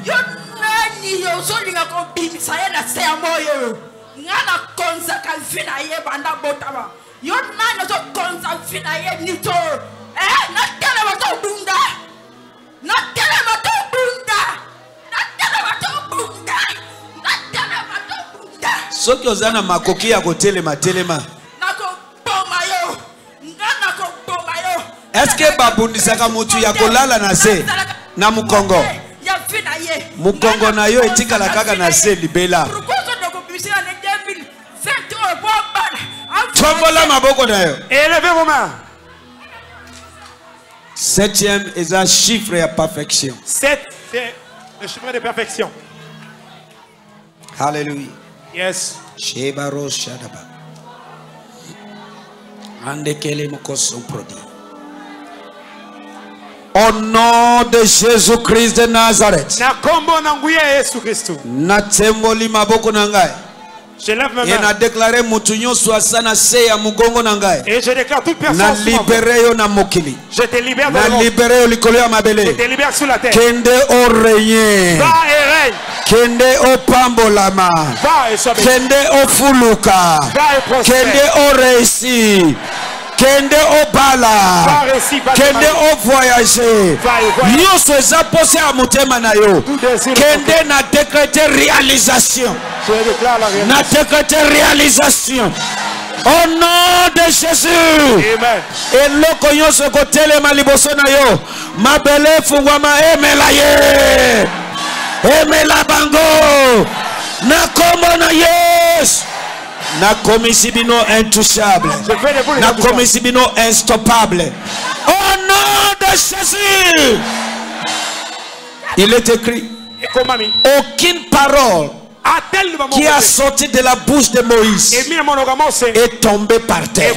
Speaker 3: Soki ozana makoki ya kotelema telema. Est-ce que babundisaka mutu ya kolala na se na mukongo? Mukongo na yo etikala kaka na se libela. Tombola maboko na yo.
Speaker 2: Élevez vos mains.
Speaker 3: Septième est un chiffre de perfection.
Speaker 2: 7 c'est le chiffre de perfection.
Speaker 3: Alléluia.
Speaker 2: Yes.
Speaker 3: Shebaro Shadaba. Andekele mokoso prodi. Au nom de Jésus-Christ de Nazareth.
Speaker 2: Na kombo na nguya Yesu Kristo.
Speaker 3: Na temboli maboko na ngai.
Speaker 2: Je lève ma main.
Speaker 3: Et na déclaré mutu nyonso asana se ya mugongo na ngai.
Speaker 2: Et je déclare toute personne.
Speaker 3: Na libéré yo na mokili.
Speaker 2: Je te libère de
Speaker 3: na libéré yo likolo ya mabele.
Speaker 2: Je te libère sur la terre.
Speaker 3: Kende o reye.
Speaker 2: Va et règne.
Speaker 3: Kende o pambolama.
Speaker 2: Va et sois béni.
Speaker 3: Kende o fuluka.
Speaker 2: Va et prospère.
Speaker 3: Kende o réussi. Kende o bala. Kende o voyager. Nyonso eza posé à motema na yo. Kende na décréter réalisation. Na décréter réalisation. Au nom de Jésus.
Speaker 2: Amen.
Speaker 3: Et loko nyonso kotelema liboso na yo. Mabele fungwama emela ye. Emela bango. Na kombo na Yesu. Na komisibino intouchable. Na komisibino instoppable. Au nom de Jésus. Il est écrit. Aucune parole qui a sorti de la bouche de Moïse est tombé par terre.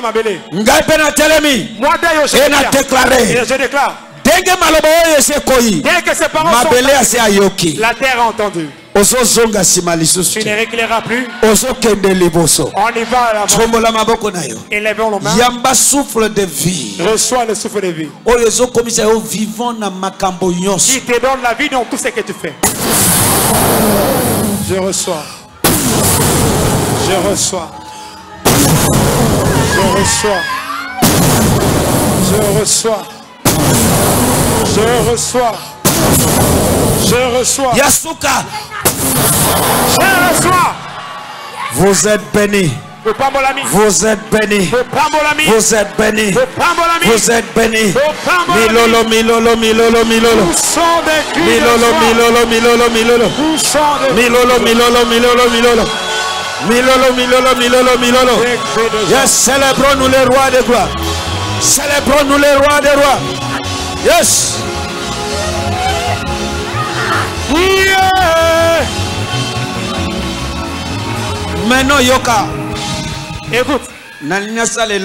Speaker 3: Et n'a déclaré.
Speaker 2: Dès que la terre a entendu, tu ne réclareras plus. On y va à l'avant. Élevons nos mains.
Speaker 3: Yamba souffle de vie.
Speaker 2: Reçois le souffle de vie. Qui te donne la vie dans tout ce que tu fais. Je reçois. Je reçois. Je reçois. Je reçois. Je reçois. Je reçois.
Speaker 3: Yasuka.
Speaker 2: Je reçois.
Speaker 3: Vous êtes bénis. Vous êtes bénis. Vous êtes bénis. Vous êtes bénis. Milolo, milolo, milolo, milolo. Milolo, milolo, milolo, milolo. Milolo, milolo, milolo, milolo. Milolo, milolo, milolo, milolo. Yes, célébrons-nous les rois des gloires. Célébrons-nous les rois des rois. Yes. Yeah. Maintenant, Yoka.
Speaker 2: Écoute.
Speaker 3: La main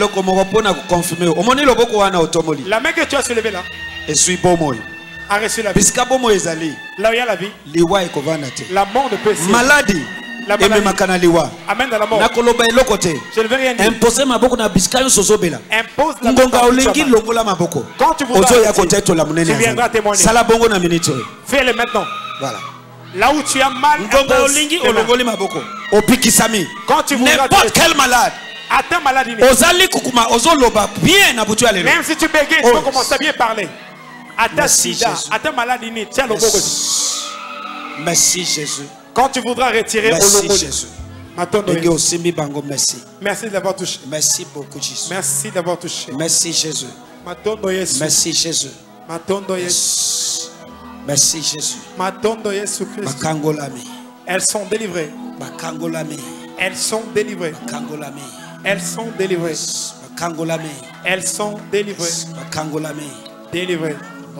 Speaker 3: que tu as soulevée là. Et suis bon moi.
Speaker 2: A reçu la vie. Là où il y a la vie. La mort ne peut pas.
Speaker 3: Maladie.
Speaker 2: La maladie. Amène dans la mort. Je ne veux rien dire.
Speaker 3: Impose la main.
Speaker 2: Quand tu voudras, tu viendras témoigner. Fais-le maintenant.
Speaker 3: Voilà.
Speaker 2: Là où tu as mal, quand tu voudras,
Speaker 3: n'importe quel malade.
Speaker 2: Même si tu bégayes, tu peux commencer à bien parler. À ta sida, à ta maladie, tiens le beau.
Speaker 3: Merci Jésus.
Speaker 2: Quand tu voudras retirer au logo.
Speaker 3: Merci.
Speaker 2: Merci d'avoir touché.
Speaker 3: Merci beaucoup Jésus.
Speaker 2: Merci d'avoir touché.
Speaker 3: Merci Jésus. Merci Jésus. Merci Jésus.
Speaker 2: Elles sont délivrées. Elles sont délivrées. Elles sont délivrées. Elles sont délivrées. Délivrées.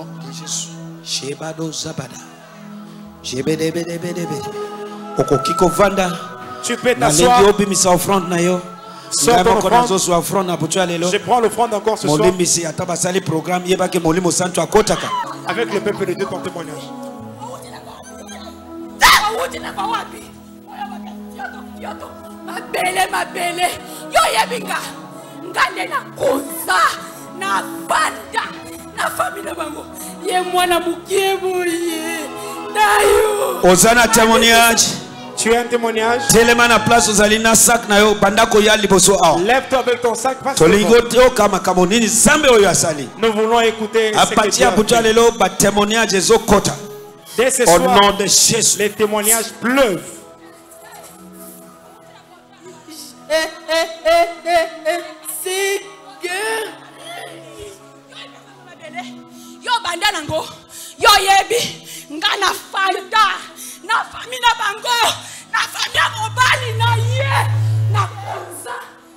Speaker 2: Tu peux t'asseoir. Sors ton offrande. Je prends l'offrande encore ce soir. Avec le peuple de Dieu, ton témoignage.
Speaker 3: Osana témoignage.
Speaker 2: Tu as un témoignage.
Speaker 3: Lève-toi
Speaker 2: avec ton sac. Nous voulons écouter ce que tu as fait. Dès ce soir,
Speaker 3: au nom de Jésus,
Speaker 2: les témoignages pleuvent.
Speaker 8: Yo bandanango, yo yebi, ngana fanda, na famina bango, na famia mobali na ye, na konza,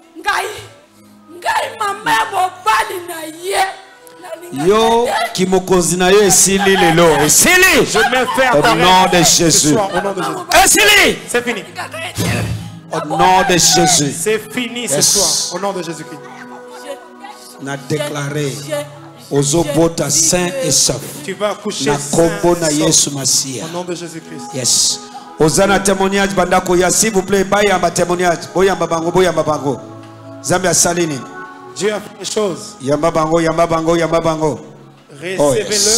Speaker 8: ngai mama mobali na ye.
Speaker 3: Yo kimokozi na yo esili lelo, esili.
Speaker 2: Je me fais
Speaker 3: au nom de Jésus. Esili.
Speaker 2: C'est fini.
Speaker 3: Au nom de Jésus.
Speaker 2: C'est fini ce soir. Au nom de Jésus-Christ.
Speaker 3: Na déclaré. Ozobota saint et sauf.
Speaker 2: Tu vas coucher
Speaker 3: na kombo na Yesu Masia.
Speaker 2: Au nom de Jésus-Christ.
Speaker 3: Yes. Ozana témoignage bandako ya s'il vous plaît bayamba témoignage. Boyamba bango. Zambia salini.
Speaker 2: Dieu a fait des choses.
Speaker 3: Yamba bango.
Speaker 2: Recevez-le.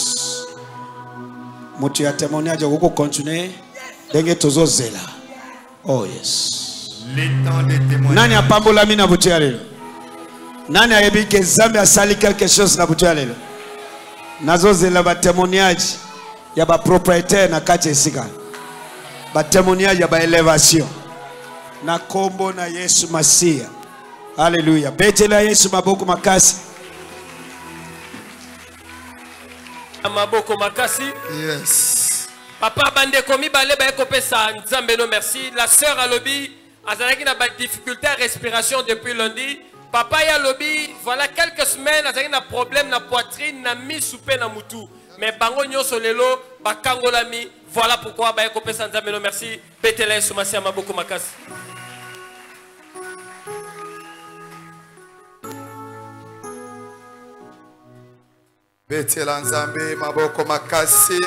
Speaker 3: Mutu ya témoignage uko continuer. Denge tozo zela. Oh yes.
Speaker 4: Les temps de témoignage.
Speaker 3: Nani apambola mina butu ya lelo? Nani ayebi ke Zambia sali quelque chose na butu ya lelo? Nazo zela ba témoignage ya ba propriétaire na kati esika. Ba témoignage ya ba élévation. Na kombo na Yesu Masia. Alléluia. Betela Yesu maboko makasi.
Speaker 9: Maboko makasi.
Speaker 4: Yes.
Speaker 9: Papa bande komi bale ba ekopesa nzambe no merci. La sœur alobi azalaki na ba difficulté à respiration depuis lundi. Papa ya lobi voilà quelques semaines azalaki na problème na poitrine na mi soupe na mutu. Mais bango nyoso lelo bakangolami Voilà pourquoi Bayeko Sanzameno merci. Betele Soumasi Amaboko Makasi.
Speaker 4: Betela Nzambe Maboko Makasi.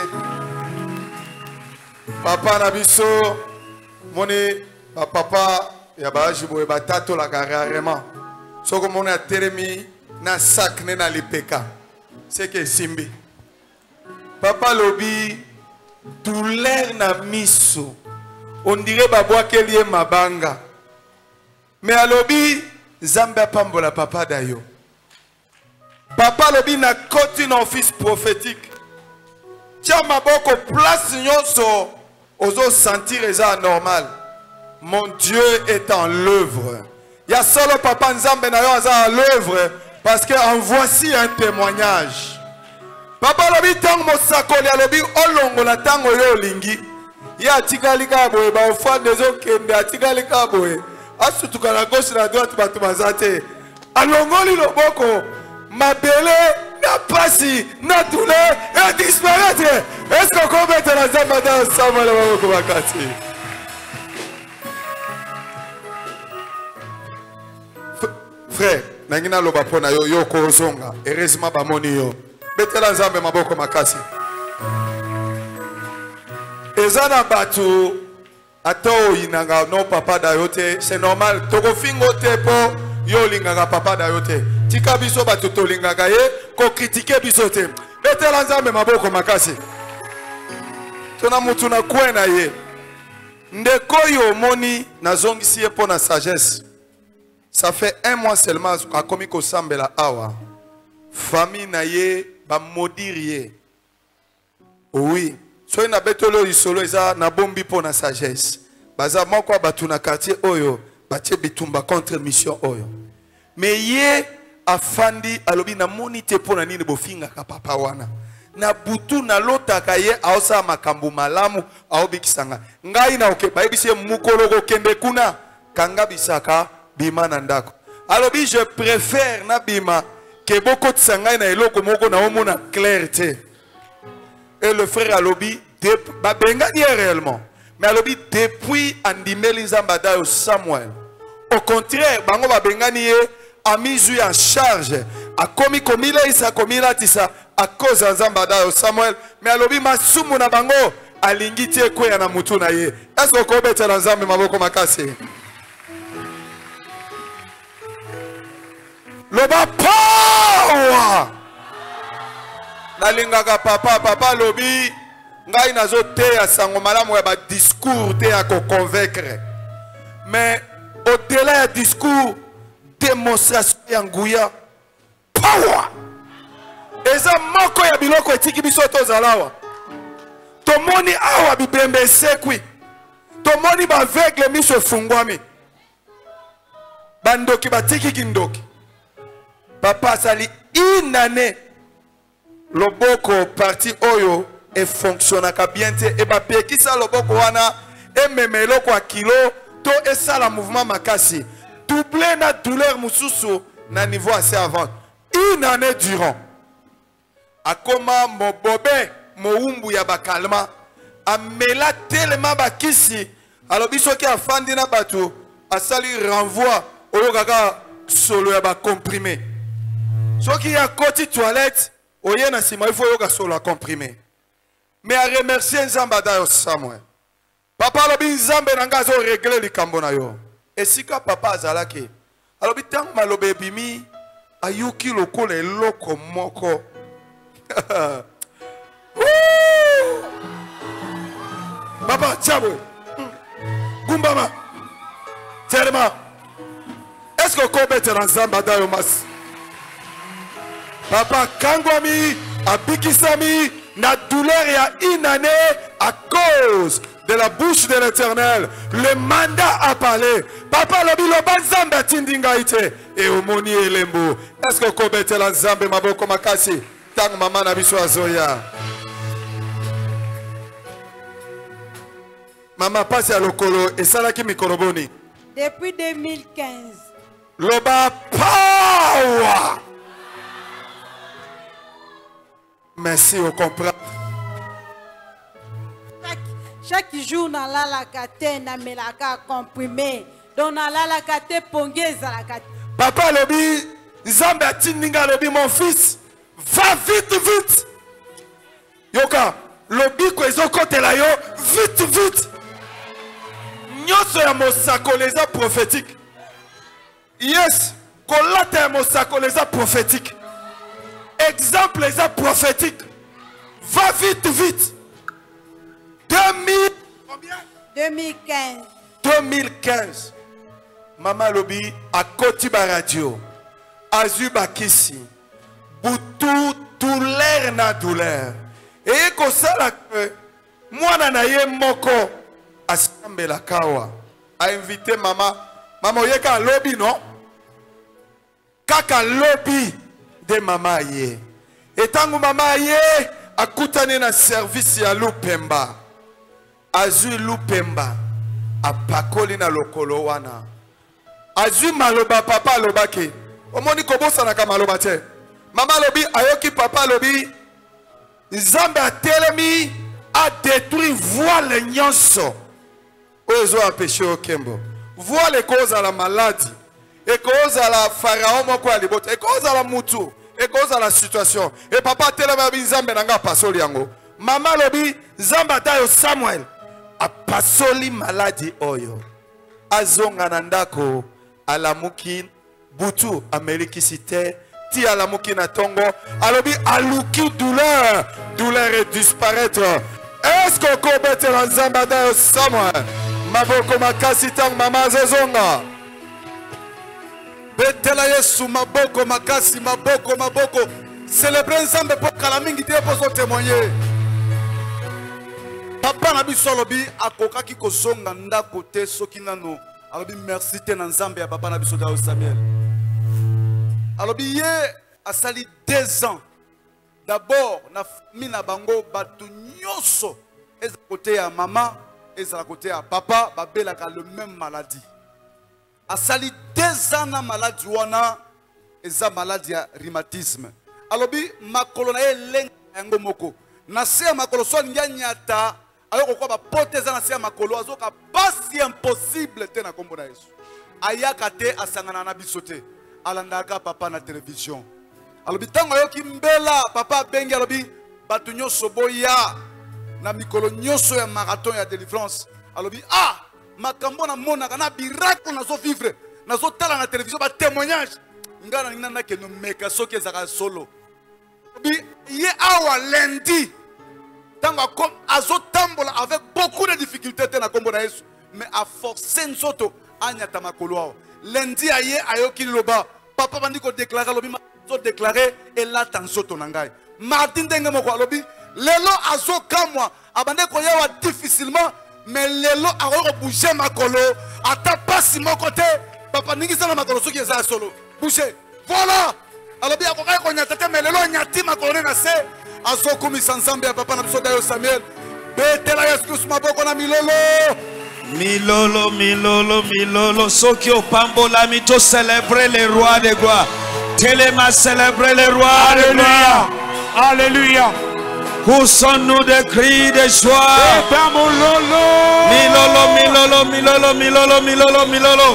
Speaker 4: Papa Nabiso moni papa ya bajibo batato la carrément. Soko mona teremi na sakne na lipeka. C'est que simbi. Papa lobi douleur na miso. On dirait babwa kelie mabanga. Mais à lobi Zambia pambola papa dayo. Papa lobi na koti na office prophétique. Tia maboko place nyonso ozo sentir eza normal. Mon Dieu est en l'œuvre. Il y a solo papa Nzambe na yo aza en l'œuvre parce que en voici un témoignage. Papa lobi tang mosakoli alobi olongo la tango yo lingi. Ya tikali ka boye ba ofande zo kende atikali ka boye. Asutuka na gauche na droite batu bazate. Alongoli loboko mabele na pasi na douleur et disparaître. Est-ce qu'on peut mettre la Nzambe dans ensemble le maboko bakati? Frère, nangina loba pona yo yo kozonga. Heureusement ba moni yo. Betela Nzambe maboko makasi. Ezana batu ato inanga no papa dayote, c'est normal. Toko fingo te po yo linganga papa dayote. Tika biso batu to linganga ye ko critiquer biso te. Betela Nzambe maboko makasi. Tona mutu na kwena ye. Ndeko yo moni na zongisi ye po na sagesse. Ça fait 1 mois seulement à Komiko Sambela Awa. Famille na ye ba modirie. Oui. Soy na betolo isolo eza na bombi po na sagesse. Baza moko batu na quartier oyo batie bitumba contre mission oyo. Mais ye afandi alobi na monite po na nini bofinga ka papa wana. Na butu na lota ka ye aosa makambu malamu aobikisanga. Ngai na oke bayebisi mukolo ko kende kuna kanga bisaka bima na ndako. Alobi je préfère na bima que beaucoup de sangai na eloko moko na omona clarté. Et le frère Alobi bengani réellement. Mais Alobi depuis andimeli Nzambada au Samuel. Au contraire, bango bengani a mis en charge. A komi komila isa komila tisa à cause Nzambada au Samuel. Mais Alobi masumu na bango alingiti ekwe na mutu na ye. Est-ce que ko betela Nzambe maboko makasi? Loba power. Nalingaka papa lobi ngai nazo te ya sango malamu ya ba discours te ya ko convaincre. Mais au-delà ya discours, démonstration ya nguya power. Eza moko ya biloko etiki biso tozalawa. Tomoni awa bibembe sekwi. Tomoni ba aveugle miso fungwami. Bandoki batiki kindoki. Papa sali une année. Loboko parti oyo et fonctionne bien et ba pekisa loboko wana et memelo kwa kilo to esa la mouvement makasi doubler na douleur mususu na niveau assez avant une année durant akoma mobobe moumbu ya bakalma amela tellement bakisi alobiso ki afandi na batu asali renvoi oyo kaka solo ya ba comprimé soki ya koti toilette oye na sima il faut yoka solo a comprimé. Mais à remercier Nzambada yo Samuel. Papa lobi Nzambe nanga zo régler likambo na yo. Et sika papa azalaki. Alobi tang malobe bimi ayuki lokola eloko moko. Papa tchabo. Gumbama. Terema. Est-ce que Kobe te Nzambada yo mas? Papa Kangwami abikisami na douleur ya une année à cause de la bouche de l'Éternel. Le mandat a parlé. Papa lobi loba Nzambe atindinga ite et omoni elembo. Est-ce que kobete la Nzambe maboko makasi tang mama na biso azoya. Mama passe à lokolo et salaki mikoroboni.
Speaker 10: Depuis 2015.
Speaker 4: Loba power. Merci au comprendre.
Speaker 10: Chaque jour, na la kate na melaka comprimé. Donc na la kate pongeza la kate.
Speaker 1: Papa lobi, Nzambe atindinga lobi mon fils, va vite vite. Yoka, lobi ko ezokotela yo vite vite. Nyoso ya mosako leza prophétique. Yes, kolata ya mosako leza prophétique. Exemple leza prophétique. Va vite vite.
Speaker 10: 2015.
Speaker 1: 2015. Maman lobi a Kotiba Radio. Azuba Kisi. Boutou douleur na douleur. Et ko sala que moi na ye moko asambe la kawa. A invité maman. Maman yeka lobby non? Kaka lobby de maman ye. Et tangu maman ye akutane na service ya Lupemba. Azu Lupemba apakoli na lokolo wana. Azu maloba papa lobake. Omoni kobosa na kamaloba te. Mama lobi ayoki papa lobi. Nzambe atelemi a détruit voile nyonso. Ozo a péché au Kembo. Voile cause à la maladie. Et cause à la pharaon moko alibote. Et cause à la mutu. Et cause à la situation. Et papa telemi nzambe nanga pasoli yango. Mama lobi nzambe tayo Samuel. A pasoli maladie oyo. Azonga nandako alamuki butu amelikisite. Ti alamuki na tongo. Alobi aluki douleur. Douleur et disparaître. Est-ce que kobete la nzambe tayo Samuel? Maboko makasi tang mama zezonga. Betela Yesu maboko makasi maboko maboko. Célébrer nzambe pour kalamingi te pour témoigner. Papa na biso lobi akokaki kozonga ndako te soki nano alobi merci te na nzambe ya papa na biso Dayo Samuel. Alobi ye asali 2 ans. D'abord na mina bango batu nyoso eza côté ya maman eza côté ya papa babelaka le même maladie. Asali 2 ans na maladie wana eza maladie ya rhumatisme. Alobi makolo na ye lenga yango moko. Na se makolo so nyanyata ayoko kwa bapote za na se makolo azoka basi impossible te na kombo na Yesu. Ayaka te asangana na biso te. Alandaka papa na télévision. Alobi tango yoki mbela papa bengi alobi batu nyoso boya na mikolo nyoso ya marathon ya délivrance. Alobi ah makambo na mona kana miracle na zo vivre na zo tala na télévision ba témoignage ngana ngana ke no meka soki ezaka solo. Alobi ye awa lundi tango comme azo tambola avec beaucoup de difficultés na kombo na Yesu mais a forcer nsoto anyata makolo. Lundi aye ayoki loba papa bandi ko déclarer lobi so déclarer et là tanso tonangai mardi ndenge moko lobi lelo azo kamwa abande ko yawa difficilement mais lelo ako bouger makolo ata pasi moko te papa ningi sana makolo soki eza solo bouger voilà alobi akokai ko nyata te mais lelo nyati makolo na se azo komisa nzambe ya papa na biso Dayo Samuel betela Yesu maboko na milolo.
Speaker 3: Milolo, milolo, milolo, soki opambola mito célébrer le roi de gloire. Téléma célébrer le roi.
Speaker 1: Alléluia. Alléluia.
Speaker 3: Où sont-nous des cris de joie? Milolo, milolo, milolo, milolo, milolo, milolo.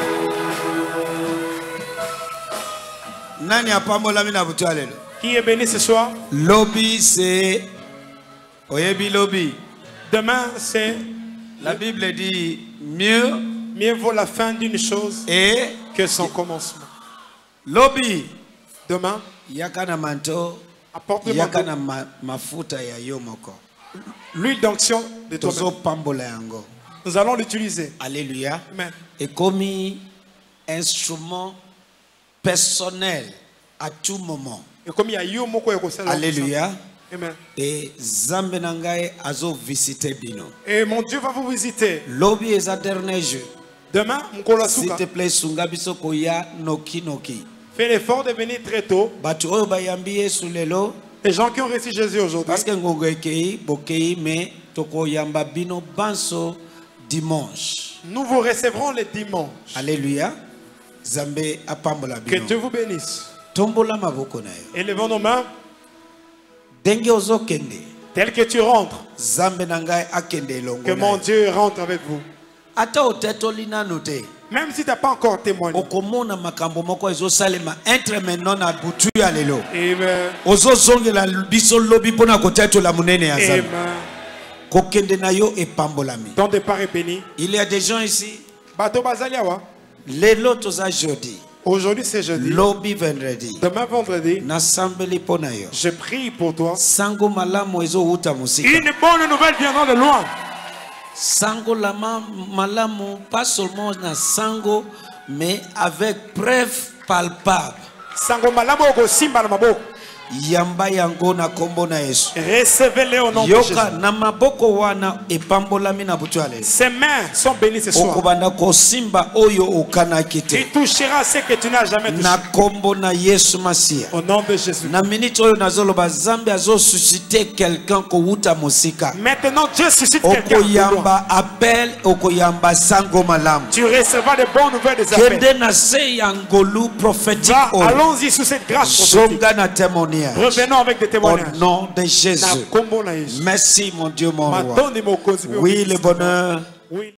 Speaker 3: Nani apambola mina butu alelo?
Speaker 2: Qui est béni ce soir?
Speaker 3: Lobby c'est Oyebi lobby.
Speaker 2: Demain c'est
Speaker 3: la Bible dit mieux
Speaker 2: vaut la fin d'une chose
Speaker 3: et
Speaker 2: que son commencement.
Speaker 3: Lobby
Speaker 2: demain
Speaker 3: yakana manto
Speaker 2: apporte le
Speaker 3: yakana mafuta ya yomoko.
Speaker 2: L'huile d'onction de
Speaker 3: toi-même.
Speaker 2: Nous allons l'utiliser.
Speaker 3: Alléluia.
Speaker 2: Amen.
Speaker 3: Et comme instrument personnel à tout moment.
Speaker 2: Et comme il y a yomoko ekosala.
Speaker 3: Alléluia.
Speaker 2: Amen.
Speaker 3: Et Zambe nangai azo visiter bino.
Speaker 2: Et mon Dieu va vous visiter.
Speaker 3: Lobby est à dernier jeu.
Speaker 2: Demain, Mkola
Speaker 3: s'il te plaît, sunga biso koya noki noki.
Speaker 2: Fais l'effort de venir très tôt.
Speaker 3: Batu oyo bayambi sous lelo.
Speaker 2: Les gens qui ont reçu Jésus aujourd'hui.
Speaker 3: Parce que ngongo ekei bokei mais toko yamba bino banso dimanche.
Speaker 2: Nous vous recevrons les dimanches.
Speaker 3: Alléluia. Zambe apambola bino.
Speaker 2: Que Dieu vous bénisse.
Speaker 3: Tombola maboko na yo.
Speaker 2: Élevons nos mains.
Speaker 3: Denge ozokende.
Speaker 2: tel que tu rentres, que mon Dieu rentre avec vous. Même si tu n'as pas encore témoigné. Amen. Ton départ est béni.
Speaker 3: Il y a des gens ici.
Speaker 2: Aujourd'hui c'est jeudi. Demain vendredi. Je prie pour toi. Une bonne nouvelle viendra de loin.
Speaker 3: Sango lama malamu, pas seulement na sango, mais avec preuve palpable.
Speaker 2: Sango malamu oko simba na maboko.
Speaker 3: Yamba yango na kombo na Yesu.
Speaker 2: Recevez-le au nom de Jésus.
Speaker 3: Yoka na maboko wana epambolami na butu ale.
Speaker 2: Ses mains sont bénies ce soir.
Speaker 3: Okobanda ko simba oyo okana kite.
Speaker 2: Tu toucheras ce que tu n'as jamais touché.
Speaker 3: Na kombo na Yesu Masia.
Speaker 2: Au nom de Jésus.
Speaker 3: Na minute oyo nazoloba Zambe azo susciter quelqu'un ko wuta musika.
Speaker 2: Maintenant Dieu suscite quelqu'un.
Speaker 3: Okoyamba appel, okoyamba sango malamu.
Speaker 2: Tu recevras de bonnes nouvelles des appels.
Speaker 3: Kende na se yangolu prophétique.
Speaker 2: Allons-y sous cette grâce prophétique.
Speaker 3: Songa na témoignage.
Speaker 2: Revenons avec des témoignages.
Speaker 3: Au nom de Jésus. Merci mon Dieu, mon roi. Oui, le bonheur.